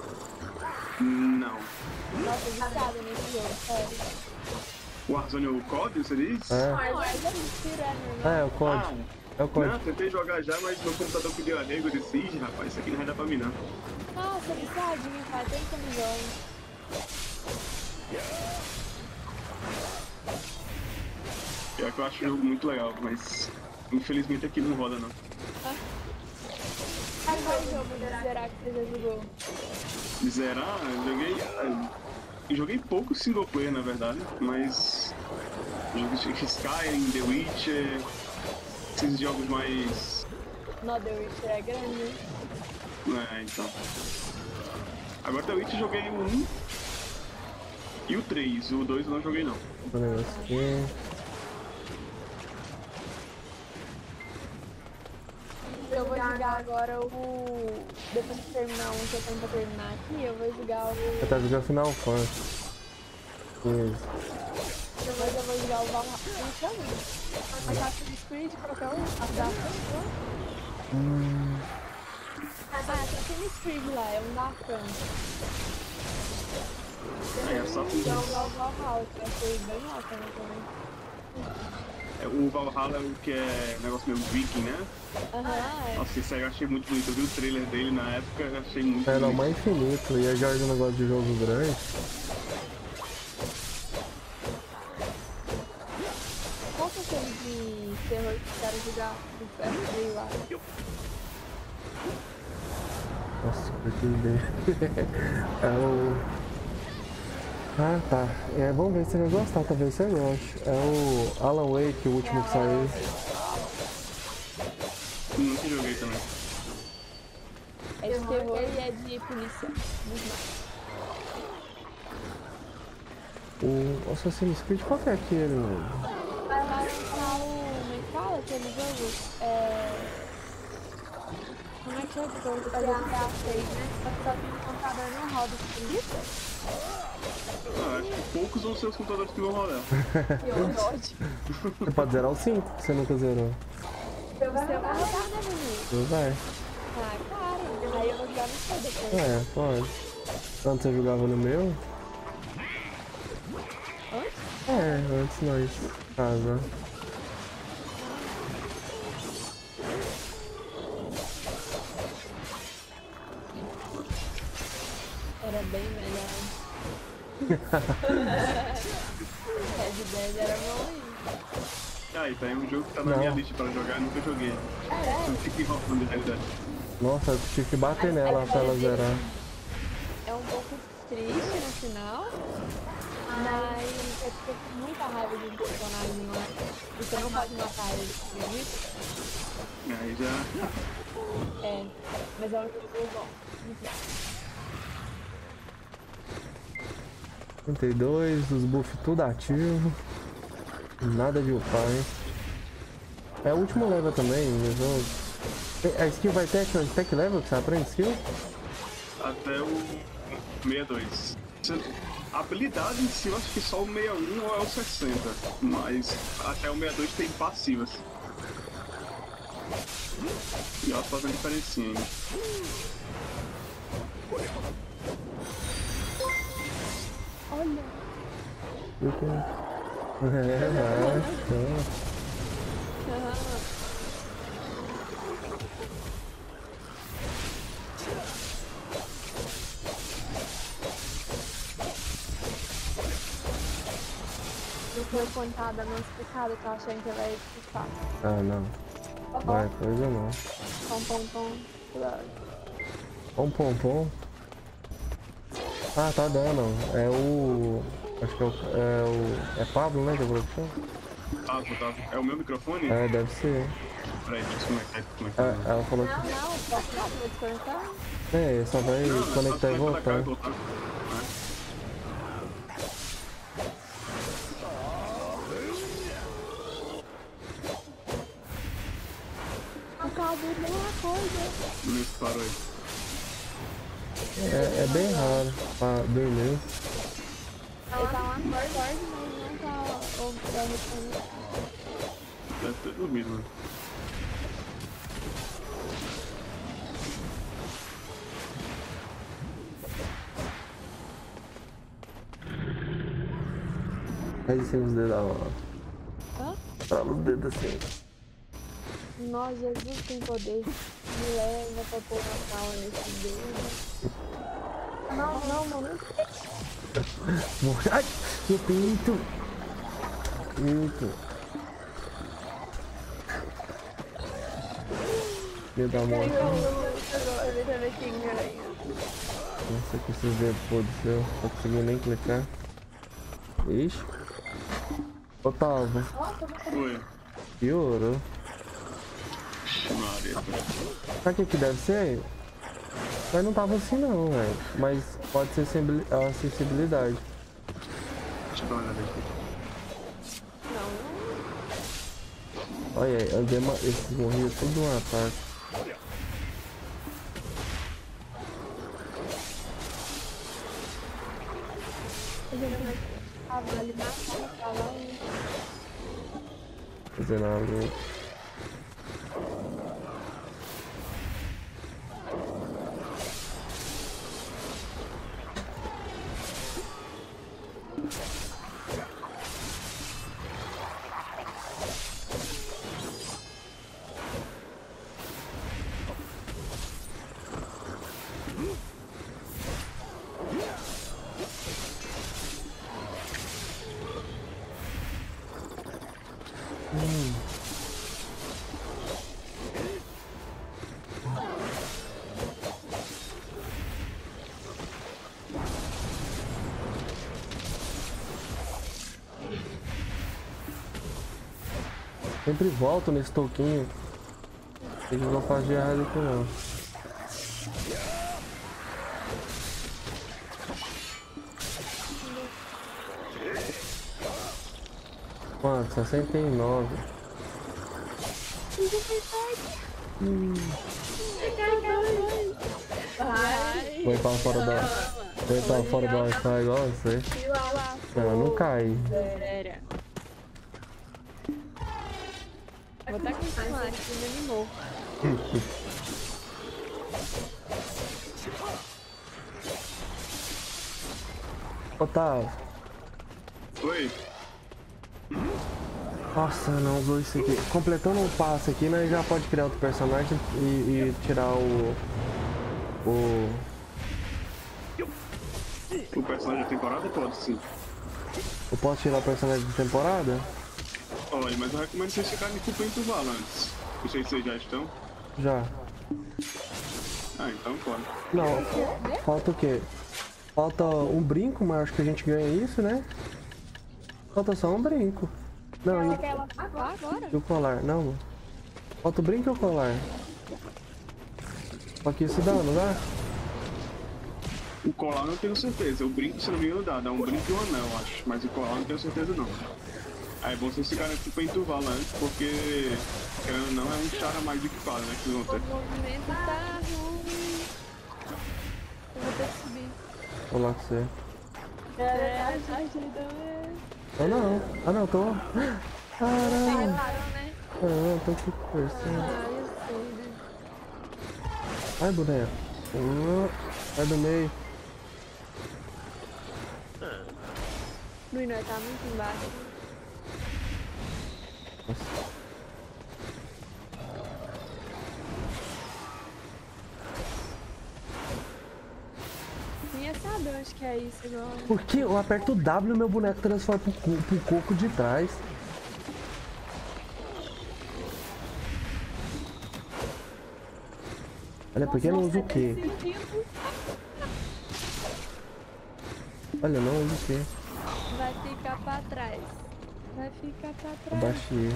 Não.
Nossa, viciada nesse jogo, sério.
O Warzone é o código, você diz?
É,
Warzone é mentira, é normal.
é o código. É o
Não,
código.
tentei jogar já, mas meu computador pediu arrego. Eu disse, "Ih, rapaz, isso aqui não vai dar pra mim não."
Nossa, viciadinho, faz tempo que eu não jogo.
Pior que eu acho o jogo muito legal, mas infelizmente aqui não roda não.
Qual jogo de zerar que você já jogou?
De zerar, eu joguei. ah, Eu joguei pouco single player na verdade, mas. Joguei Skyrim, The Witcher. Esses jogos mais.
No, The Witcher é grande.
É, então. Agora The Witcher eu joguei o um e o três, o dois eu não joguei não.
O negócio aqui.
Eu vou jogar agora o... Depois de terminar um que eu tenho pra terminar aqui, eu vou jogar o...
Eu tava jogando Final Fantasy. Isso.
Mas eu vou jogar o Valhalla. Não chama? Assassin's Creed, qualquer um? Assassin's
Hum,
Ah, Assassin's Creed lá, é um da França.
É, só
Eu vou jogar o Valhalla, que eu achei bem bacana também.
É, o Valhalla é o que é negócio meio viking, né?
Aham, é.
Nossa, esse aí eu achei muito bonito. Eu vi o trailer dele na época, eu achei muito
é não,
bonito.
mais infinito. E eu jogo um negócio de jogo grande.
Qual que é aquele de terror que os caras jogar no F B lá?
Nossa, que perdi. É o. Ah, tá. É, vamos ver se você vai gostar, talvez você goste. É o Alan Wake, o último que saiu.
Nunca joguei também.
É de terror e é de polícia. Muito massa.
O Assassin's Creed, qual que é aquele?
Vai lá lançar o... Como é que fala aquele jogo? É... Como é que é que eu vou fazer G T A seis, né? Só que só que no computador não roda, você acredita?
Ah, acho que poucos vão ser os computadores que vão rodar.
Que ódio.
Você pode zerar o cinco, você nunca zerou.
Você vai rodar, né, menino?
Não vai.
Ah, claro. Aí eu vou jogar no seu depois.
É, pode. Antes você jogava no meu?
Antes?
É, antes nós. Casa.
Era bem melhor. Red Dead era bom ainda.
Ah, e tá aí um jogo que tá na
Não.
minha lista pra jogar, nunca joguei.
É,
Eu fico enrolando de realidade.
Nossa, eu tive que bater nela pra ela zerar.
é um pouco triste no final, mas você fica com muita raiva de um personagem lá. E você não pode matar ele, acredita?
Aí já.
É, mas é um jogo bom. Muito bom.
trinta e dois, os buffs tudo ativo. Nada de upar, hein? É o último level também, no jogo. A skill vai ter até que level que você aprende skill?
Até o sessenta e dois. A habilidade em si, eu acho que só o sessenta e um ou é o sessenta. Mas até o sessenta e dois tem passivas. E elas fazem diferencinha ainda.
Olha.
Eu tenho... É, vai.
Ah, eu fui apontada não explicada, tô achando que vai explicar.
Ah, não. Vai, coisa não.
Pom, pom, pom. Cuidado.
Pom, pom, pom. Ah, tá dando. É o... Acho que é o... É, o... é Pablo, né, que é o produção?
Ah, tá. É o meu microfone?
É, deve ser.
Peraí, deixa eu desconectar. Desconectar.
É, ela falou
Não,
que...
não, posso não, vou desconectar.
É, só vai
Não, é só
conectar e
desconectar
voltar.
e voltar.
Acabou de dar uma coisa.
Não parou aí.
É, é bem raro pra dormir.
Ele tá lá no Discord, mas não tá observando.
Deve ter dormido, mano.
Faz assim os dedos, ó.
Hã?
Trava os dedos assim.
Nossa, Jesus tem poder. Me leva pra pôr uma sala nesse dedo. Não, não, mano.
Ai, meu pinto. Pinto. Meu da morte. Nossa, com esses dedos podres seu. Não consegui nem clicar. Ixi. Otávio.
Oi.
Piorou.
Maria.
Sabe o que que deve ser? Mas não tava assim não, velho. Mas pode ser sensibili- a sensibilidade.
Deixa eu dar uma olhada aqui.
Não,
Olha aí, andei uma... esses morriam tudo um ataque.
a vale matar pra lá.
Fazendo a luta. Sempre volto nesse toquinho. Eles não fazem errado aqui não. Quanto? sessenta e nove. Hum.
Vai.
Vou entrar fora da. Vou entrar fora da Wi-Fi igual você. Não, não cai.
Sério. Vou até continuar aqui, me animou.
Otávio.
Oi.
Nossa, não usou isso aqui. Completando um passo aqui, nós já pode criar outro personagem e, e tirar o. O.
O personagem da temporada pode sim.
Eu posso tirar o personagem de temporada?
Olha, mas eu recomendo vocês ficarem com o intervalo antes. Não sei se vocês já estão.
Já.
Ah, então pode.
Não, falta o quê? Falta um brinco, mas acho que a gente ganha isso, né? Falta só um brinco. Não, e
Você
o,
quer ela lá agora?
e o colar? Não, mano. Falta o brinco e o colar. Aqui isso dá, não dá?
O colar não tenho certeza. O brinco, se não me engano, dá. Dá um brinco e um anel, eu acho. Mas o colar não tenho certeza, não. Aí é bom vocês ficarem tipo em Turval antes, porque, querendo ou não, é um char a mais equipado, né? Que vocês vão
O
ter.
movimento tá ruim. Eu vou ter que subir.
Vou lá com você.
É, ajuda-me.
Ah, não. Ah, não, tô...
Você
Caralho.
reparou, né?
Ah, tô aqui conversando.
Ah, eu sei, né?
Ai, boneco. Ah, sai do meio.
Luiz, tá muito embaixo.
Nossa.
Ninguém sabe onde que é isso agora.
Por que eu aperto o W e meu boneco transforma pro, co pro coco de trás? Olha, por que não usa o quê? Olha, não usa o quê?
Vai ficar pra trás. Vai ficar pra trás.
Abaixei.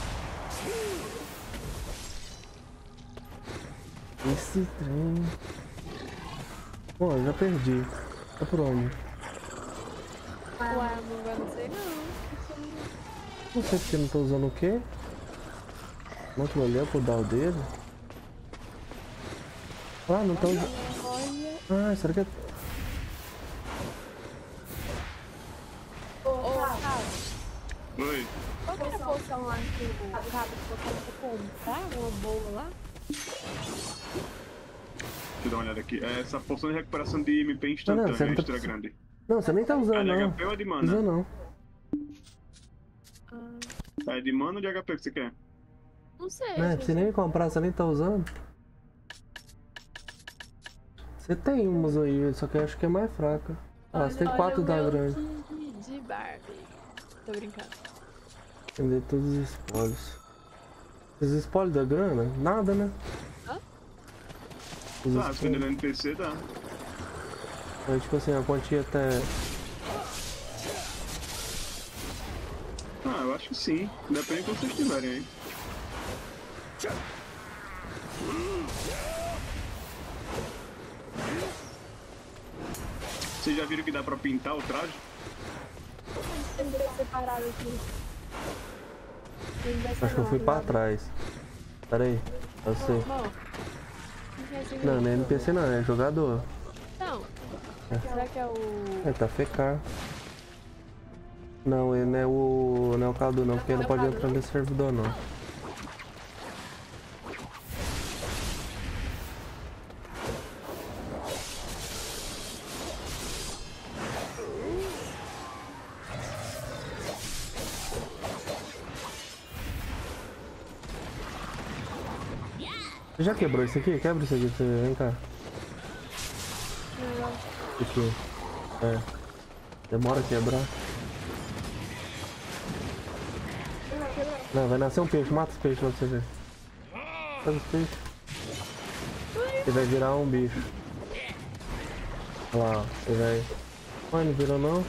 Esse trem... Bom, eu já perdi. Tá por onde?
Ué, não não sei não.
Não sei porque não tô usando o quê? Não que olhei pro dar o dedo. Ah, não tô usando...
Olha.
Ah, será que é...
Ô, ô, Carlos.
Oi.
Qual que é a poção lá que o Carlos colocou pra comprar? Uma boa lá?
Deixa eu dar uma olhada aqui. É essa poção de recuperação de M P instantânea,
você não tá
extra
precisando.
grande.
Não, você nem tá
É
usando,
de
não.
H P ou é de
Usa
mana?
não.
Ah,
É de mana ou de H P que você quer?
não sei.
Não, é,
gente.
você nem comprar, você nem tá usando. Você tem umas aí, só que eu acho que é mais fraca. Ah, você tem
Olha
quatro
o
da
meu
grande.
kit de Barbie. Tô brincando.
Vender todos os espólios. Os espólios da grana? Nada, né?
Hã?
Os
Ah, se vender
espólios.
no N P C dá.
É, tipo assim, a quantia até...
Ah, eu acho que sim. Depende de como vocês tiverem aí. Vocês já viram que dá pra pintar o traje?
Tem que separado aqui. Tem que
Acho que eu fui pra trás. Pera aí, eu sei.
Bom, não quer
Não, não é N P C não, é jogador.
Não. Será que é o...
É, tá F K. Não, ele não é o... não é o Cadu não, porque ele não pode entrar nesse servidor não. Você já quebrou isso aqui? Quebra isso aqui pra você, vem cá. Aqui. É. Demora a quebrar. Não, vai nascer um peixe, mata os peixes pra você ver. Mata os peixes. Ele vai virar um bicho. Olha lá, ó. Ele vai... Ué, não virou não?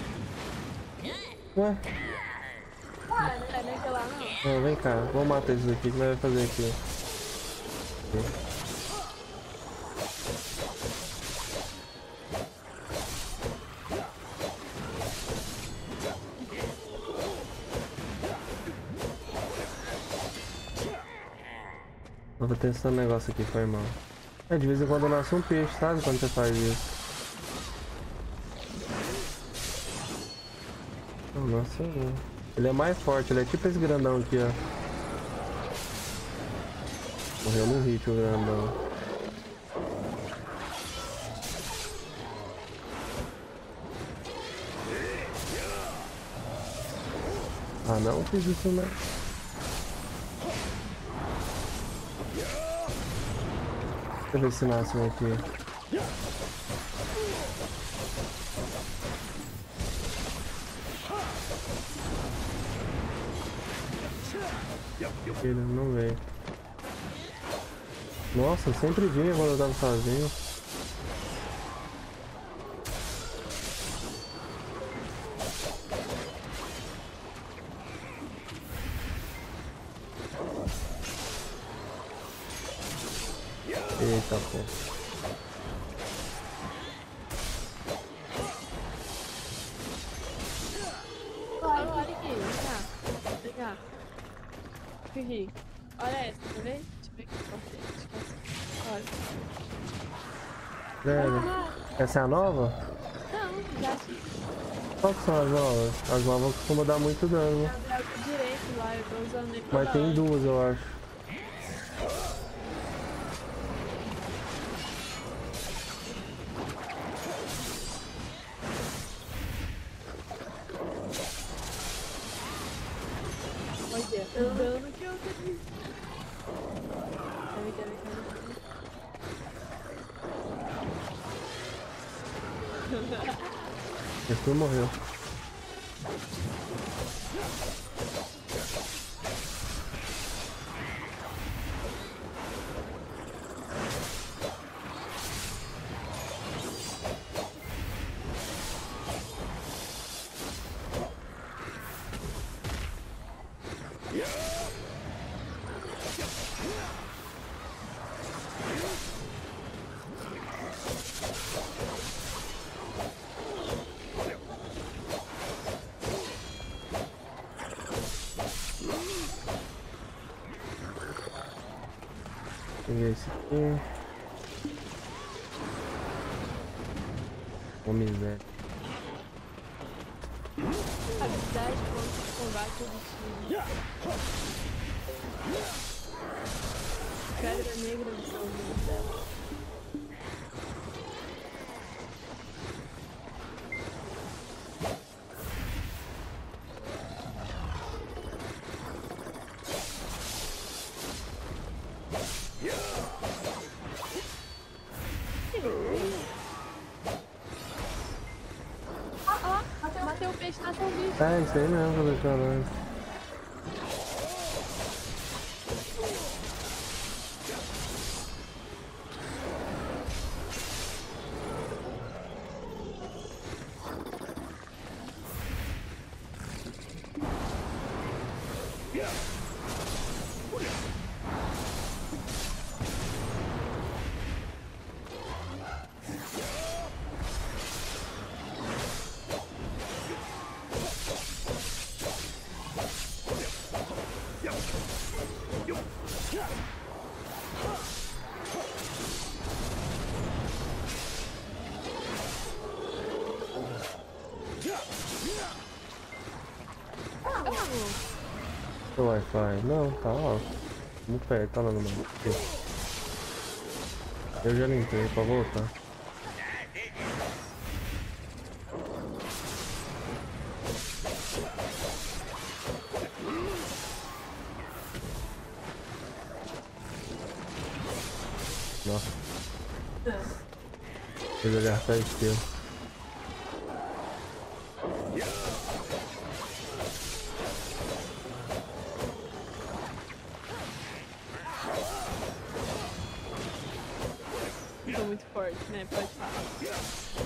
Ué?
É naquele lá, não.
Não, vem cá, vamos matar esses aqui, o que nós vamos fazer aqui? Aqui. Eu vou testar um negócio aqui com a irmã. É, de vez em quando nasce um peixe, sabe? Quando você faz isso. Oh, nossa, ele é mais forte, ele é tipo esse grandão aqui, ó. Morreu no hit o grandão. Ah, não fiz isso, né? Deixa eu ver se nasce um aqui. Ele não veio. Nossa, sempre vinha quando eu tava sozinho. Eita, pô.
Olha, olha aqui, vem cá. Vem cá. Fica aqui. Olha essa, tá vendo? Deixa eu ver aqui pra você. Acho que é essa. Olha.
Velho,
Ah,
essa é a nova?
não, já acho.
Qual que são as novas? As novas costumam dar muito dano.
É o Draco direito lá, eu tô usando ele
Mas
toda
tem
hora.
duas, eu acho.
Olha, o dano que eu tenho. Peraí, peraí, peraí.
Esse morreu. Peguei esse aqui. Uma miséria.
Habilidade contra combate obtido. Pedra negra do seu dela. Ah, ó, bateu o peixe na sua bicha.
É, isso aí mesmo, vou deixar antes. O Wi-Fi? Não, tá ó. Muito perto, tá lá no mapa. Eu já limpei pra voltar. Nossa. Eu já gastar skill.
Tô muito forte, né? Pode falar.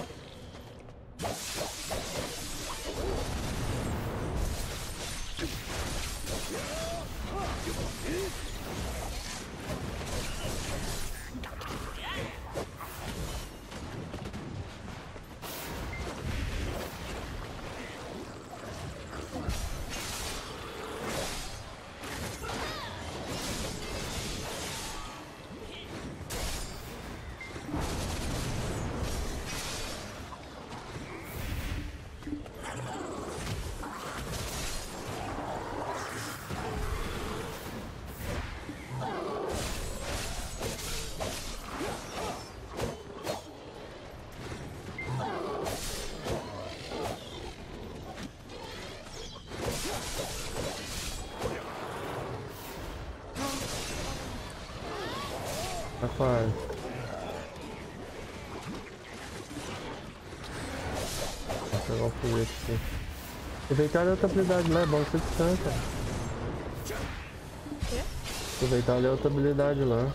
Tá quase. Vou pegar o foguete aqui. Aproveitar a outra habilidade lá, é bom que você descansa.
Quê?
Aproveitar a outra habilidade lá.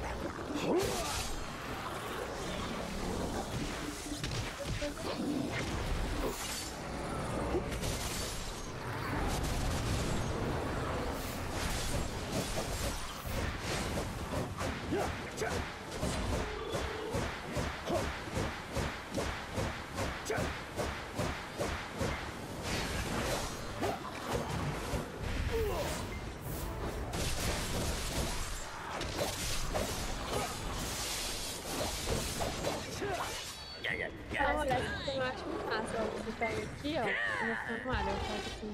ó. Eu vou ficar no ar, eu vou ficar assim.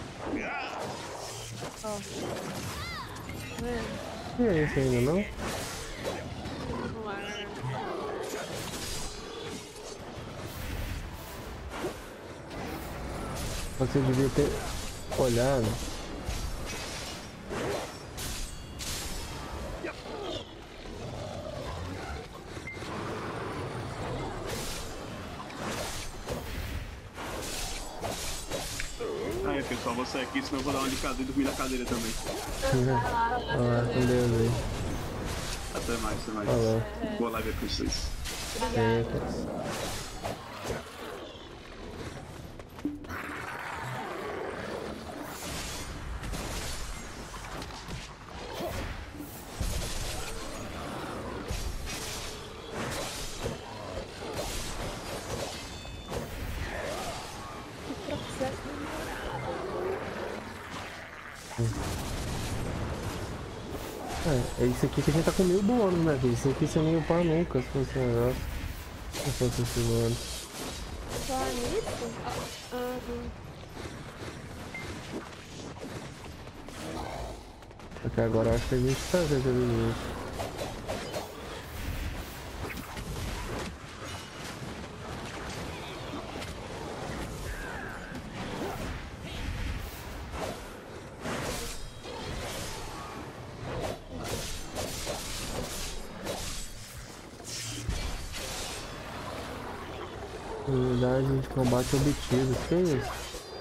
Ó. Tá vendo?
Não é esse ainda, não?
No ar.
Você devia ter olhado.
Aí, pessoal, vou sair aqui, senão eu vou dar uma de cadeira e dormir na cadeira também.
Olha lá, com Deus aí.
Até mais, até mais.
Falou.
Boa live pra vocês.
Obrigada.
É, é isso aqui que a gente tá com mil bônus, né? Isso aqui você nem ia upar nunca se fosse um negócio. Se fosse esse bônus.
Só nisso? Ah, ah, hum.
Porque agora eu acho que a gente tá fazendo isso. Unidade de combate obtido, que é isso?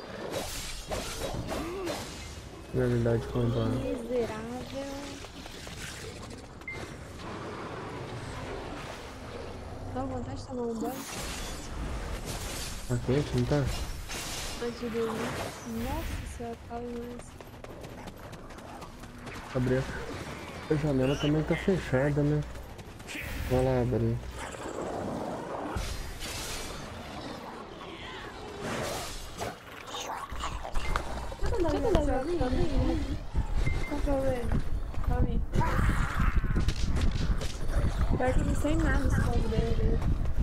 Unidade de combate.
Miserável. Dá vontade de tomar um banho
Tá quente, não tá?
antes de dormir. Nossa senhora, fala mais.
Abrir. A janela também tá fechada, né? Vai lá abrir.
Quer que dá pra mim? Qual que é o erro? Calma aí. Pior que eu não sei nada esse povo dele.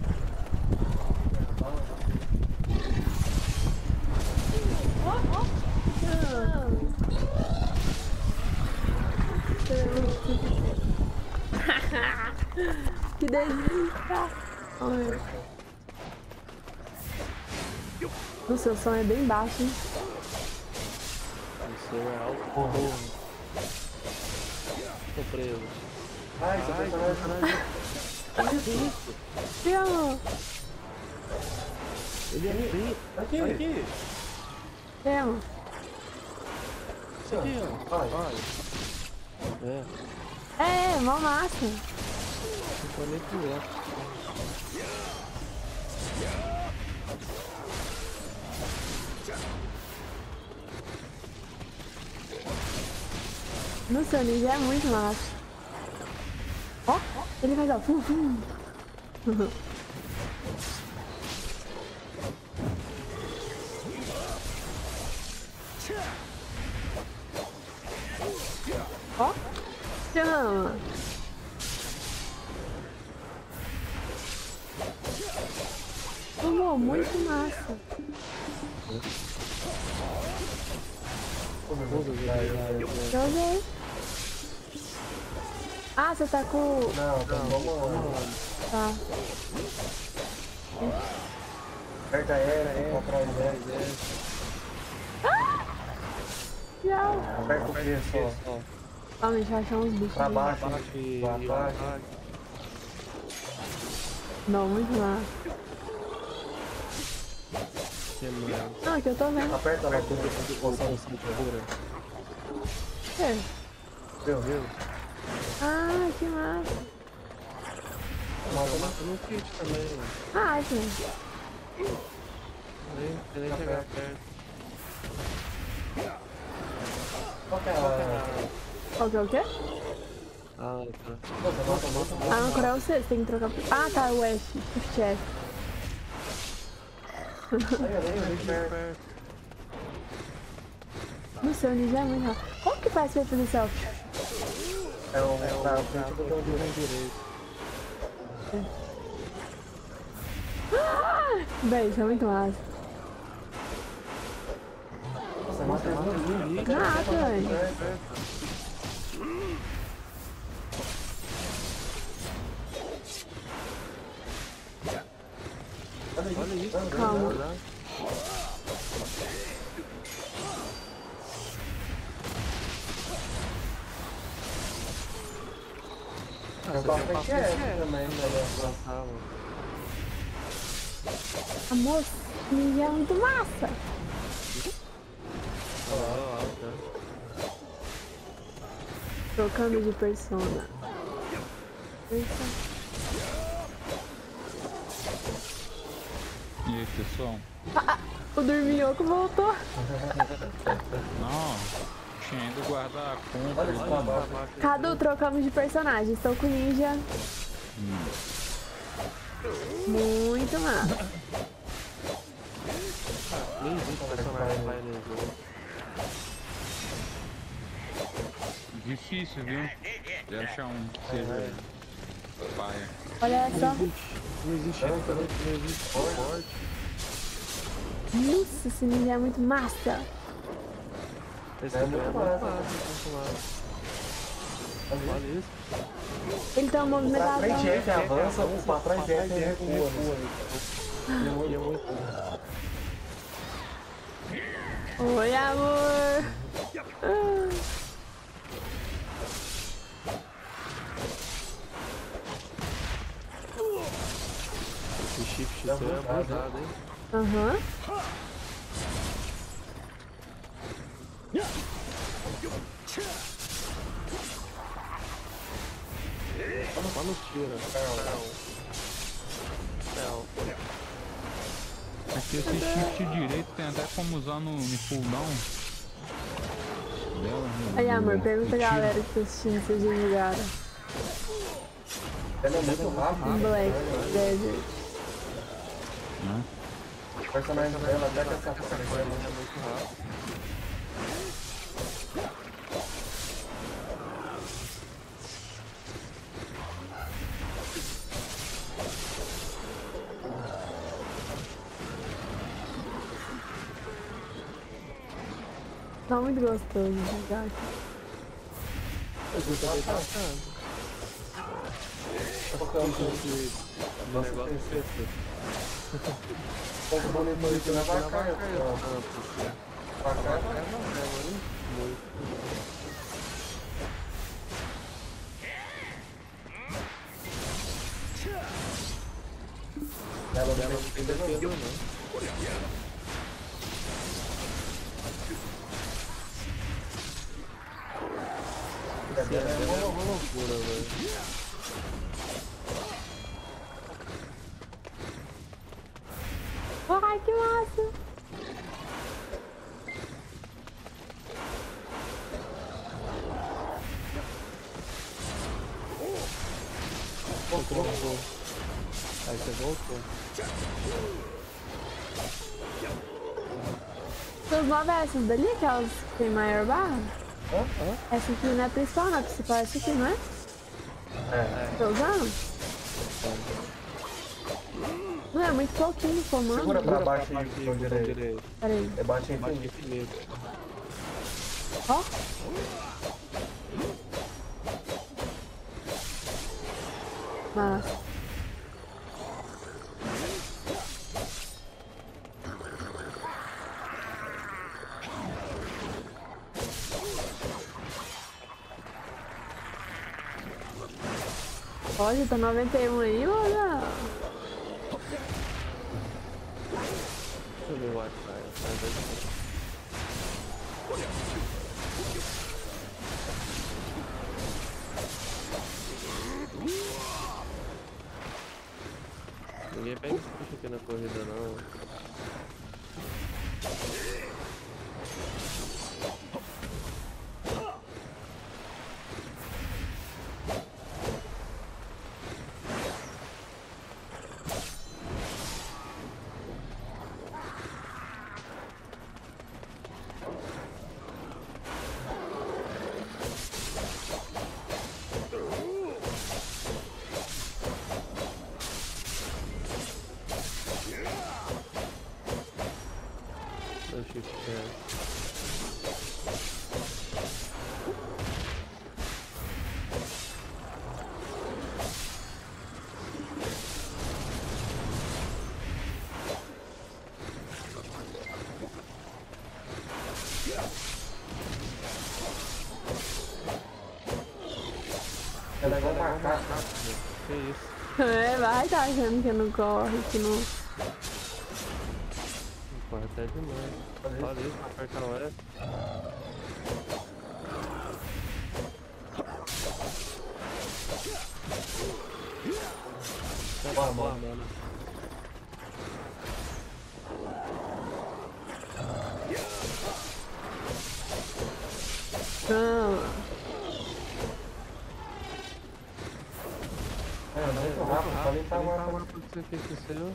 Ó, ó. Que delícia! Olha. O seu som é bem baixo, hein?
O seu é alto porra. Tô preso.
Ai, seu personagem.
Temo!
Ele é preto.
Aqui.
Aqui.
Temo!
Isso aqui, ó.
Vai.
Olha. É.
É, mó massa!
Não foi nem por dentro.
No seu ninja é muito massa. Ó, ele faz ó. Fum, fum. Ó, chama. Tomou, muito massa. Joguei. Ah, você tá com...
Não, então vamos lá.
Tá.
Aperta era, é, atrás dez,
Tchau.
Aperta o Q só.
Ó.
Calma, a gente vai achar uns bichos.
Pra
ali.
baixo,
Baixo e
pra baixo.
baixo.
Não, muito massa.
Que mano.
Não, aqui eu tô vendo.
Aperta lá,
Poção de cintura.
É.
Viu, viu?
Ah, que massa.
Eu mato no kit também.
Ah, sim.
Nem, nem chegar perto.
Qual que é a...
Qual que é o quê?
Ah, tá.
Nossa, nossa, nossa.
Ah, não, é o C, você tem que trocar por... Ah, tá, o F. Shift F.
Aí, aí, aí, perto.
Perto.
No seu ninja é muito rápido. Como que faz pra fazer selfie?
É o...
É o
Tá,
tá,
o frente do
do
direito.
direito.
Bem, isso é muito massa.
mata, mata, mata.
Nada, velho.
Olha isso,
Calma.
né?
Eu pra frente é também, né?
Amor, ninguém é muito massa. Trocando de persona. Eita.
E aí, pessoal?
O dorminhoco voltou.
Não, tinha ido guardar a compra.
Olha esse trabalho.
Cadu, trocamos de personagem. Estou com o ninja. Muito massa.
Nem existe personagem lá nele.
Difícil, viu? De achar um que seja paia.
Olha só.
Não existe forte, não existe forte.
Nossa, esse ninja é muito massa.
Esse é muito fácil. Olha isso.
Ele tá
Pra
movimentado.
frente F avança, o pra trás F recua.
E é muito.
Oi, amor. Ah.
Esse shift seu é abusado, hein?
Aham.
Só no tiro. Não.
Aqui esse shift direito tem até como usar no, no cooldown dela. no-
Aí, amor,
no-
pergunta
no
a
tiro.
galera que tá assistindo se já jogaram.
Ela é muito rápido.
Black Desert.
Né?
O personagem dela até que essa
Essa coisa é muito rápido.
Tá muito gostoso de jogar aqui.
Eu também tá achando. Esse negócio é feito.
O monitor aqui na vaca.
Pra cá
Vaca.
não é, mano. Muito.
Ela
Ela não tem defesa, não. Esse é uma loucura, velho.
Ai, que massa!
Pô, trocou. Aí você voltou.
Seus novos é essas dali, aquelas que tem maior barra?
Hã?
Essa aqui não é a principal, não é a principal, essa aqui, não é?
É.
Tô usando? Não, é muito pouquinho o comando.
Segura pra baixo
Pra
aí,
baixo
botão
aí, botão
direito.
direito.
Peraí.
É baixo
Baixa
infinito.
infinito.
Ó. Massa. Olha, tá noventa e um aí, olha.
Deixa eu ver o Wi-Fi. Ninguém pega esse bicho aqui na corrida, não. Meu shift é.
Ela é igual
Ela é
uma
igual
macaca.
macaco, meu. Que isso?
É, vai tá achando que não corre, que não.
Não corre até demais. Olha isso, apertar o F.
Boa, mano.
mano.
Não.
É, muito rápido, só limpar
Limpar
agora.
agora pra você fez o seu.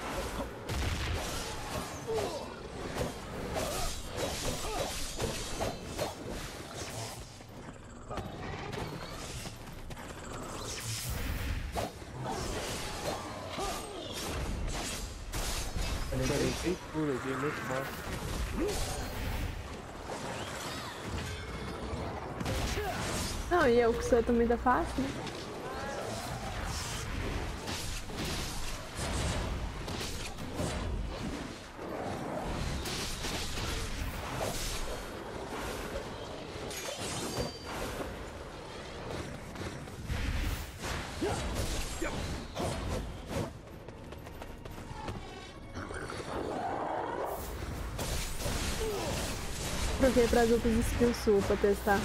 Eu limpei tudo aqui, muito massa.
Não, e eu com o seu também tá fácil, né? Troquei para as outras skills sua pra testar.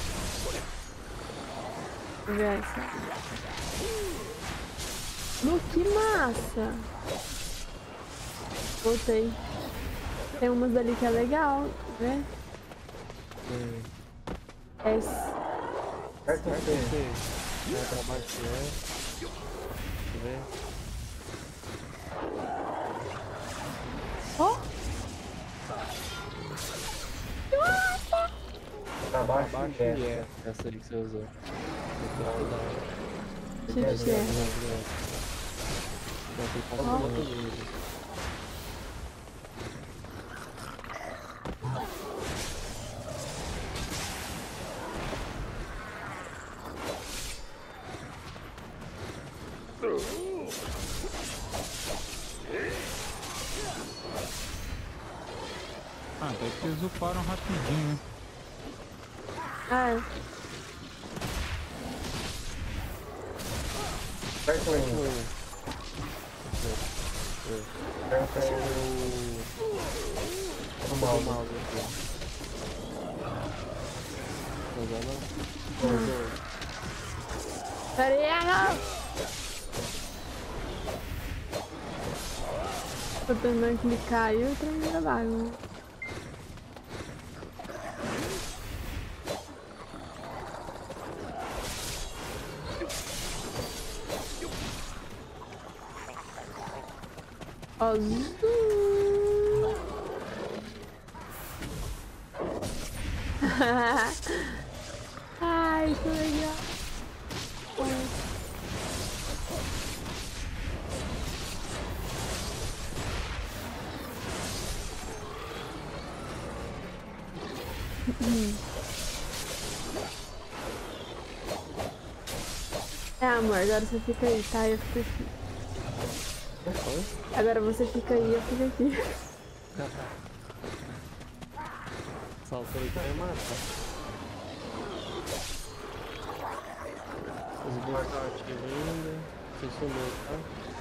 Vou ver essa. No que massa! Voltei. Tem umas dali que é legal, né?
Hum.
Essa.
Certo,
Vai
você.
descer. Vai pra baixo, né? Deixa eu ver.
Ó!
Pra baixo,
Abaixo
é.
e é. Essa aí que você usou. Então, cuidado.
Gente, é.
Não, tem que passar
Ó.
outro nível.
Ah, até que vocês uparam rapidinho, né?
Ah, é.
Certo, hein? Certo,
Esse é
hein?
o...
O
o
mouse.
mouse aqui. Tá usando?
Hum. Pera aí, ah, não! Tô tentando clicar e o trem vira bagunça. Azul. Ai, que legal. É, amor, agora você fica aí, tá? Eu fico aqui. Agora você fica aí, eu fico aqui.
Saltou e vai matar. Os bichos estão ativos ainda. Você sumiu, tá?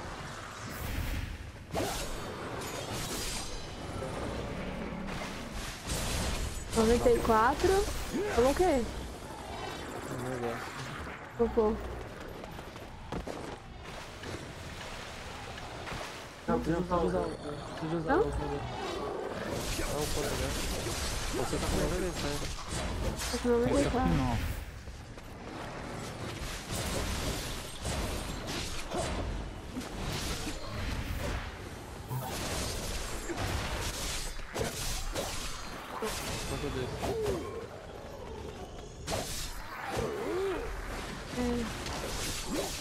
noventa e quatro. Falou o quê?
Um negócio.
Vou pôr.
Não,
Não,
precisa
pode usar
usar.
o. Pode usar
Não?
o. Não, pode usar. Você tá com noventa e sete.
Tá com noventa e quatro.
Não.
Quanto desse?
É.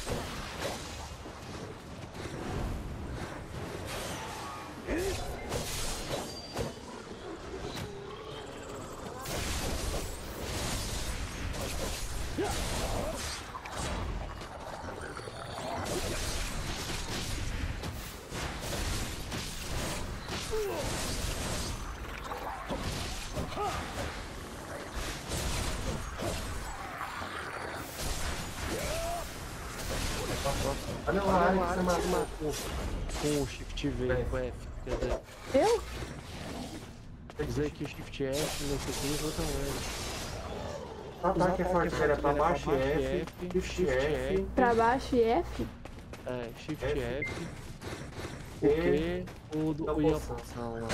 Olha lá, olha lá, você matou com o Shift V, com F, quer dizer.
Eu?
Quer dizer que Shift F nesse aqui usa também.
Ataque forte dele é pra baixo e F, Shift F,
Pra baixo e F?
é, Shift F, o Q, o do o e a poção lá.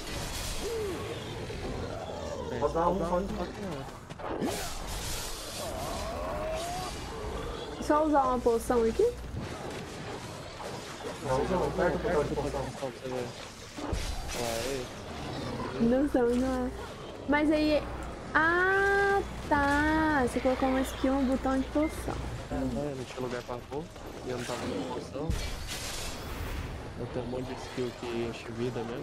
É,
Vou dar um
só
só
um
de-
toque não.
Só usar uma poção aqui?
Não, não, aperta o botão de
Só
poção.
pra você ver. Lá, é esse.
Não são, não é. Mas aí... Ah, tá. Você colocou uma skill no botão de poção.
É, não tinha lugar pra pôr, e eu não tava na poção. Eu tenho um monte de skill que enche vida mesmo.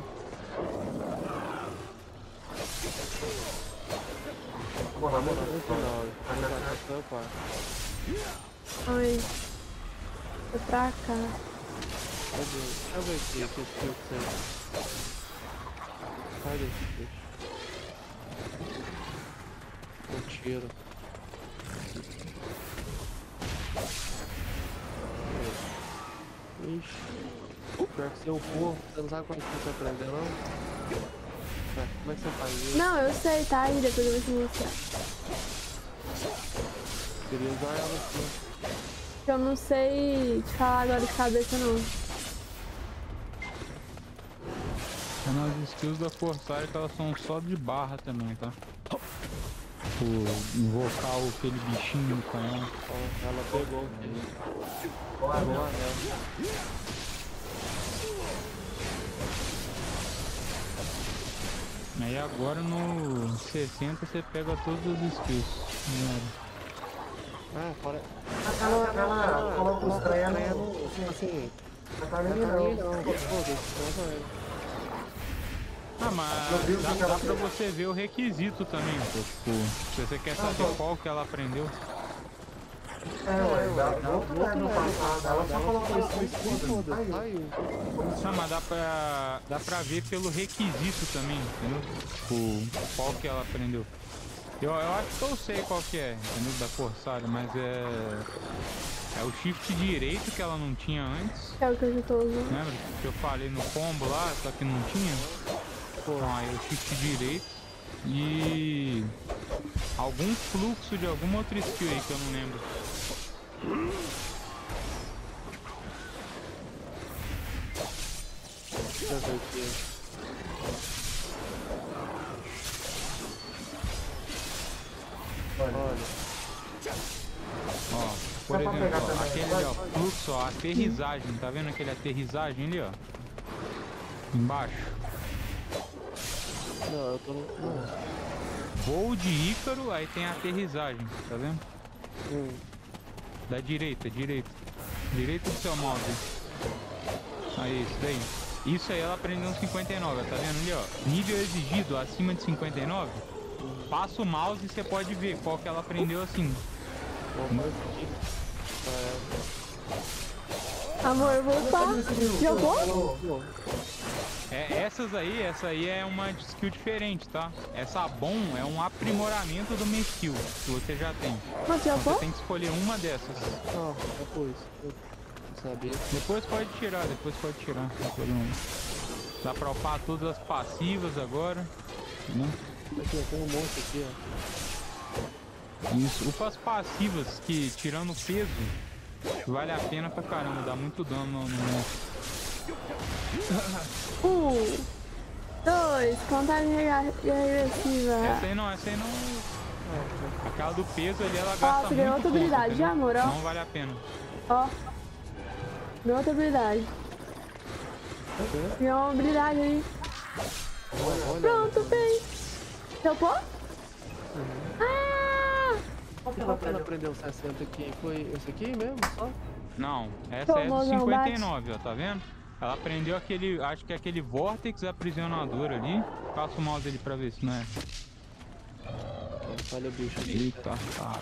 Vamos lá, vamos lá.
No final,
Vai na
vai
cara.
pra tampar.
Ai. Foi pra cá.
Cadê? Deixa eu ver aqui, que skill que você... Sai desse bicho. Um tiro. Ixi. Pior que se eu for, você não sabe como que você aprender não? É, como é que você faz isso?
Não, eu sei, tá aí. Depois eu vou te mostrar.
Queria usar ela assim.
Eu não sei te falar agora de cabeça, não.
É nas skills da Forçária que elas são só de barra também, tá? Tipo, invocar o- aquele bichinho no canhão.
Ó, ela pegou aquele.
Boa,
Pegou o
boa.
anel.
Aí agora no sessenta você pega todas as skills. Né?
Ah, fora.
Ela, ela coloca os
Estranha
treinos
no. Tipo assim.
na
Não
carinha,
não.
não.
Foda-se, não vai.
Ah, mas
viu
dá,
que ela
dá pra
fez?
você ver o requisito também, pô. Tipo, se você quer saber qual que ela aprendeu.
É, ué, dá dá outro lugar no passado. Ela só colocou isso
Isso,
em cima.
foda-se, saiu.
Não, mas dá pra, dá pra ver pelo requisito também, entendeu? Tipo, qual que ela aprendeu. Eu, eu acho que eu sei qual que é, entendeu? Da Corsária, mas é... É o shift direito que ela não tinha antes.
Que é o que eu já tô usando.
Lembra que eu falei no combo lá, só que não tinha? Então aí o shift direito e algum fluxo de alguma outra skill aí que eu não lembro.
Deixa eu ver aqui. Olha.
Ó, por
Dá pra
exemplo,
pegar
ó,
também,
aquele ali, ó, fluxo, ó, aterrissagem, tá vendo aquele aterrissagem ali, ó? Embaixo.
Não, eu tô no. Não.
Voo de Ícaro, aí tem a aterrissagem, tá vendo?
Hum.
Da direita, direita. Direita do seu mouse. Aí, isso daí. Isso aí ela aprendeu no cinquenta e nove, tá vendo ali, ó? Nível exigido acima de cinquenta e nove. Passa o mouse e você pode ver qual que ela aprendeu assim.
Vou fazer aqui. Ah,
Amor, eu vou upar. Jogou?
Pô,
É, essas aí, essa aí é uma skill diferente, tá? Essa bom é um aprimoramento de uma skill que você já tem.
Mas
Então
jogou?
você tem que escolher uma dessas.
não, depois. Eu não sabia.
Depois pode tirar, depois pode tirar, não tem problema. Dá pra upar todas as passivas agora, né?
Aqui, tem um monte aqui, ó.
Isso, upa as passivas que, tirando peso, vale a pena pra caramba, dá muito dano no, no monstro.
Um, dois, contagem rega- regressiva.
Essa aí não, essa aí não... Aquela do peso ali, ela
Ó,
gasta
você ganhou
muito
outra
ponto,
habilidade,
entendeu?
já, amor, ó.
Não vale a pena.
Ó. Ganhou outra habilidade. Ganhou uma habilidade aí.
Olha,
Pronto, fez. Jogou? Ah!
olha. Ela ela aprendeu sessenta aqui. Foi esse aqui mesmo? Só?
Não, essa é do
Tomou, não
cinquenta e
bate.
nove, ó, tá vendo? Ela aprendeu aquele, acho que é aquele Vortex aprisionador ali. Passa o mouse ali pra ver se não é.
Olha o bicho aqui.
Eita, tá.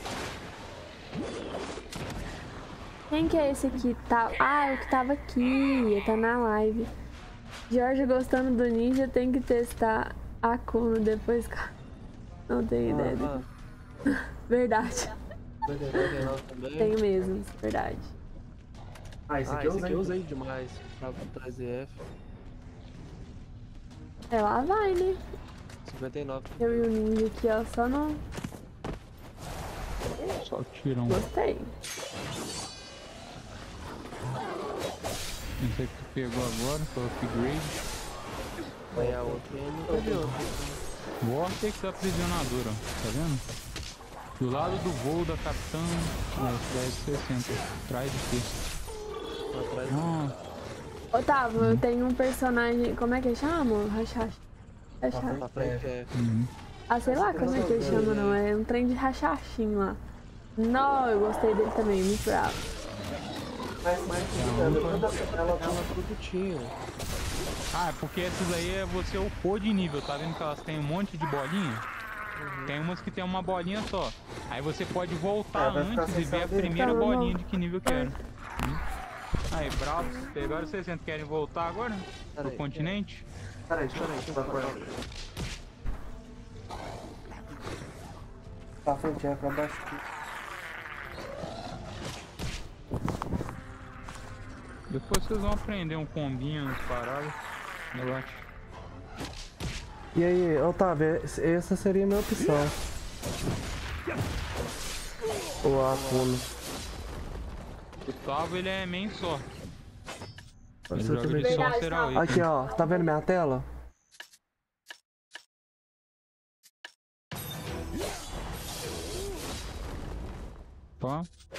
Quem que é esse aqui? Tá... Ah, é o que tava aqui. Tá na live. Jorge gostando do ninja tem que testar a Kuno depois. Não tenho ideia.
Ah,
Verdade.
ah, também.
Tenho mesmo, verdade.
Ah, esse
Ah,
aqui
esse
eu
aqui eu
usei.
usei demais pra trazer F.
É, lá vai, né?
cinquenta e nove.
Eu e o ninja aqui, ó, só não
Só tirão.
gostei.
Esse que tu pegou agora, foi o upgrade.
Vai a outra e não teve outra.
Vortex aprisionadora, tá vendo? Do lado do voo da capitã, é, dez sessenta. Atrás de quê?
Atrás
Ah,
Otávio, eu tenho um personagem. Como é que chama? Rachacha. Rachacha.
da frente é F.
uhum.
Ah, sei lá como é que ele chama, não. É um trem de rachachinho lá. Não, eu gostei dele também, muito bravo.
Mas, mas, ela tá
Ela tudo tinha.
Ah, é porque essas aí é você upou de nível, tá vendo que elas têm um monte de bolinha? Tem umas que tem uma bolinha só. Aí você pode voltar
É, vai ficar
antes
sem
e ver a
saber.
primeira
Tá,
bolinha
não.
de que nível que era. Hum. Aí, bravos, pegaram vocês, querem voltar agora?
Pera
Pro
aí.
continente?
Peraí, deixa eu ver. Deixa eu ver. Pra frente é pra baixo aqui.
Depois vocês vão aprender um combinho, umas paradas. Eu acho.
E aí, Otávio, es- essa seria a minha opção. O Akuno.
O Tavo, ele é main só. Ele
Você
joga
também-
de só
Verdade,
será
Tavo.
Aqui, ó. Tá vendo minha tela?
Tá?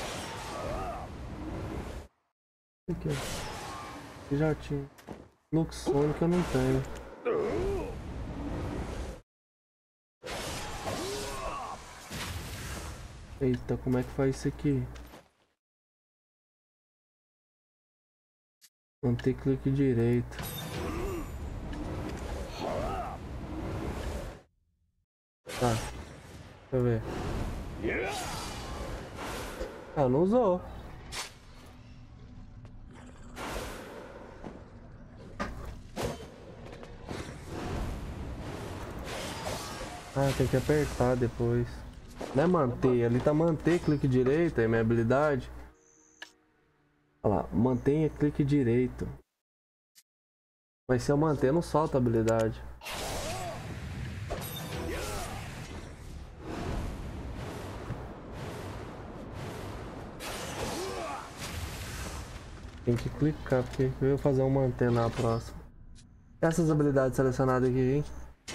Aqui, ó. Eu já tinha. Lux Sonic eu não tenho. Eita, como é que faz isso aqui? Manter clique direito. Tá. Deixa eu ver. Ah, não usou. Ah, tem que apertar depois. Não é manter, ali tá manter, clique direito, é minha habilidade. Olha lá, mantenha clique direito. Mas se eu manter, não solta a habilidade. Tem que clicar, porque eu vou fazer um manter na próxima. Essas habilidades selecionadas aqui, hein?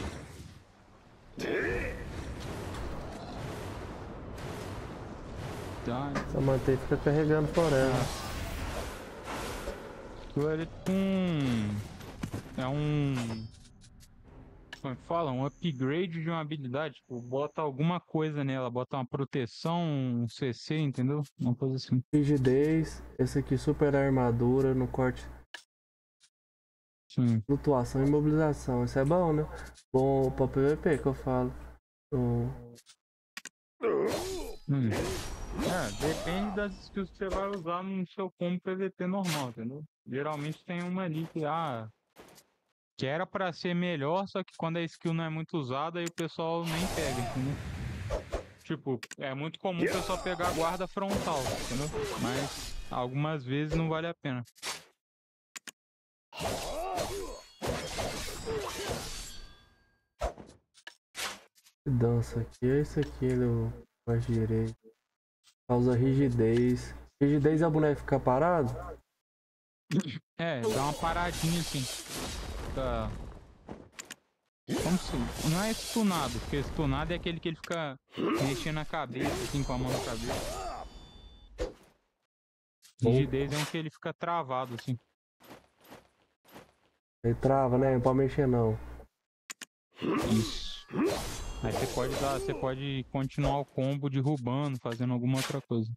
Tá.
Só manter fica carregando forever.
Tu ele com. É um. Como é que fala? Um upgrade de uma habilidade. Tipo, bota alguma coisa nela, bota uma proteção, um C C, entendeu? Uma coisa assim.
Rigidez, esse aqui super armadura no corte.
Sim.
Flutuação e imobilização, isso é bom, né? Bom pra P V P que eu falo. Hum.
Hum. É, depende das skills que você vai usar no seu combo P V P normal, entendeu? Geralmente tem uma ali que, ah, que era pra ser melhor, só que quando a skill não é muito usada, aí o pessoal nem pega, entendeu? Tipo, é muito comum o pessoal pegar a guarda frontal, entendeu? Mas algumas vezes não vale a pena.
Que dança aqui, é esse aqui, ele faz direito. Causa rigidez. Rigidez é o boneco ficar parado?
É, dá uma paradinha assim. Fica. Como se. Não é stunado, porque stunado é aquele que ele fica mexendo a cabeça, assim, com a mão na cabeça. Rigidez é um que ele fica travado, assim.
Ele trava, né? Não pode mexer não.
Isso. Aí você pode dar, você pode continuar o combo derrubando, fazendo alguma outra coisa.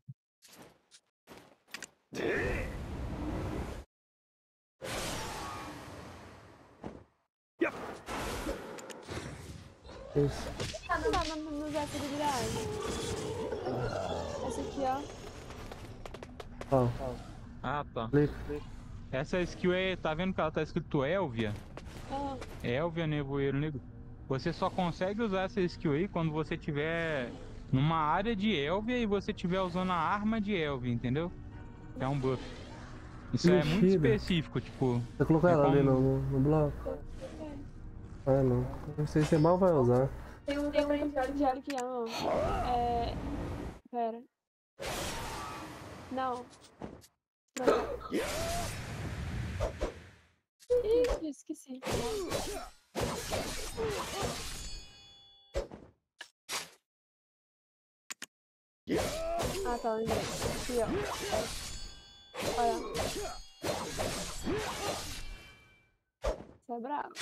Isso.
Ah, não dá pra não usar essa habilidade. Essa aqui, ó.
Ó,
Ah, tá.
clica.
Essa skill é, tá vendo que ela tá escrito Elvia?
Ah,
Elvia Nevoeiro Negro. Você só consegue usar essa skill aí quando você tiver numa área de Elvia e você tiver usando a arma de Elvia, entendeu? É um buff. Isso é muito
Mexida.
específico, tipo.
Você colocou
É
ela ali
como-
no, no bloco? Ah, não. Não sei se você mal vai usar.
Tem um tem um aprendizado que ó. É. Pera. Não. Pronto. Ih, esqueci. Ah, tá, lembrei. Aqui, ó. Olha. Você é bravo.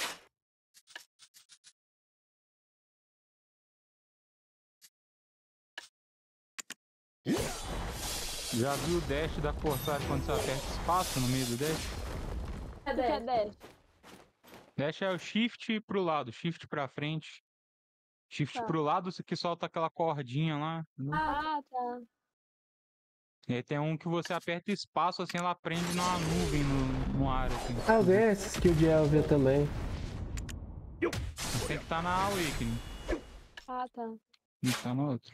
Já viu o dash da Corsair quando você aperta espaço no meio do dash?
O que é dash?
Dash é o shift pro lado, shift pra frente. Shift
Tá.
pro lado que solta aquela cordinha lá. Entendeu?
Ah, tá.
E aí tem um que você aperta espaço, assim, ela prende numa nuvem no, no ar, assim.
Ah, eu ganhei essa skill de Elvia também.
Mas tem que estar na Awakening,
Ah, tá.
não tá na outra.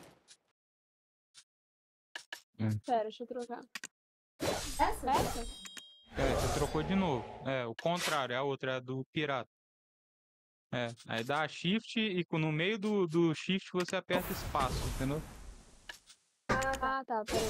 Pera, deixa eu trocar. Essa? Essa?
É, você trocou de novo. É, o contrário, a outra é a do pirata. É, aí dá shift e no meio do, do shift você aperta espaço, entendeu?
Ah, tá, peraí.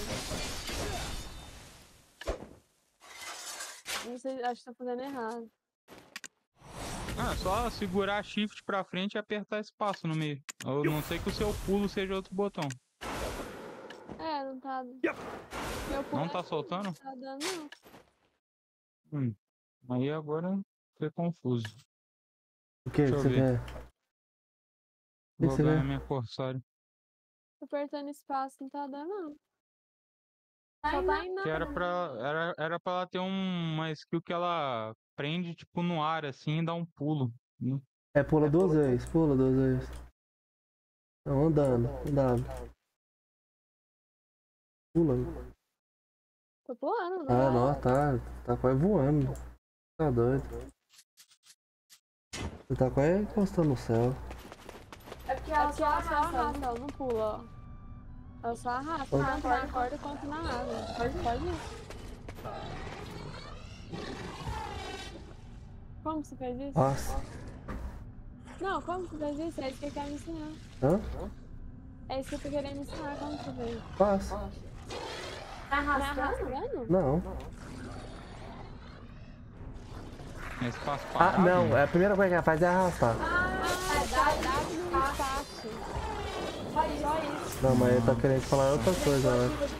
Não sei, acho que tá fazendo errado.
Ah, é só segurar shift pra frente e apertar espaço no meio. Eu não sei que o seu pulo seja outro botão.
É, não tá. Meu pulo
Não tá
aqui
soltando?
Não tá dando, não.
Hum. Aí agora foi confuso.
O que que
Deixa eu
você
ver.
vê? O que
Vou
você
ganhar
vê?
minha Corsário.
Tô apertando espaço, não tá dando, não. Só tá indo
Que era pra, era, era pra ela ter um- uma skill que ela prende, tipo, no ar, assim, e dá um pulo. Né?
É, pula duas vezes, pula duas vezes. Não, andando, andando. Pula.
Tô pulando,
Ah,
não
nossa, tá, tá quase voando. Tá doido. Você tá quase encostando no céu.
É porque ela só arrasta, ela não pula, ó. Ela só arrasta, tanto na corda quanto na asa. Pode, pode ir. Como você fez isso?
Nossa.
Não, como você fez isso? É isso que você quer me ensinar.
Hã?
É isso que eu tô querendo me ensinar, como você fez?
Passa.
Tá arrastando?
Não.
É espaço
Ah,
parado.
não.
né?
É a primeira coisa que ela faz é arrastar.
Ah, é W no espaço. Só isso.
Não, mas ele tá querendo falar outra coisa, eu acho.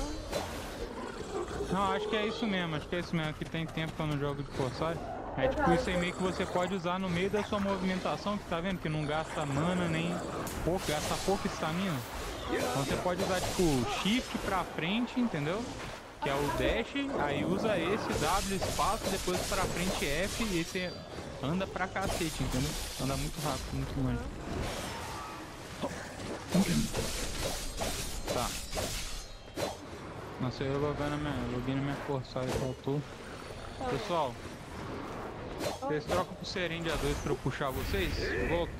Não, acho que é isso mesmo, acho que é isso mesmo. Que tem tempo que eu não jogo de Corsário. É tipo isso aí meio que você pode usar no meio da sua movimentação, que tá vendo? Que não gasta mana nem pouco, gasta pouco estamina. Então você pode usar tipo shift pra frente, entendeu? Que é o dash, aí usa esse W espaço, depois pra frente F e esse anda pra cacete, entendeu? Anda muito rápido, muito longe. Tá. Nossa, eu ia logar na minha, loguei na minha Corsário, faltou. Pessoal, vocês trocam pro Serende A dois pra eu puxar vocês? Volto.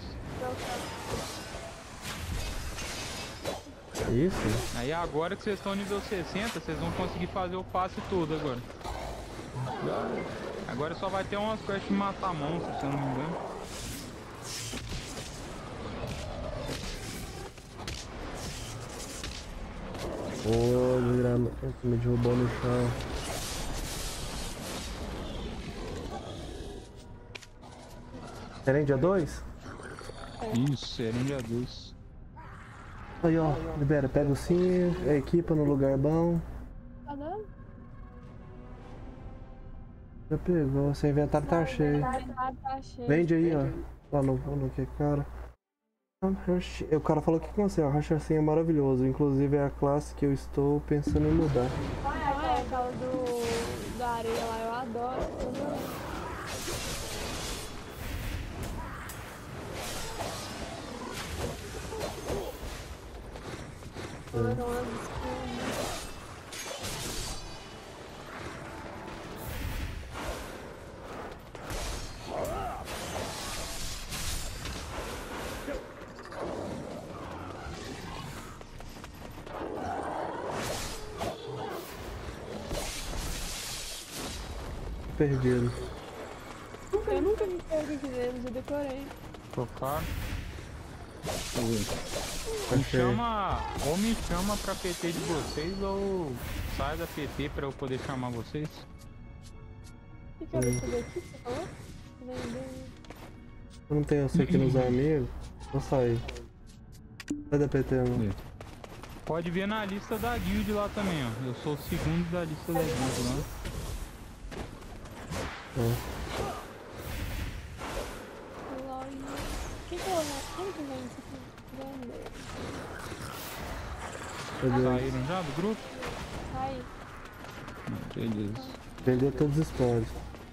Isso?
Aí agora que vocês estão nível sessenta, vocês vão conseguir fazer o passe todo agora. Agora só vai ter umas quests de matar monstros, se eu não me engano.
Ô, desgrama. Me derrubou no chão. Serende A dois?
Isso, Serende A dois.
Aí, ó. Libera, pega o sim, equipa no lugar bom.
Tá dando?
Já pegou, seu inventário tá cheio.
Ah, tá cheio.
Vende aí, ó. Lá no, no que, cara. O cara falou que com você, ó. Rachacin é maravilhoso. Inclusive é a classe que eu estou pensando em mudar.
Não é aquela do, da areia lá, eu adoro. Entendeu? Foram as skills.
perdido.
Eu nunca me perdi aqui deles, eu decorei.
Tocar. Me
Achei.
chama, ou me chama pra P T de vocês, ou sai da P T pra eu poder chamar vocês.
O que que eu vou fazer aqui, você falou? Vender.
Eu não tenho você aqui nos amigos. Vou sair. Sai da P T não.
Pode ver na lista da guild lá também, ó. Eu sou o segundo da lista da guild lá.
É.
O que que eu vou Como que vem isso aqui? Vender.
Cadê?
Saíram já do grupo?
Sai.
Beleza.
Vender todos os spoilers.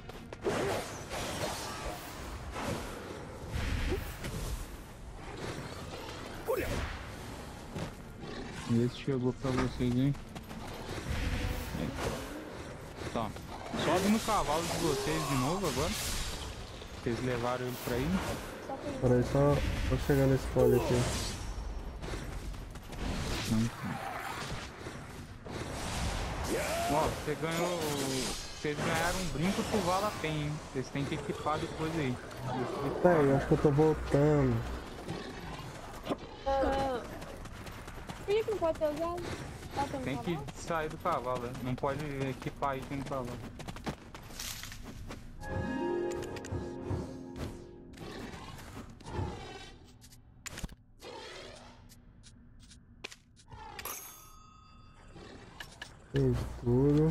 Esse chegou pra vocês, hein? Aí. Tá. Sobe no cavalo de vocês de novo agora. Vocês levaram ele pra aí.
Só pra isso.
Peraí, só vou chegar nesse spoiler aqui.
Hum. Ó, você ganhou. Vocês ganharam um brinco pro Vala Pen, hein? Vocês têm que equipar depois aí.
Peraí, eu acho que eu tô voltando.
Ah, por que que não pode ter usado? Tá tendo
Tem que
cavalo?
sair do cavalo, né? Não pode equipar item no cavalo.
Fez tudo.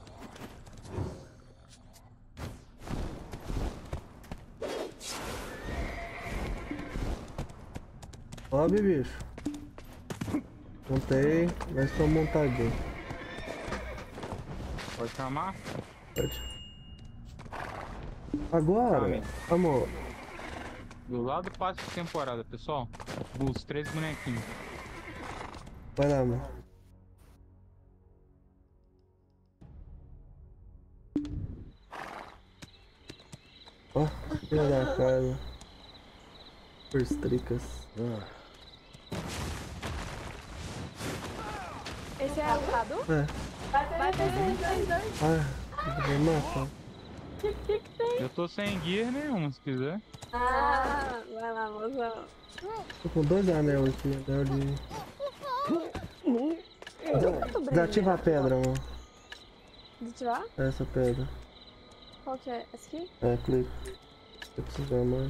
Sobe, bicho. Montei, mas estou montadinho.
Pode chamar?
Pode. Agora, amor.
Do lado do passe de temporada, pessoal. Os três bonequinhos.
Vai lá, amor. Ó, filha da casa. Por tricas.
Esse é o Cadu?
É.
Vai ter dois, dois, dois.
Ah, vai matar.
O que, que que tem?
Eu tô sem gear nenhum, se quiser.
Ah, vai lá, mozão.
Tô com dois anel aqui, anel de... Desativa a pedra, amor.
Desativar?
Essa pedra.
Qual que é? Essa aqui?
É, clica. Se precisar mais.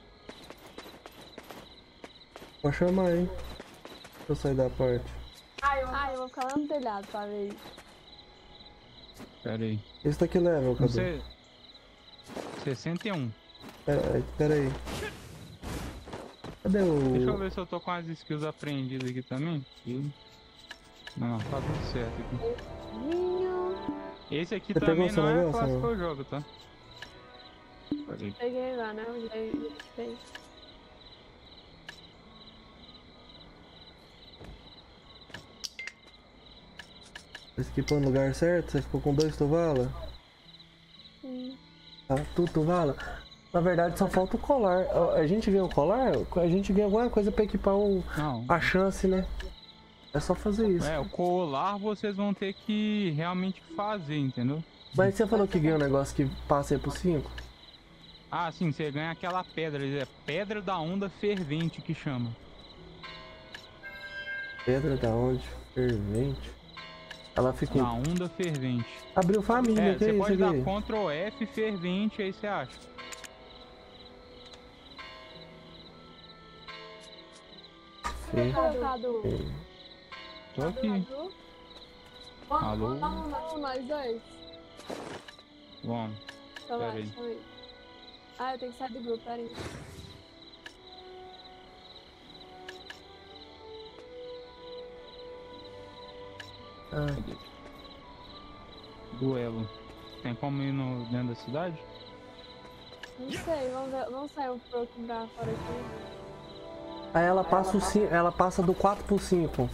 Pode chamar, hein? Deixa eu sair da parte.
Ah, eu vou ficar lá no telhado pra ver isso.
Pera aí.
Esse daqui leva, Cadu.
Você... sessenta e um.
Pera, pera aí. Cadê o...
Deixa eu ver se eu tô com as skills aprendidas aqui também. Ih. Não, tá tudo certo aqui.
Vinho.
Esse aqui
Você
também
pegou seu
não é a
negócio,
classe
não?
que eu jogo, tá? Pera aí.
Peguei lá, né? Eu já equipei.
Você equipou no lugar certo? Você ficou com dois tuvala?
Sim.
Tá, tudo tuvala? Na verdade só falta o colar. A a gente ganha o colar, a gente ganha alguma coisa pra equipar o...
Não.
a chance, né? É só fazer isso.
É, o colar vocês vão ter que realmente fazer, entendeu?
Mas você falou que ganha um negócio que passa aí pro cinco?
Ah, sim, você ganha aquela pedra, é pedra da onda fervente que chama.
Pedra da onde? Fervente. Ela ficou...
Da onda fervente.
Abriu família,
É,
que
você
é isso
pode
aqui?
dar Ctrl F fervente, aí você acha.
Sim.
Cadu.
Tô aqui.
Cadu.
Alô?
Vamos, vamos, nós dois.
Vamos.
Então
Pera
vai,
aí.
chama aí. Ah, eu tenho que sair do grupo, peraí.
Ah,
Duelo. Tem como ir no, dentro da cidade?
Não sei, vamos, ver, vamos sair um pouco pra fora aqui.
aí ela passa, o cin... ela passa do quatro pro cinco.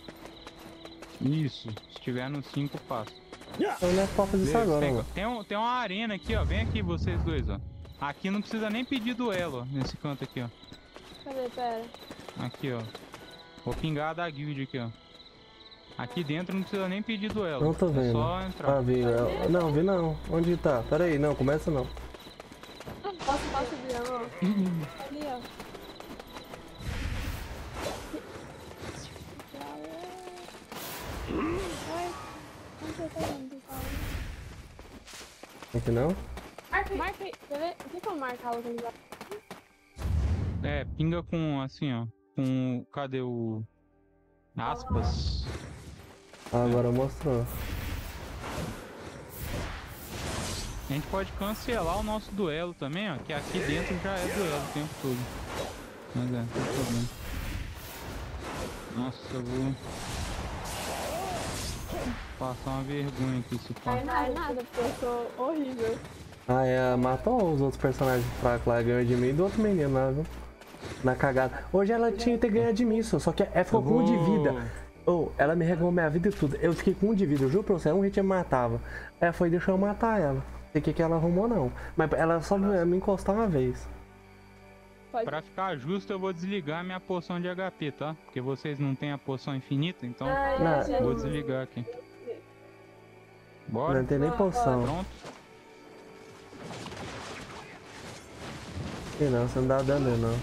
Isso. Se tiver no cinco, passa.
Então não é pra fazer isso
Beleza,
agora,
tem,
mano.
tem, um- tem uma arena aqui, ó. Vem aqui vocês dois, ó. Aqui não precisa nem pedir duelo, ó. Nesse canto aqui, ó.
Cadê? Pera.
Aqui, ó. Vou pingar da guild aqui, ó. Aqui dentro não precisa nem pedir duelo.
Não tô
É
vendo.
só entrar.
Ah, vi. é- Não, vi não. Onde tá? Pera aí, não, começa não.
Posso, posso ver, amor? Ali, ó. Oi. Onde você tá indo, pessoal?
Aqui não?
Marca aí. Quer ver? O que que eu marco a localização?
É, pinga com assim, ó. Com. Cadê o. Aspas?
Ah, agora mostrou.
A gente pode cancelar o nosso duelo também, ó. Que aqui dentro já é duelo o tempo todo. Mas é, não tem problema. Nossa, eu vou. Passar uma vergonha aqui se pá.
Não é nada, porque eu sou horrível.
Ah, é, matou os outros personagens fracos lá, ganhou de mim e do outro menino lá, viu? Na cagada. Hoje ela tinha que ter ganhado de mim, só, só que ela ficou com um de vida. Oh, ela me regou minha vida e tudo. Eu fiquei com um de vida, eu juro pra você, um hit me matava. Ela foi e deixou eu matar ela. Não sei o que, que ela arrumou, não. Mas ela só me, me encostar uma vez.
Pode.
Pra ficar justo, eu vou desligar minha poção de H P, tá? Porque vocês não têm a poção infinita, então
Ai,
Não.
gente.
vou desligar aqui. Bora?
Não tem nem poção.
Pronto.
E não, você não dá dano não.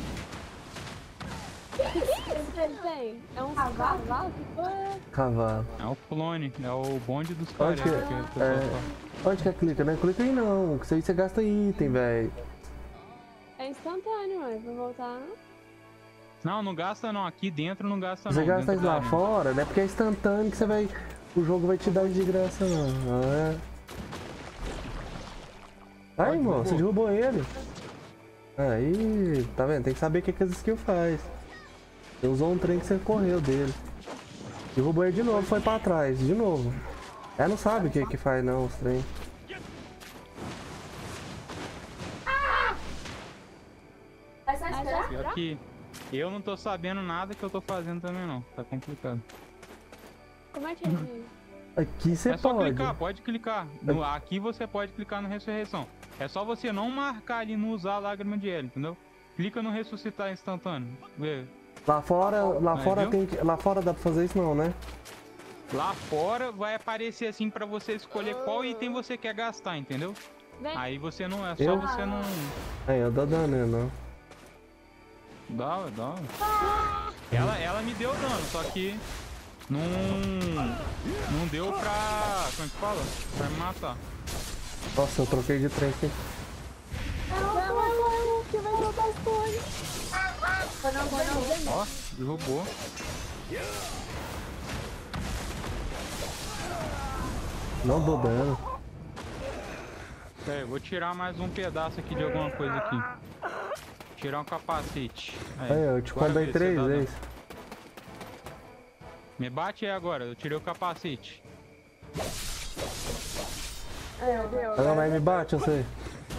Ele tem? É um cavalo? Que porra é?
Cavalo.
É o clone, é o bonde dos
Onde
caras.
que,
que o pessoal
é,
fala.
onde que é clica? Não é clica aí não, que isso aí você gasta item, velho.
É instantâneo, mas pra voltar.
Não, não gasta não. Aqui dentro não gasta
Você
não.
gasta
dentro
isso
da
lá
arena.
fora, não é porque é instantâneo que você vai. O jogo vai te dar de graça não. Ah, é. Aí,
Pode,
irmão, você
derrubou.
derrubou ele. Aí, tá vendo? Tem que saber o que, que as skills faz. Você usou um trem que você correu dele. Derrubou ele de novo, foi pra trás, de novo. Ela não sabe o que que faz não, os trem.
Pior que eu não tô sabendo nada que eu tô fazendo também não. Tá complicado.
Como é que é? gente?
Aqui você
É só
pode.
clicar, pode clicar. No, aqui você pode clicar no ressurreição. É só você não marcar ali no usar a lágrima de Hélio, entendeu? Clica no ressuscitar instantâneo. Vê.
Lá fora, lá
Aí,
fora
viu?
tem que, lá fora dá pra fazer isso não, né?
Lá fora vai aparecer assim pra você escolher qual item você quer gastar, entendeu?
Vem.
Aí você não é só
Eu?
você não
Aí, eu dou dano, né, não.
dá, dá. Ela, ela me deu dano, só que não não deu pra, como é que fala? Pra me matar.
Nossa, eu troquei de trem aqui.
Não, não, não, que vai soltar as coisas.
Ó, derrubou.
Não dou dano.
Pera aí, vou tirar mais um pedaço aqui de alguma coisa aqui. Tirar um capacete.
Aí, eu te
agora
combei
vê se
três
dá dano.
vezes.
Me bate aí agora, eu tirei o capacete.
É, deu.
Ela vai me bate, eu sei.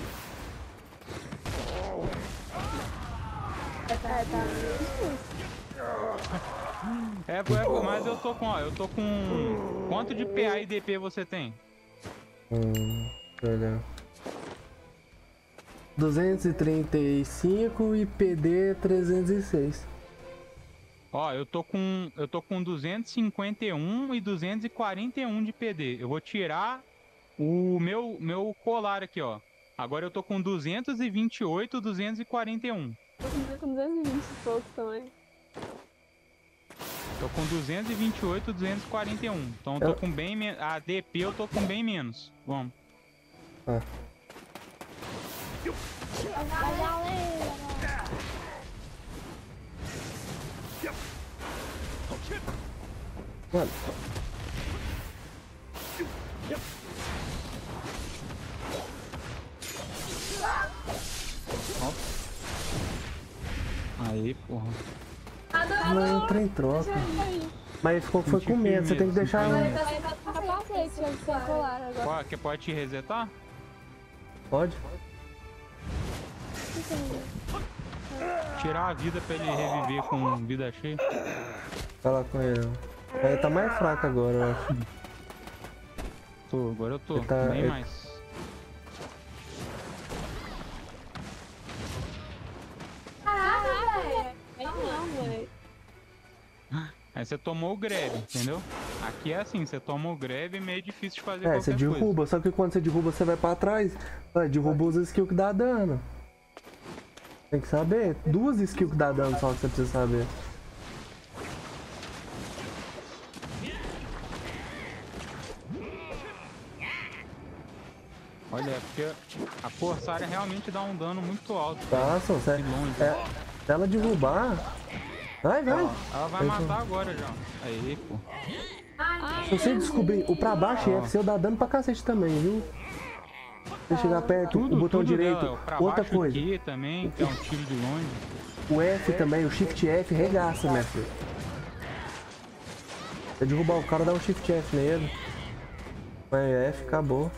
É, tá.
É, é, mas eu tô com, ó, eu tô com... Quanto de P A e D P você tem?
Hum, deixa eu olhar. duzentos e trinta e cinco e P D trezentos e seis.
Ó, eu tô com eu tô com duzentos e cinquenta e um e duzentos e quarenta e um de P D. Eu vou tirar o meu meu colar aqui, ó. Agora eu tô com duzentos e vinte e oito, duzentos e quarenta e um.
Tô com duzentos e vinte e poucos também.
Tô com duzentos e vinte e oito, duzentos e quarenta e um. Então eu tô
Eu-
com bem menos. A D P eu tô com bem menos. Vamos.
Ah.
Vai, galera!
Mano.
Aí, porra.
Não, o trem troca. Mas ele ficou, foi
Senti
com medo, você tem que
firmeza,
deixar.
senti firmeza.
Capacete, sem colar agora.
Pode, que pode te resetar?
Pode?
Tirar a vida pra ele reviver com vida cheia.
Fala com ele. Ele tá mais fraco agora, eu acho.
Tô, agora eu tô.
Ele tá-
bem
ele-
mais.
Caraca, velho! Não, velho.
Aí você tomou o grab, entendeu? Aqui é assim, você toma o grab e é meio difícil de fazer
É,
qualquer
você derruba,
coisa.
só que quando você derruba, você vai pra trás. Vai, derruba os skills que dá dano. Tem que saber. Duas skills que dá dano só que você precisa saber.
Olha, é porque a Corsária realmente dá um dano muito alto.
Tá, só você.
De longe.
É, se ela derrubar. Vai, vai.
Ó, ela vai matar agora já. Aí, pô.
Se você descobrir o pra baixo, é seu dá dano pra cacete também, viu? Se você chegar perto,
Tudo,
o botão
tudo
direito.
dela, pra
Outra
baixo
coisa.
aqui também, que é um tiro de longe.
O F também, o Shift F regaça, minha filha. Se derrubar o cara, dá um Shift F nele. Vai F, acabou.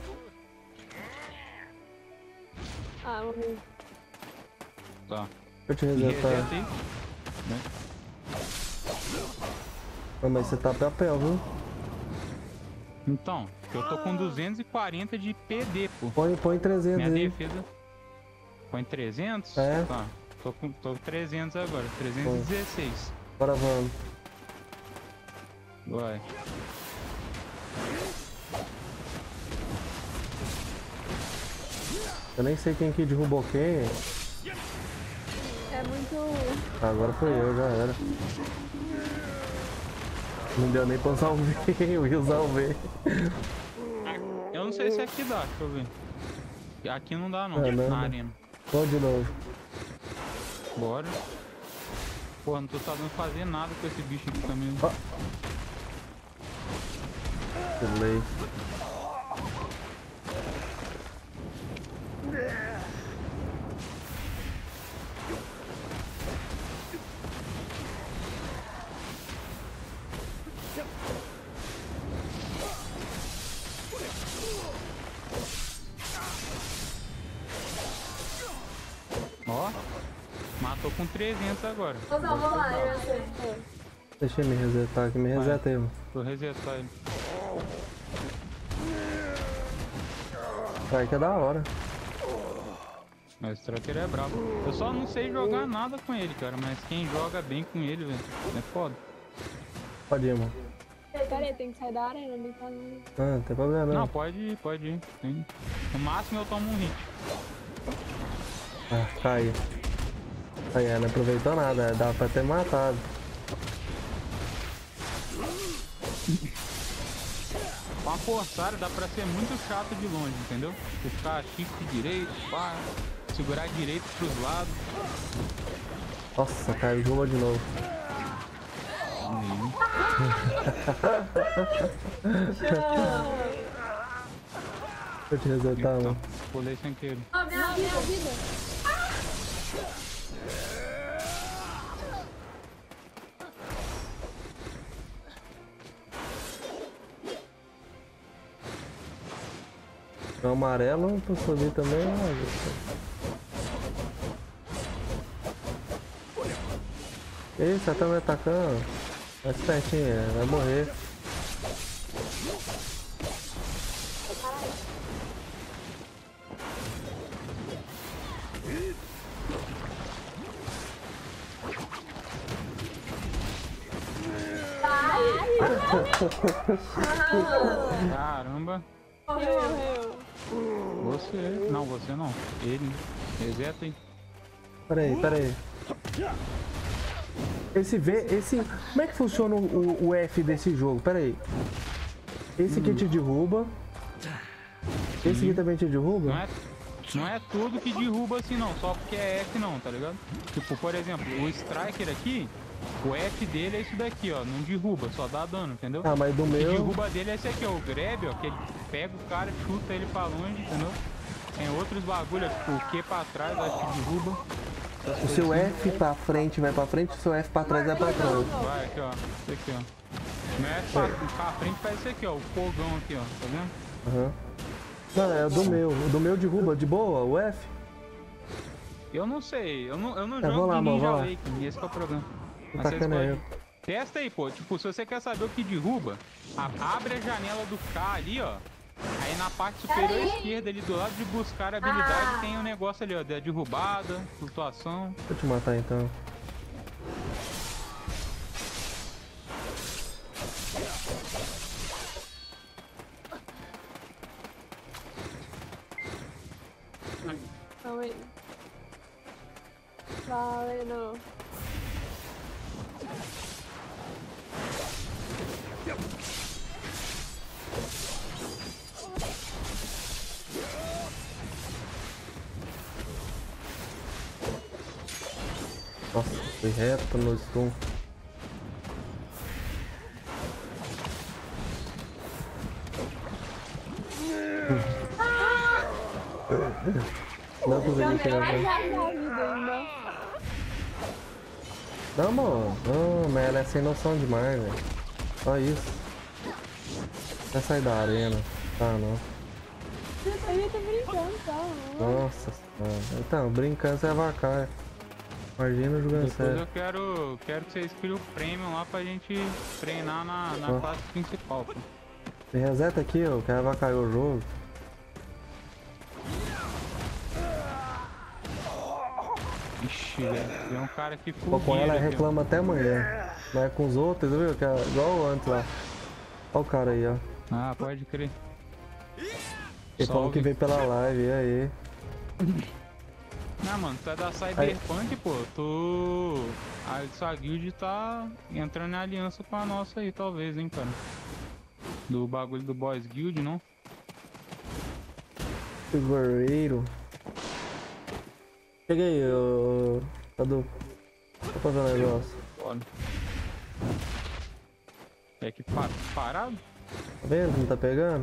Ah, morri.
Tá.
Deixa eu te
E
resetar.
reseta aí.
Não, mas você tá papel, viu?
Então, eu tô com duzentos e quarenta de P D, pô.
Põe, põe trezentos
Minha
aí.
defesa. Põe trezentos?
É.
Tá. Tô com tô com trezentos agora. trezentos e dezesseis.
Bora, vamos.
Vai.
Eu nem sei quem que derrubou quem.
É muito...
Agora foi eu, já era. Não deu nem pra usar o V, eu ia usar o V.
Eu não sei se aqui dá, deixa eu ver. Aqui não dá não,
É, não,
na
não.
arena.
Vamos de novo.
Bora. Porra, não tô sabendo fazer nada com esse bicho aqui também.
Ó. Pulei.
Ó, matou com trezentos agora.
Vamos lá, eu sei.
Deixa eu me resetar aqui, me reseta aí, mano.
Vou resetar ele.
Vai que é da hora.
Mas o Tracker é brabo. Eu só não sei jogar nada com ele, cara. Mas quem joga bem com ele, velho, é foda.
Pode ir, mano.
Pera aí, tem que sair da arena, não tá no...
Ah, não tem problema não.
Não, pode ir, pode ir. Tem. No máximo eu tomo um hit.
Ah, caiu. Aí, é, não aproveitou nada, dá pra ter matado.
Com a Corsária dá pra ser muito chato de longe, entendeu? Você ficar shift direito, pá, segurar direito pros lados.
Nossa, caiu, jogou de novo.
Hum.
Deixa eu te resetar,
Então,
mano.
pulei sem querer.
Ah, minha, minha vida.
O amarelo pra subir também, né? Ih, você tá me atacando. Vai espertinho, vai morrer.
Caramba.
Morreu, morreu.
Você. Não, você não. Ele. Reseta aí.
Pera aí, pera aí. Esse V, esse... Como é que funciona o, o F desse jogo? Pera aí. Esse aqui te derruba. Esse aqui também te derruba?
Não é, não é tudo que derruba assim não, só porque é F não, tá ligado? Tipo, por exemplo, o Striker aqui, o F dele é isso daqui, ó, não derruba, só dá dano, entendeu?
Ah, mas do
O que
meu...
derruba dele é esse aqui, ó, o grab, ó, que ele pega o cara, chuta ele pra longe, entendeu? Tem outros bagulho, tipo, o Q pra trás, acho que derruba.
O seu F pra frente vai pra frente, o seu F pra trás vai pra trás.
Vai aqui, ó, esse aqui, ó. Não é pra, pra frente faz esse aqui, ó, o fogão aqui, ó, tá vendo?
Aham. Não, é o do meu. O do meu derruba de boa, o F.
Eu não sei, eu não, eu não
É,
jogo
vamos lá,
de
mano,
Ninja
vamos lá.
Lake, esse que é o problema.
Tô
Mas vocês
tacando
podem-
eu.
Testa aí, pô. Tipo, se você quer saber o que derruba, a- abre a janela do K ali, ó. Aí na parte superior esquerda, ali do lado de buscar habilidade, tem um negócio ali, ó. Da derrubada, flutuação.
Deixa eu te matar então.
calma aí. Valendo.
Nossa, fui reto no stun. Não consegui chegar
Mais
pra...
rápido da vida ainda.
Não, mano. Não, mas ela é sem noção demais, velho. Só isso. Vai sair da arena. Tá, não.
Ele tá brincando, tá?
Nossa senhora. Então, brincando você é vacar. Imagina jogando
Depois
sério.
eu quero, quero que vocês criem o premium lá pra gente treinar na, na
Ó.
classe principal, pô.
Me reseta aqui, ó. Quero avacalhar o jogo.
Ixi, velho. Tem um cara que
Pô,
fugiu.
com ela reclama até amanhã. Não é com os outros, viu? Que é igual antes lá. Olha o cara aí, ó.
Ah, pode crer.
Ele falou
Salve.
que veio pela live, e aí?
Não, mano, tu é da Cyberpunk, pô. Tu. A sua guild tá entrando em aliança com a nossa aí, talvez, hein, cara. Do bagulho do Boys Guild, não?
Guerreiro. Chega aí, ô. Cadu. Vou fazer um negócio.
Olha. É que pa parado?
Tá vendo que não tá pegando?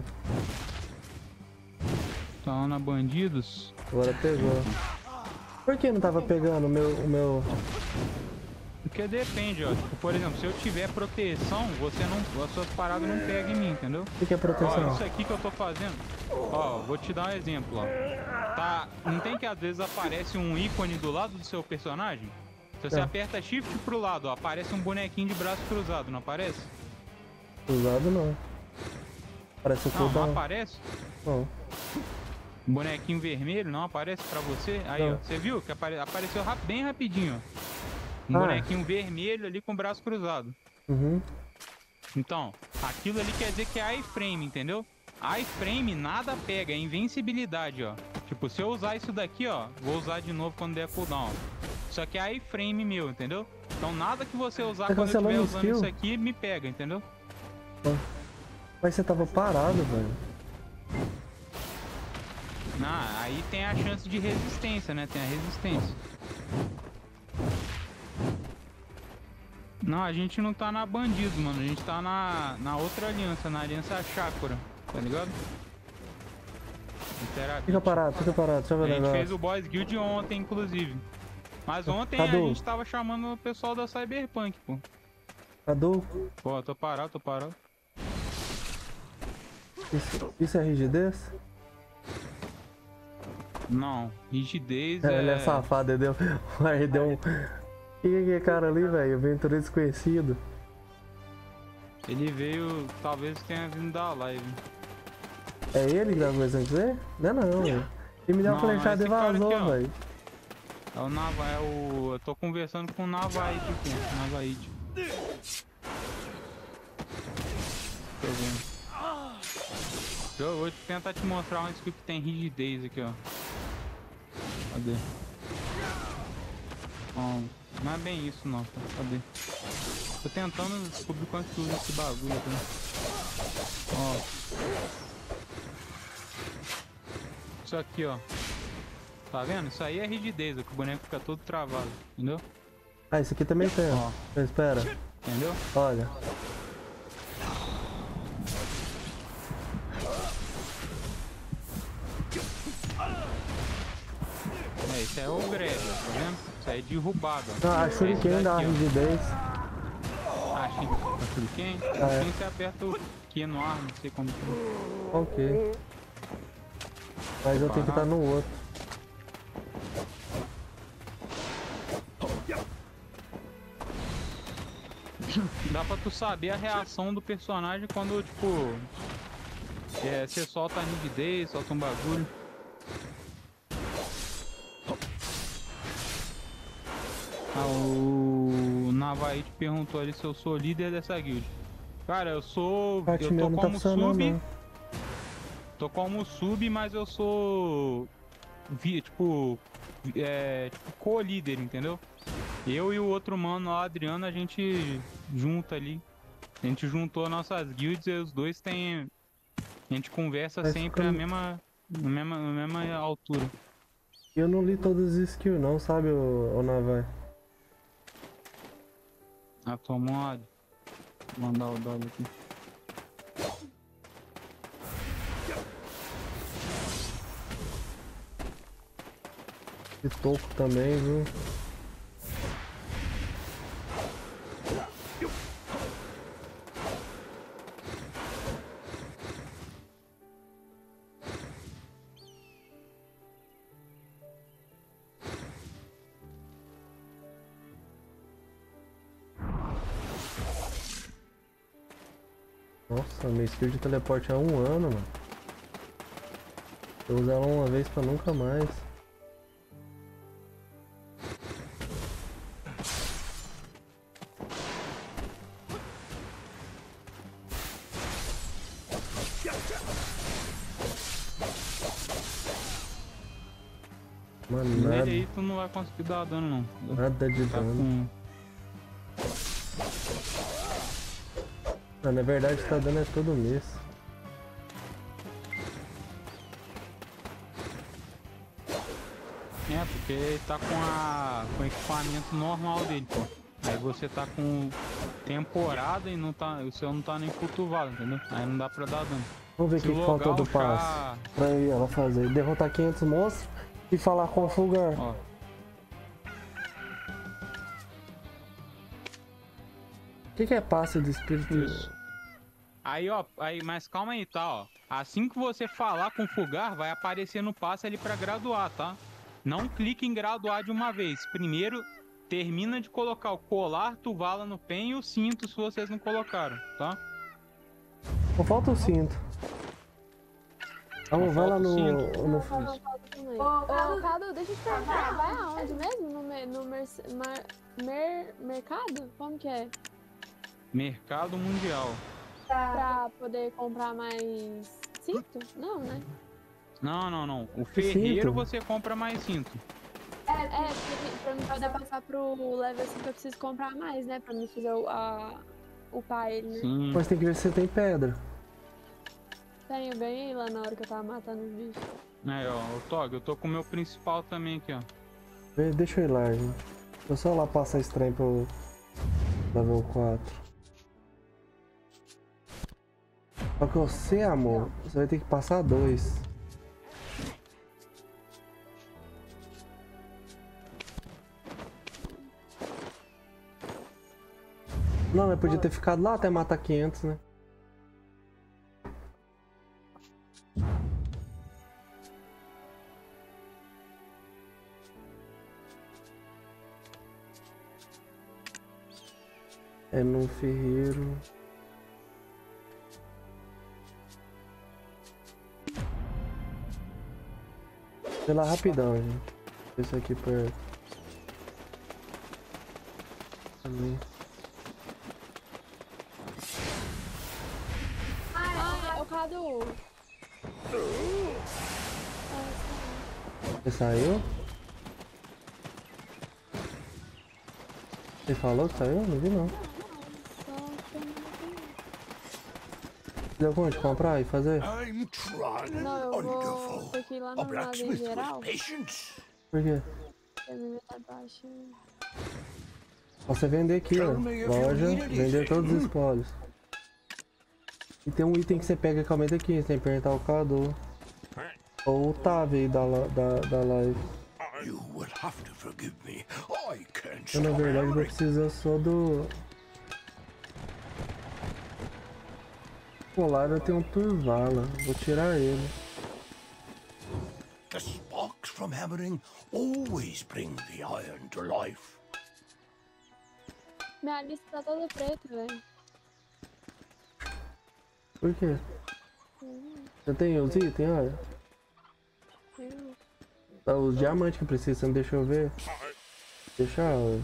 Tá na bandidos.
Agora pegou. Por que não tava pegando o meu. O meu...
Porque depende, ó. Tipo, por exemplo, se eu tiver proteção, você não. As suas paradas não pegam em mim, entendeu?
O que, que é
Ó,
proteção?
isso aqui que eu tô fazendo. Ó, vou te dar um exemplo, ó. Tá. Não tem que às vezes aparece um ícone do lado do seu personagem? Se você
É.
aperta shift pro lado, ó, aparece um bonequinho de braço cruzado, não aparece?
Usado não. Parece o
Não, não
cooldown.
aparece?
Não.
Um bonequinho vermelho não aparece pra você? Aí, ó,
Não.
você viu que apare apareceu rap bem rapidinho, ó. Um
Ah.
bonequinho vermelho ali com o braço cruzado.
Uhum.
Então, aquilo ali quer dizer que é iframe, entendeu? Iframe nada pega, é invencibilidade, ó. Tipo, se eu usar isso daqui, ó, vou usar de novo quando der cooldown. Isso aqui é iframe meu, entendeu? Então nada que você usar
Tá
quando eu estiver
cancelando
usando
skill?
isso aqui me pega, entendeu?
Mas você tava parado, velho.
Ah, aí tem a chance de resistência, né? Tem a resistência. Não, a gente não tá na bandido, mano. A gente tá na, na outra aliança, na aliança Chakra, tá ligado? Interabit.
Fica parado, fica parado. Deixa eu
A
ver o
gente
negócio.
fez o Boys Guild ontem, inclusive. Mas ontem a
Cadu.
gente tava chamando o pessoal da Cyberpunk, pô.
Cadu,
Pô, tô parado, tô parado.
isso, isso é rigidez?
Não, rigidez
É,
é...
ele é safado, ele deu. Aí deu um. Quem é aquele cara ali, velho? Aventureiro desconhecido.
Ele veio, talvez tenha vindo da live.
É ele que tá começando a dizer? Não é não, velho. Ele me deu uma
Não,
flechada e
esse cara
vazou,
aqui, ó.
velho.
É o Nava, é o... Eu tô conversando com o Navaid aqui, Navaid. Tô vendo. Eu vou tentar te mostrar uma skill que tem rigidez aqui, ó. Cadê? Ó, não é bem isso não, tá? Cadê? Tô tentando descobrir quanto que usa esse bagulho aqui. Ó. Isso aqui, ó. Tá vendo? Isso aí é rigidez, ó, que o boneco fica todo travado, entendeu?
Ah, esse aqui também tem.
Ó,
ó. Espera,
entendeu?
olha.
É, esse é o greve, tá vendo? Isso aí é derrubado, ó.
Ah, a
Esse
Shuriken dá
daqui, ó.
rigidez.
Ah, Shuriken?
Ah, é.
Shuriken você aperta o Q no ar, não sei como que é.
Ok. Mas eu tenho que estar no outro.
Dá pra tu saber a reação do personagem quando, tipo... É, você solta a rigidez, solta um bagulho. Ah, o Navaid perguntou ali se eu sou líder dessa guild. Cara, eu sou...
Bate
Eu tô
meu não tá
como
funcionando,
sub...
não.
Tô como sub, mas eu sou... vi, tipo, é, tipo, co-líder, entendeu? Eu e o outro mano lá, Adriano, a gente junta ali. A gente juntou nossas guilds e os dois tem. A gente conversa
Mas
sempre a
como-
mesma, na mesma, na mesma altura.
Eu não li todas as skills não, sabe, ô, ô Navai?
Ah, tomou uma. Vou mandar o dog aqui.
E toco também, viu? Nossa, minha skill de teleporte há um ano, mano. Eu uso ela uma vez pra nunca mais. Mano,
Nele
nada,
aí tu não vai conseguir dar dano, não.
nada de
Tá
dano.
com.
Não, na verdade tá dando é todo mês.
É, porque ele tá com, a, com o equipamento normal dele, pô. Aí você tá com temporada e não tá, o seu não tá nem cultivado, entendeu? Aí não dá pra dar dano.
Vamos ver o
Se
que, que faltou
logar
do
o chá-
passe. Pra ela fazer. Derrotar quinhentos monstros e falar com o Fulgar.
Ó,
O que, que é passe do espírito?
isso. Aí, ó, aí, mas calma aí, tá, ó. Assim que você falar com o Fulgar, vai aparecer no passe ali pra graduar, tá? Não clique em graduar de uma vez. Primeiro, termina de colocar o colar, tuvala no pen e o cinto se vocês não colocaram, tá?
Só falta o cinto. Vamos,
Só
vai lá
falta o
no,
cinto.
no.
Falta também. Ô, Cadu, deixa eu te perguntar, vai aonde mesmo? No, mer- no merce- mar- mer- mercado? Como que é?
Mercado Mundial.
Pra poder comprar mais cinto? Não, né?
Não, não, não. O
cinto?
ferreiro você compra mais cinto.
É, porque pra mim poder passar pro level cinco eu preciso comprar mais, né? Pra mim fazer o, a, upar ele, né?
Sim.
Mas tem que ver se você tem pedra.
Tem, eu ganhei lá na hora que eu tava matando os bichos.
Aí, ó, o Tog, eu tô com o meu principal também aqui, ó.
Vê, deixa eu ir lá, gente. Vou só lá passar estranho pro level quatro. Só que você, amor, você vai ter que passar dois. Não, eu podia ter ficado lá até matar quinhentos, né? É no ferreiro. Sei lá, rapidão, gente. Esse aqui perto. Ali.
Ah, é o Cadu.
Você saiu? Você falou que saiu? Não vi não. Deu conta de comprar e fazer?
I'm trying.
Não, eu vou
Wonderful.
ter que ir lá
A
no lado em
blacksmith
geral.
with patience.
Por quê?
Porque meu inventário tá baixo.
Só você vender aqui, ó. Loja, vender todos os espólios. E tem um item que você pega que aumenta aqui, você tem que perguntar o Cadu. Ou o Tavi aí da, la- da, da live.
You will have to forgive me. I can't
Eu na
stop
verdade vou
hammering.
precisar só do... Colar eu tenho um Turvala, vou tirar ele.
The sparks from hammering always bring the iron to life.
Minha lista tá toda preta, velho.
Por quê? Você tem os itens, olha.
Eu-
Tá, os diamantes que precisa, você não deixa eu ver? Deixa eu...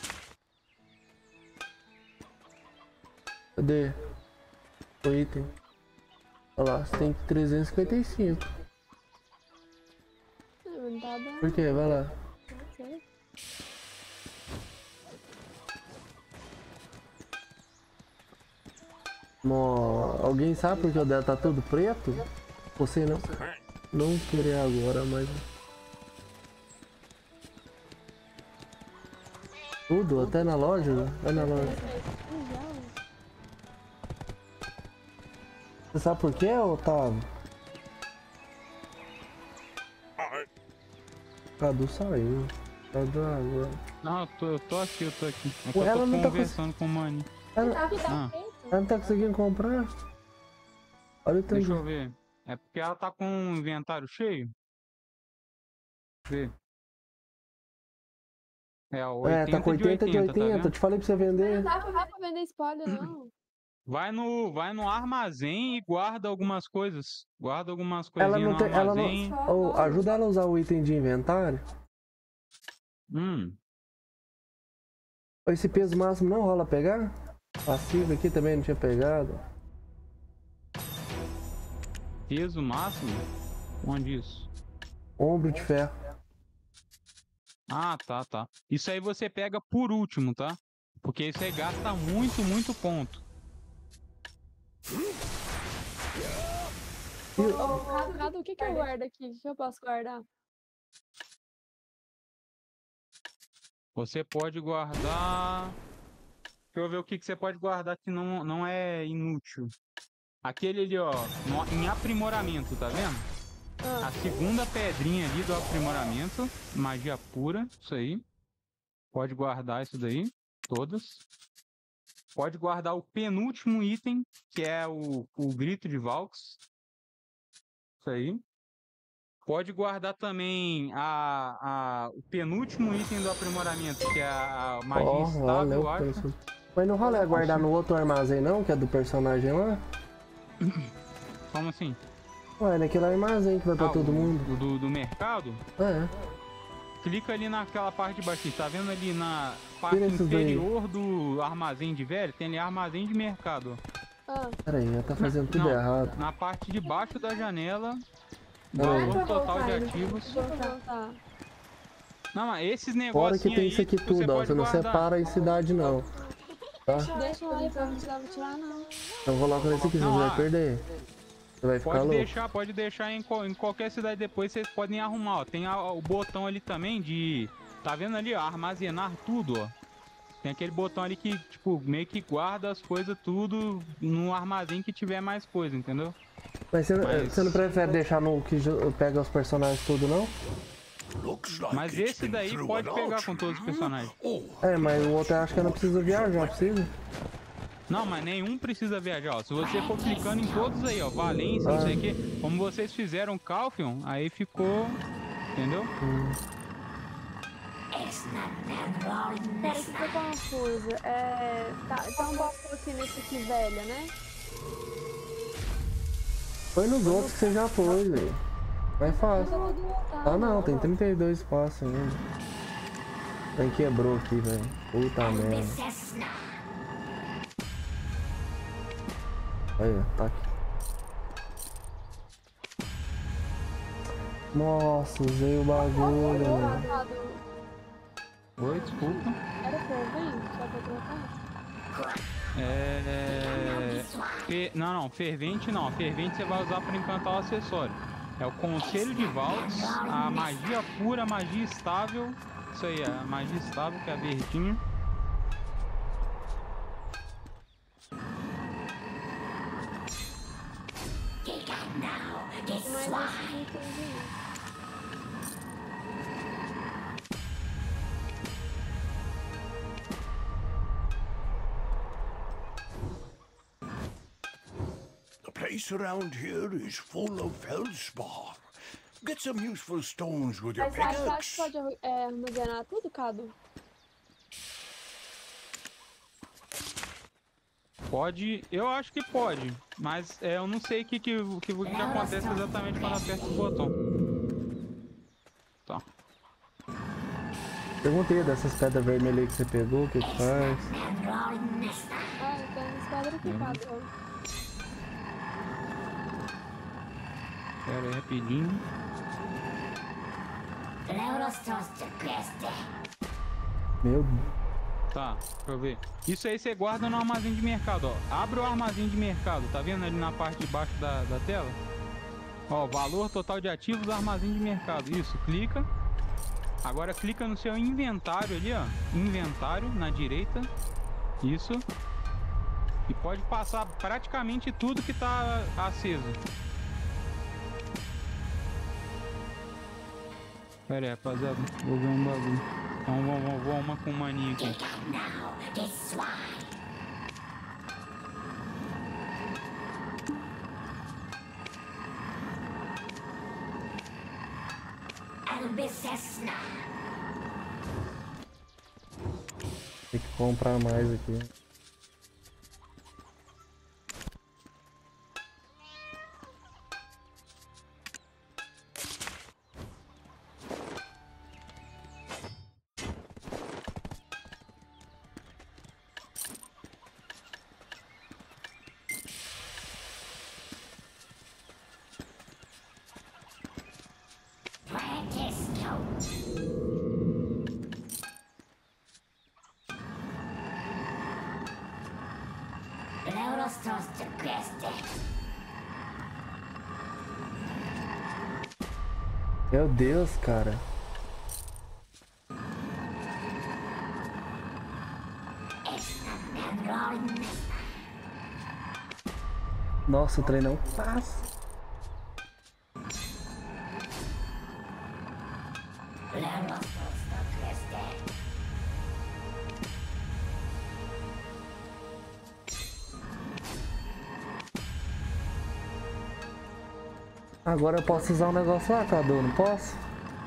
Cadê? O item. Olha lá, você tem trezentos e cinquenta e cinco.
Não, não tá dando.
Por quê? Vai lá.
Não sei.
Mo- Alguém sabe por que o dela tá tudo preto? Você não? Não querer agora, mas... Tudo, até na loja? Vai na loja. Você sabe por quê, Otávio? Cadu saiu. Cadu agora.
Não, eu tô, eu tô aqui, eu tô aqui. É que
Ué,
eu
ela
tô
não tá
conversando com o Mani.
Ela,
Tá, tá
Ah.
feito.
ela não tá conseguindo comprar? Olha o tanto
Deixa
de...
eu ver. É porque ela tá com o inventário cheio. Vê. É, ó,
É, tá com oitenta de
tá
oitenta.
vendo?
Te falei pra você vender.
Não dá pra, dá pra vender spoiler, não.
Vai no, vai no armazém e guarda algumas coisas. Guarda algumas
Ela
coisinhas
não
no
tem. Ela
armazém.
não. Ou ajuda ela a usar o item de inventário.
Hum.
Esse peso máximo não rola pegar? Passivo aqui também não tinha pegado.
Peso máximo? Onde isso?
Ombro de ferro.
Ah, tá, tá. Isso aí você pega por último, tá? Porque isso aí gasta muito, muito ponto.
Ô, ô, Cadu, Cadu, o que que eu guardo aqui? O que que eu posso guardar?
Você pode guardar... Deixa eu ver o que, que você pode guardar que não, não é inútil. Aquele ali, ó, no- em aprimoramento, tá vendo?
Ah,
A segunda pedrinha ali do aprimoramento, magia pura, isso aí. Pode guardar isso daí, todas. Pode guardar o penúltimo item, que é o, o grito de Valks. Isso aí. Pode guardar também a, a, o penúltimo item do aprimoramento, que é a, a magia
Ó,
estável,
valeu.
eu acho.
Penso. Mas não rola é guardar no outro armazém não, que é do personagem lá?
Como assim?
Ué, naquele armazém que vai pra
Ah,
todo
o-
mundo.
o do, do mercado?
É.
Clica ali naquela parte de baixo, tá vendo ali na parte
Tira esses daí.
inferior do armazém de velho? Tem ali armazém de mercado, ó.
ah.
Pera aí, ela tá fazendo tudo
Não.
errado.
Na parte de baixo da janela,
Pera aí.
valor total de
Voltar,
ativos.
Deixa eu voltar.
Não, mas esses
Fora
negócios
que tem isso aqui tudo, ó. Você não separa em cidade não. Tá?
Deixa lá, eu não precisava tirar, não.
Então coloca nesse aqui,
Não,
você
ah.
vai perder. Você vai ficar
Pode
louco.
deixar, pode deixar em, qual- em qualquer cidade depois, vocês podem arrumar, ó. Tem a- o botão ali também de... Tá vendo ali, ó? Armazenar tudo, ó. Tem aquele botão ali que, tipo, meio que guarda as coisas tudo no armazém que tiver mais coisa, entendeu?
Mas você,
Mas-
você não prefere deixar no que ju- pega os personagens tudo, não?
Looks like
Mas
it's
esse
been
daí
through
pode
an
pegar
auction.
com todos os personagens.
Oh,
É, mas o outro eu acho que não precisa viajar, precisa?
Não, mas nenhum precisa viajar, ó. Se você for clicando em todos aí, ó, Valência, não sei o que, como vocês fizeram Calphion, aí ficou, entendeu?
Pera, que eu tô confusa. É, tá, tá um box aqui nesse aqui velho, né?
Foi nos outros que você já pôs, velho. Mais
Mas
fácil.
eu vou voltar.
Ah não, tem trinta e dois espaços ainda. Aí quebrou aqui, velho. Puta merda. Aí, ó, tá aqui. Nossa, usei o bagulho, mano.
Cadu,
Oi, desculpa.
era fervente? Só pra trocar?
É... Fe- Não, não, fervente não. Fervente você vai usar para encantar o acessório. É o Conselho de Valks, a magia pura, a magia estável. Isso aí, a magia estável, que é a verdinha.
Mas esse não entendi.
the place around here is full of feldspar. Get some useful stones with your
Mas você acha que
pickaxe.
pode é, armazenar tudo, Cadu?
Pode, eu acho que pode, mas é, eu não sei o que, que, que, que acontece exatamente quando aperta o botão. Tá.
Perguntei dessas pedras vermelhas aí que você pegou, o que que faz?
Ah, então esse quadro aqui, Cadu.
Pera aí, rapidinho.
Meu Deus.
Tá, deixa eu ver. Isso aí você guarda no armazém de mercado, ó. Abre o armazém de mercado, tá vendo ali na parte de baixo da, da tela? Ó, valor total de ativos do armazém de mercado. Isso, clica. Agora clica no seu inventário ali, ó. Inventário, na direita. Isso. E pode passar praticamente tudo que tá aceso. Pera aí, rapaziada. Vou ver um bagulho. Então vamos, vou uma com maninha aqui.
Tem que comprar mais aqui. Meu Deus, cara. Nossa, o trem não passa. Agora eu posso usar um negócio lá, Cadu, não posso?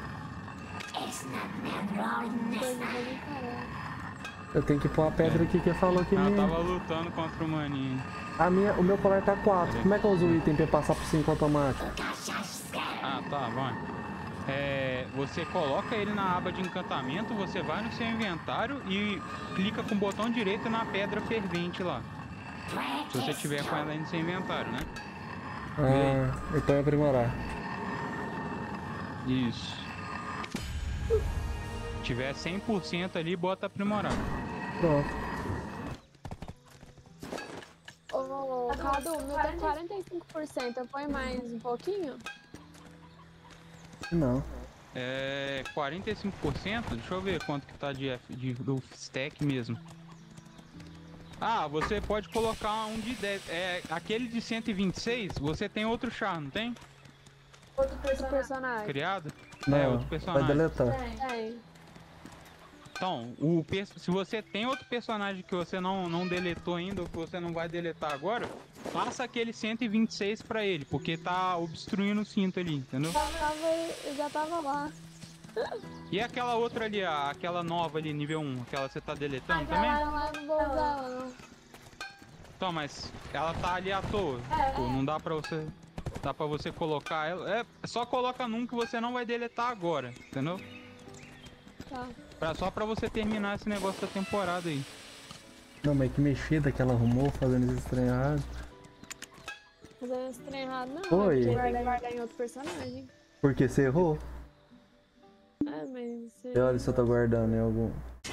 Eu tenho que pôr uma pedra aqui que falou que
Ela
minha...
tava lutando contra o maninho.
A minha, o meu colar tá quatro. Como é que eu uso o item pra passar pro cinco automático?
Ah, tá, vai. É, você coloca ele na aba de encantamento, você vai no seu inventário e clica com o botão direito na pedra fervente lá. Se você tiver com ela aí no seu inventário, né?
Ah, então é aprimorar.
Isso. Se tiver cem por cento ali, bota aprimorar.
Pronto.
Ô, Cadu, o meu tá quarenta e cinco por cento. Eu ponho mais um pouquinho?
Não.
É quarenta e cinco por cento? Deixa eu ver quanto que tá de, F, de do stack mesmo. Ah, você pode colocar um de dez. É, aquele de cento e vinte e seis, você tem outro char, não tem?
Outro personagem.
Criado?
Não,
é, outro
vai
personagem.
deletar.
Tem.
Então, o, se você tem outro personagem que você não, não deletou ainda, ou que você não vai deletar agora, passa aquele cento e vinte e seis pra ele, porque tá obstruindo o cinto ali, entendeu?
Eu, tava, eu já tava lá.
E aquela outra ali, a- aquela nova ali, nível um, aquela você tá deletando
Aquela
também?
lá eu não vou usar ela, não.
Então, mas ela tá ali à toa. Tipo, não dá pra você... Dá pra você colocar ela... É, só coloca num que você não vai deletar agora, entendeu?
Tá.
Pra, só pra você terminar esse negócio da temporada aí.
Não, mas que mexida que ela arrumou fazendo esse trem errado.
Fazendo esse trem errado, não.
Foi.
É porque tem que guardar em outro personagem.
Porque você errou?
É, mas... Você...
E olha se eu tô guardando em algum.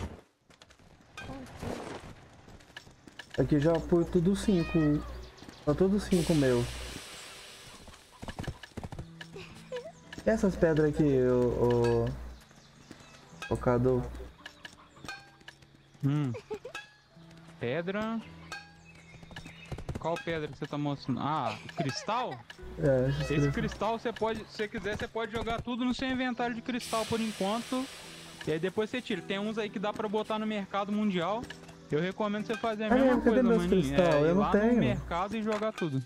Aqui já pôr tudo cinco. Tá tudo cinco meu. E essas pedras aqui, o. O, o Cadu?
Hum. Pedra... Qual pedra que você tá mostrando? Ah, o cristal?
É, esses
Esse
três-
cristal, você pode, se você quiser, você pode jogar tudo no seu inventário de cristal por enquanto. E aí depois você tira. Tem uns aí que dá pra botar no mercado mundial. Eu recomendo você fazer a
Ah,
mesma
é? Cadê
coisa,
meus
maninho.
cristal?
É, ir
Eu não
lá
tenho.
no mercado e jogar tudo.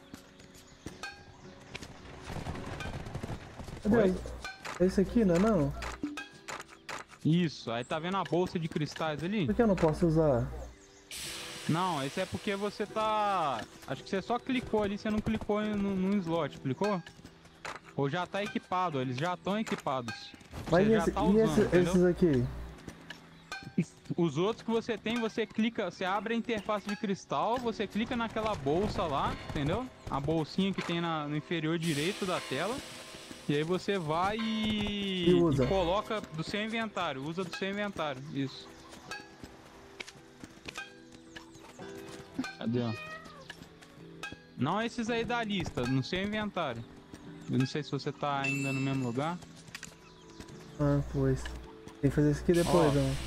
Cadê?
Oi?
Esse aqui, não é não?
Isso, aí tá vendo a bolsa de cristais ali?
Por que eu não posso usar?
Não, esse é porque você tá... Acho que você só clicou ali, você não clicou no, no slot, clicou? Ou já tá equipado, eles já estão equipados.
Mas
Você
e,
já
esse-
tá
e
usando,
esse-
entendeu?
esses aqui?
Os outros que você tem, você clica, você abre a interface de cristal, você clica naquela bolsa lá, entendeu? A bolsinha que tem na, no inferior direito da tela. E aí você vai e,
E usa.
e coloca do seu inventário, usa do seu inventário, isso. Cadê, ó? Não esses aí da lista, no seu inventário. Eu não sei se você tá ainda no mesmo lugar.
Ah, pois. Tem que fazer isso aqui depois,
Ó.
não.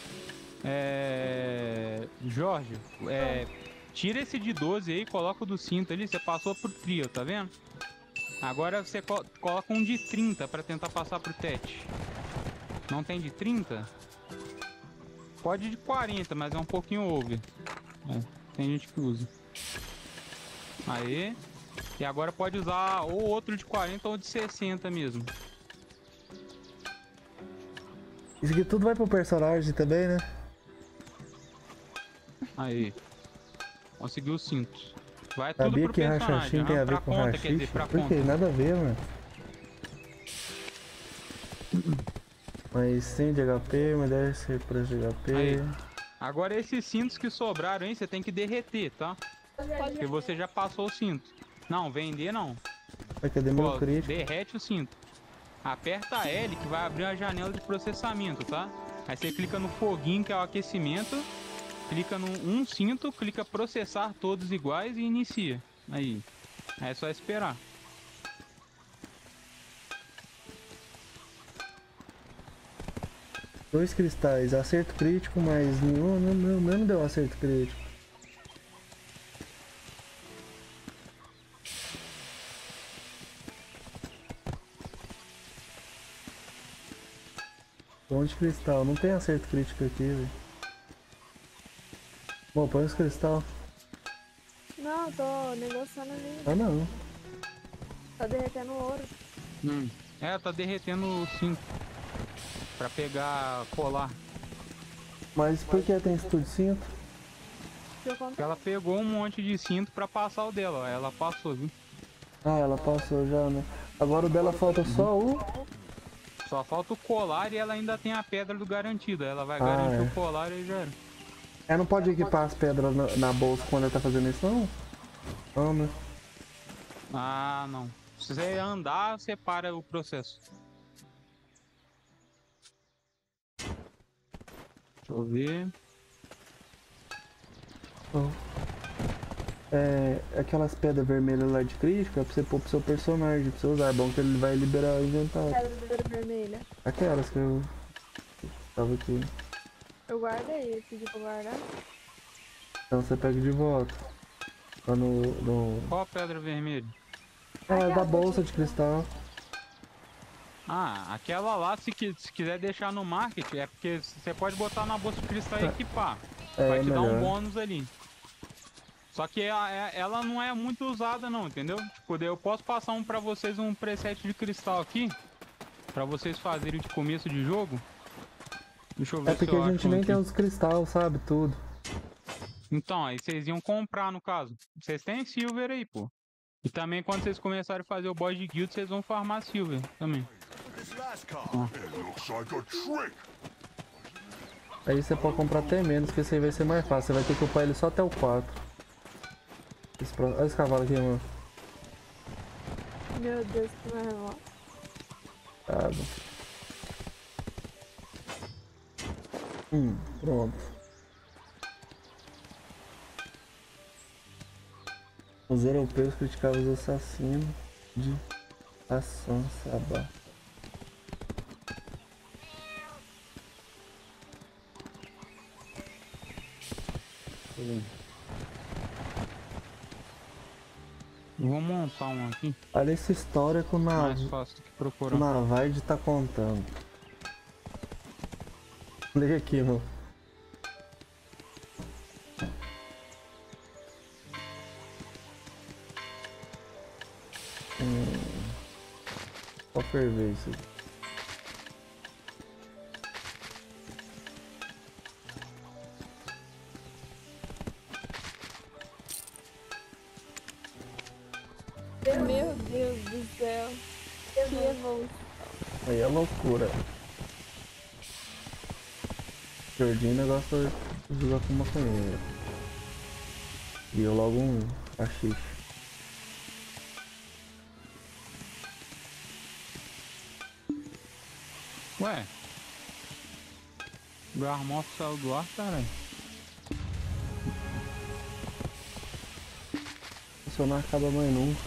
É... Jorge, é... tira esse de doze aí, coloca o do cinto ali, você passou pro trio, tá vendo? Agora você co coloca um de trinta pra tentar passar pro tete. Não tem de trinta? Pode de quarenta, mas é um pouquinho over. É, tem gente que usa. Aí. E agora pode usar ou outro de quarenta ou de sessenta mesmo.
Isso aqui tudo vai pro personagem também, né?
Aí. Conseguiu o cinto. Vai tudo
Sabia
pro
que
personagem.
rachachim
Ah,
tem a ver
pra
com
conta, quer dizer,
rachixe?
pra
Por
conta.
quê? Nada a ver, mano. Mais cem de H P, mais dez de preço de H P.
Aí. Agora esses cintos que sobraram aí, você tem que derreter, tá?
Pode
Porque você já passou o cinto. Não, vender não.
Vai, cadê meu
Ó,
crítico?
derrete o cinto. Aperta L que vai abrir uma janela de processamento, tá? Aí você clica no foguinho, que é o aquecimento. Clica no um cinto, clica processar todos iguais e inicia. Aí. Aí é só esperar.
Dois cristais, acerto crítico, mas nenhum, não, não, não deu acerto crítico. Bom de cristal, não tem acerto crítico aqui, velho. Bom, põe os cristal.
Não, tô negociando ali.
Ah, não.
Tá derretendo ouro.
Hum. É, tá derretendo o cinto. Pra pegar, colar.
Mas por que tem isso tudo de cinto?
Deixa eu
Porque
contar.
ela pegou um monte de cinto pra passar o dela, ó. Ela passou, viu?
Ah, ela passou já, né? Agora o dela falta só o...
Só falta o colar e ela ainda tem a pedra do garantido. Ela vai
Ah,
garantir
é.
o colar e já era.
Ela não pode equipar as pedras na, na bolsa quando ela tá fazendo isso, não? Não, né?
Ah, não. Se você andar, você para o processo. Deixa eu ver.
Oh. É, aquelas pedras vermelhas lá de crítica é pra você pôr pro seu personagem, pra você usar. É bom que ele vai liberar o inventário.
Pedra vermelha.
Aquelas que eu tava aqui.
Eu guardei, eu pedi pra guardar.
Então você pega de volta. Lá no... no...
Qual a pedra vermelha?
É, da bolsa de cristal.
Ah, aquela lá, se, qui- se quiser deixar no market, é porque você pode botar na bolsa de cristal e
É.
equipar.
É,
Vai te dar um
melhor.
bônus ali. Só que a- é- ela não é muito usada não, entendeu? Tipo, daí eu posso passar um pra vocês um preset de cristal aqui. Pra vocês fazerem de começo de jogo. Deixa eu ver
É
se
porque
eu
a gente
acho
nem
aqui.
tem os cristal, sabe? Tudo.
Então, aí vocês iam comprar no caso. Vocês têm silver aí, pô. E também quando vocês começarem a fazer o boss de guild, vocês vão farmar silver também.
This last card, it looks like a trick.
Aí você pode comprar até menos, que esse aí vai ser mais fácil. Você vai ter que upar ele só até o quatro. Esse pro... Olha esse cavalo aqui, mano.
Meu Deus, que marrão.
Tá. Hum, pronto. Os europeus criticavam os assassinos de ação sabá.
Eu vou montar um aqui.
Olha essa história que o,
Mais
Nav...
fácil do que
o
procurar.
Navaide tá contando. Liga aqui, mano. Hum. Só ferver isso aqui.
Meu Deus do céu. Que evolução.
Aí é loucura. Jordina gosta de jogar com maconheiro. E eu logo um cachiche.
Ué? O Garmoff saiu do ar, caralho.
Isso não acaba mais nunca.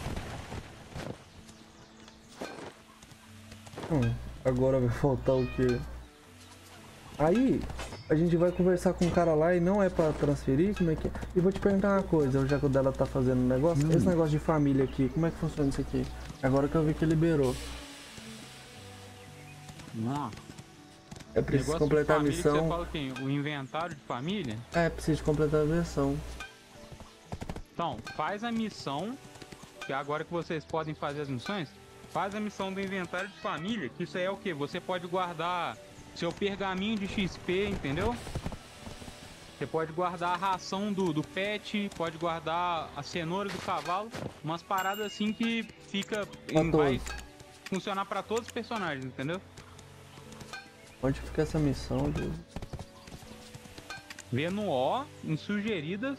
Hum, agora vai faltar o quê? Aí, a gente vai conversar com o cara lá e não é pra transferir, como é que é? E vou te perguntar uma coisa, já que o dela tá fazendo um negócio,
Hum.
esse negócio de família aqui, como é que funciona isso aqui? Agora que eu vi que liberou.
Não.
É preciso
Negócio
completar a
de família que
missão.
Você fala o quê? O inventário de família?
É, preciso completar a missão.
Então, faz a missão, que agora que vocês podem fazer as missões, faz a missão do inventário de família, que isso aí é o que? Você pode guardar seu pergaminho de X P, entendeu? Você pode guardar a ração do, do pet, pode guardar a cenoura do cavalo, umas paradas assim que fica em, vai funcionar pra todos os personagens, entendeu?
Onde fica essa missão, Jesus?
Vê no O, em sugeridas.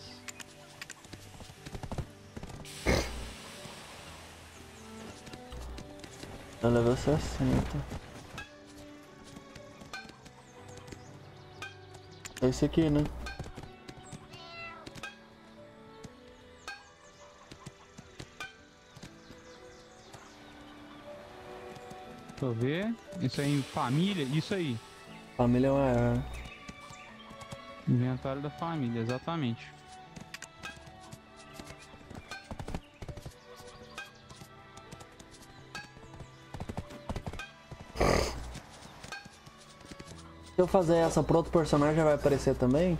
É level sessenta. É esse aqui, né?
Deixa eu ver. Isso aí em família, isso aí.
Família é uma...
Inventário da família, exatamente.
Se eu fazer essa pro outro personagem, vai aparecer também?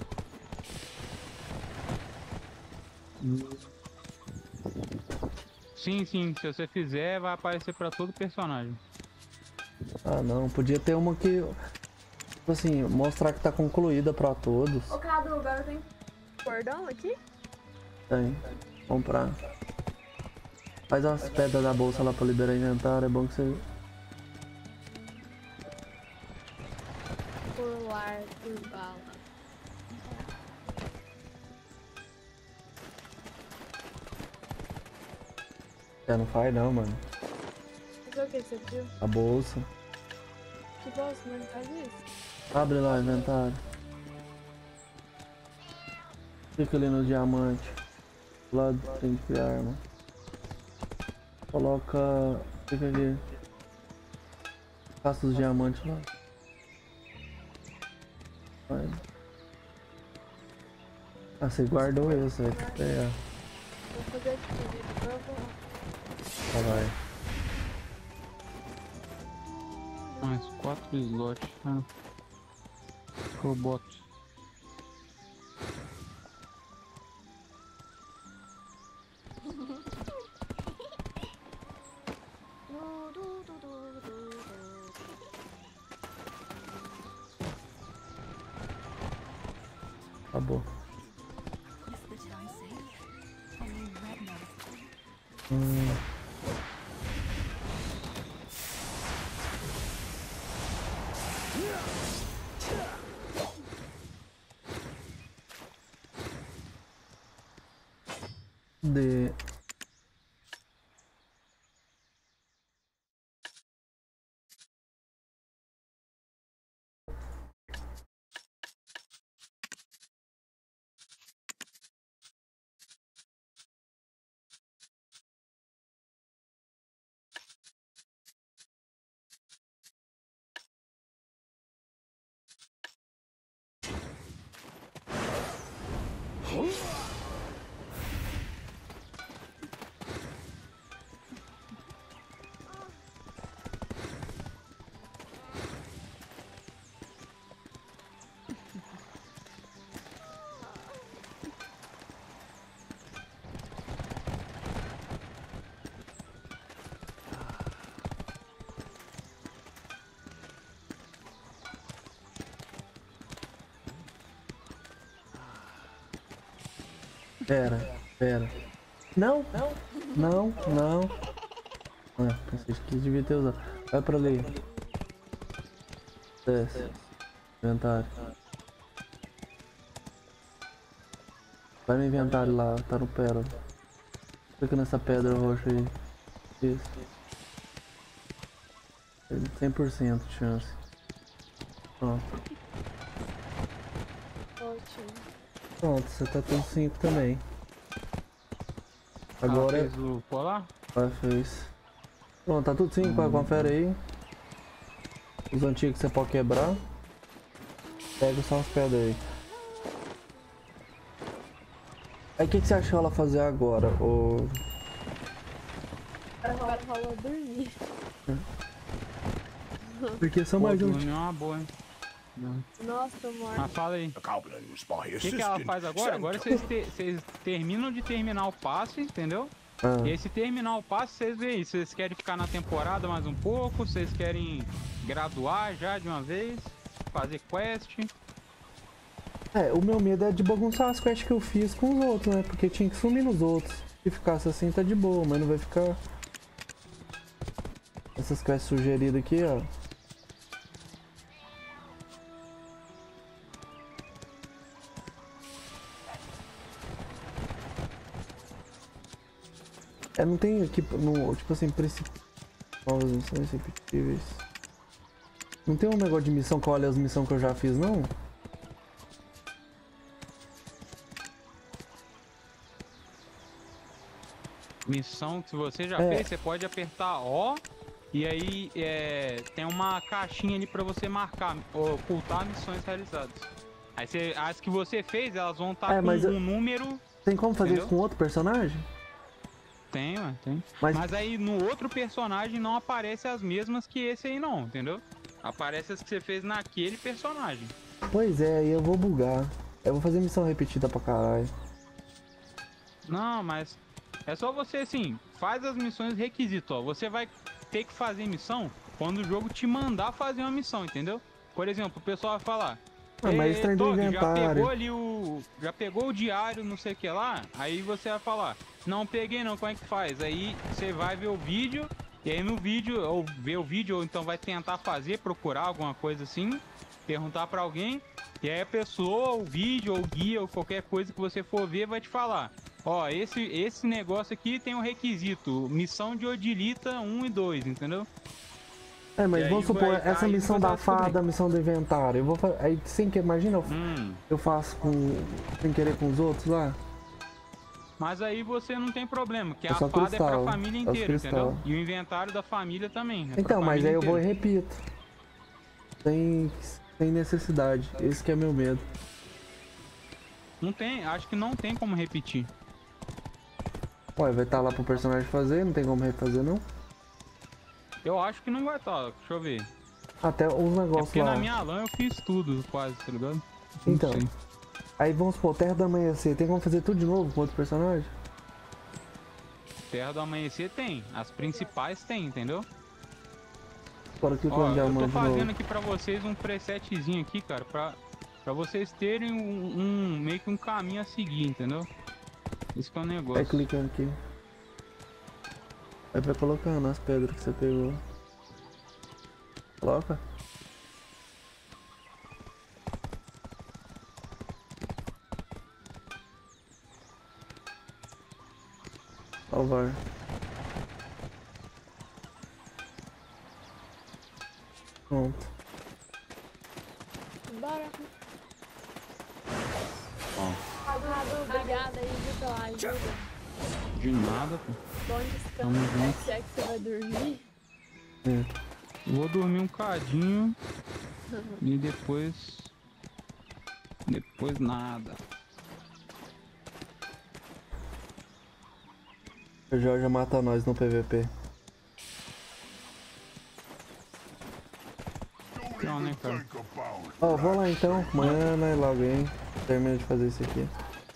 Sim, sim, se você fizer, vai aparecer pra todo personagem.
Ah, não. Podia ter uma que... Tipo assim, mostrar que tá concluída pra todos.
Ô, Cadu, agora tem cordão aqui?
Tem. Comprar. Faz as pedras da bolsa lá pra liberar inventário. É bom que você...
Por lar, por bala.
É, não faz não, mano.
Mas o que você viu?
A bolsa.
Que bolsa, mas não faz isso?
Abre lá o inventário. Fica ali no diamante. Do lado do trem de arma. Coloca... Fica aqui. Passa os diamantes lá. Vai. Ah, você guardou esse, vai ter que pegar.
Vou fazer aqui, depois eu vou.
Tá, vai.
Mais quatro slots. Ah. Eu boto.
Acabou. Hum. De... Pera, pera. Não, não, não, não. Ah, pensei que devia ter usado. Vai pra ali. Desce. Inventário. Vai no inventário lá, tá no pérola. Clica nessa pedra roxa aí. Isso. cem por cento de chance. Pronto.
Ótimo.
Pronto, você tá tudo cinco também. Agora.
Ah, fez o polar?
Ah, fez. Pronto, tá tudo cinco, hum. Confere aí. Os antigos que você pode quebrar. Pega só as pedras aí. Aí o que, que você achou ela fazer agora? O...
Agora rola dormir.
Porque só mais um.
Dormir é uma boa, hein?
Nossa, tô morto.
Mas fala aí.
The goblins, my
O que, que ela
assistant,
faz agora? Agora
sent-
vocês, te, vocês terminam de terminar o passe, entendeu?
Ah,
E aí se terminar o passe, vocês veem aí. Vocês querem ficar na temporada mais um pouco? Vocês querem graduar já de uma vez? Fazer quest?
é, o meu medo é de bagunçar as quests que eu fiz com os outros, né? Porque tinha que sumir nos outros. Se ficasse assim tá de boa, mas não vai ficar. Essas quests sugeridas aqui, ó. É, não tem aqui, no, tipo assim, princip... novas missões repetíveis. Não tem um negócio de missão que olha as missões que eu já fiz, não?
Missão que você já
É.
fez, você pode apertar O e aí é, tem uma caixinha ali pra você marcar, ocultar missões realizadas. Aí você, as que você fez, elas vão estar
É,
com
mas eu-
um número.
Tem como fazer
Entendeu?
isso com outro personagem?
Tem, ué, tem.
Mas-
Mas... aí no outro personagem não aparece as mesmas que esse aí não, entendeu? Aparece as que você fez naquele personagem.
Pois é, aí eu vou bugar. Eu vou fazer missão repetida pra caralho.
Não, mas é só você assim, faz as missões requisito, ó. Você vai ter que fazer missão quando o jogo te mandar fazer uma missão, entendeu? Por exemplo, o pessoal vai falar:
Ah, mas esse trem do
Doug, já
inventário.
pegou ali o. Já pegou o diário, não sei o que lá. Aí você vai falar: não peguei não, como é que faz? Aí você vai ver o vídeo. E aí no vídeo, ou ver o vídeo, ou então vai tentar fazer, procurar alguma coisa assim. Perguntar pra alguém. E aí a pessoa, o vídeo, ou o guia, ou qualquer coisa que você for ver, vai te falar: ó, esse, esse negócio aqui tem um requisito. Missão de Odilita um e dois, entendeu?
É, mas
E aí
vamos supor,
vai-
essa
aí
missão
você
da
vai descobrir.
fada, a missão do inventário. Eu vou fazer. Aí sem que. Imagina, eu,
Hum.
eu faço com. Sem querer com os outros lá.
Mas aí você não tem problema, que
É
a
só
fada
cristal,
é pra família
é os
inteira,
cristal.
entendeu? E o inventário da família também. é pra
Então, mas
família
aí eu vou e
inteira.
repito. Sem. Sem necessidade. Esse que é meu medo.
Não tem, acho que não tem como repetir.
Ué, vai estar lá pro personagem fazer, não tem como refazer não?
Eu acho que não vai estar, deixa eu ver.
Até os
É
negócios
porque
lá.
na minha LAN eu fiz tudo quase, tá ligado? Não
Então.
sei.
Aí vamos supor, Terra do Amanhecer, tem como fazer tudo de novo com outro personagem?
Terra do Amanhecer tem, as principais tem, entendeu?
Bora clicar
Ó,
no
eu tô
diamante de
fazendo
novo.
aqui pra vocês um presetzinho aqui, cara, pra, pra vocês terem um, um- meio que um caminho a seguir, entendeu? Esse que é o negócio.
Vai clicando aqui. Aí vai colocando as pedras que você pegou. Coloca. Salvar. Pronto.
Bora.
Ó,
Radu, obrigada aí, viu, pela ajuda.
de nada, pô.
Bom descanso.
Tamo junto.
Se é que você vai dormir.
É.
Vou dormir um cadinho e depois. Depois nada.
O Jorge mata nós no P V P.
Não, né, cara?
Think about
Ó, vou lá então. Amanhã nós logo, hein? Termino de fazer isso aqui.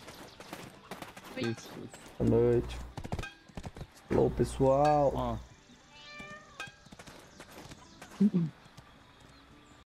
Isso.
Boa noite. Falou, pessoal.
Ó.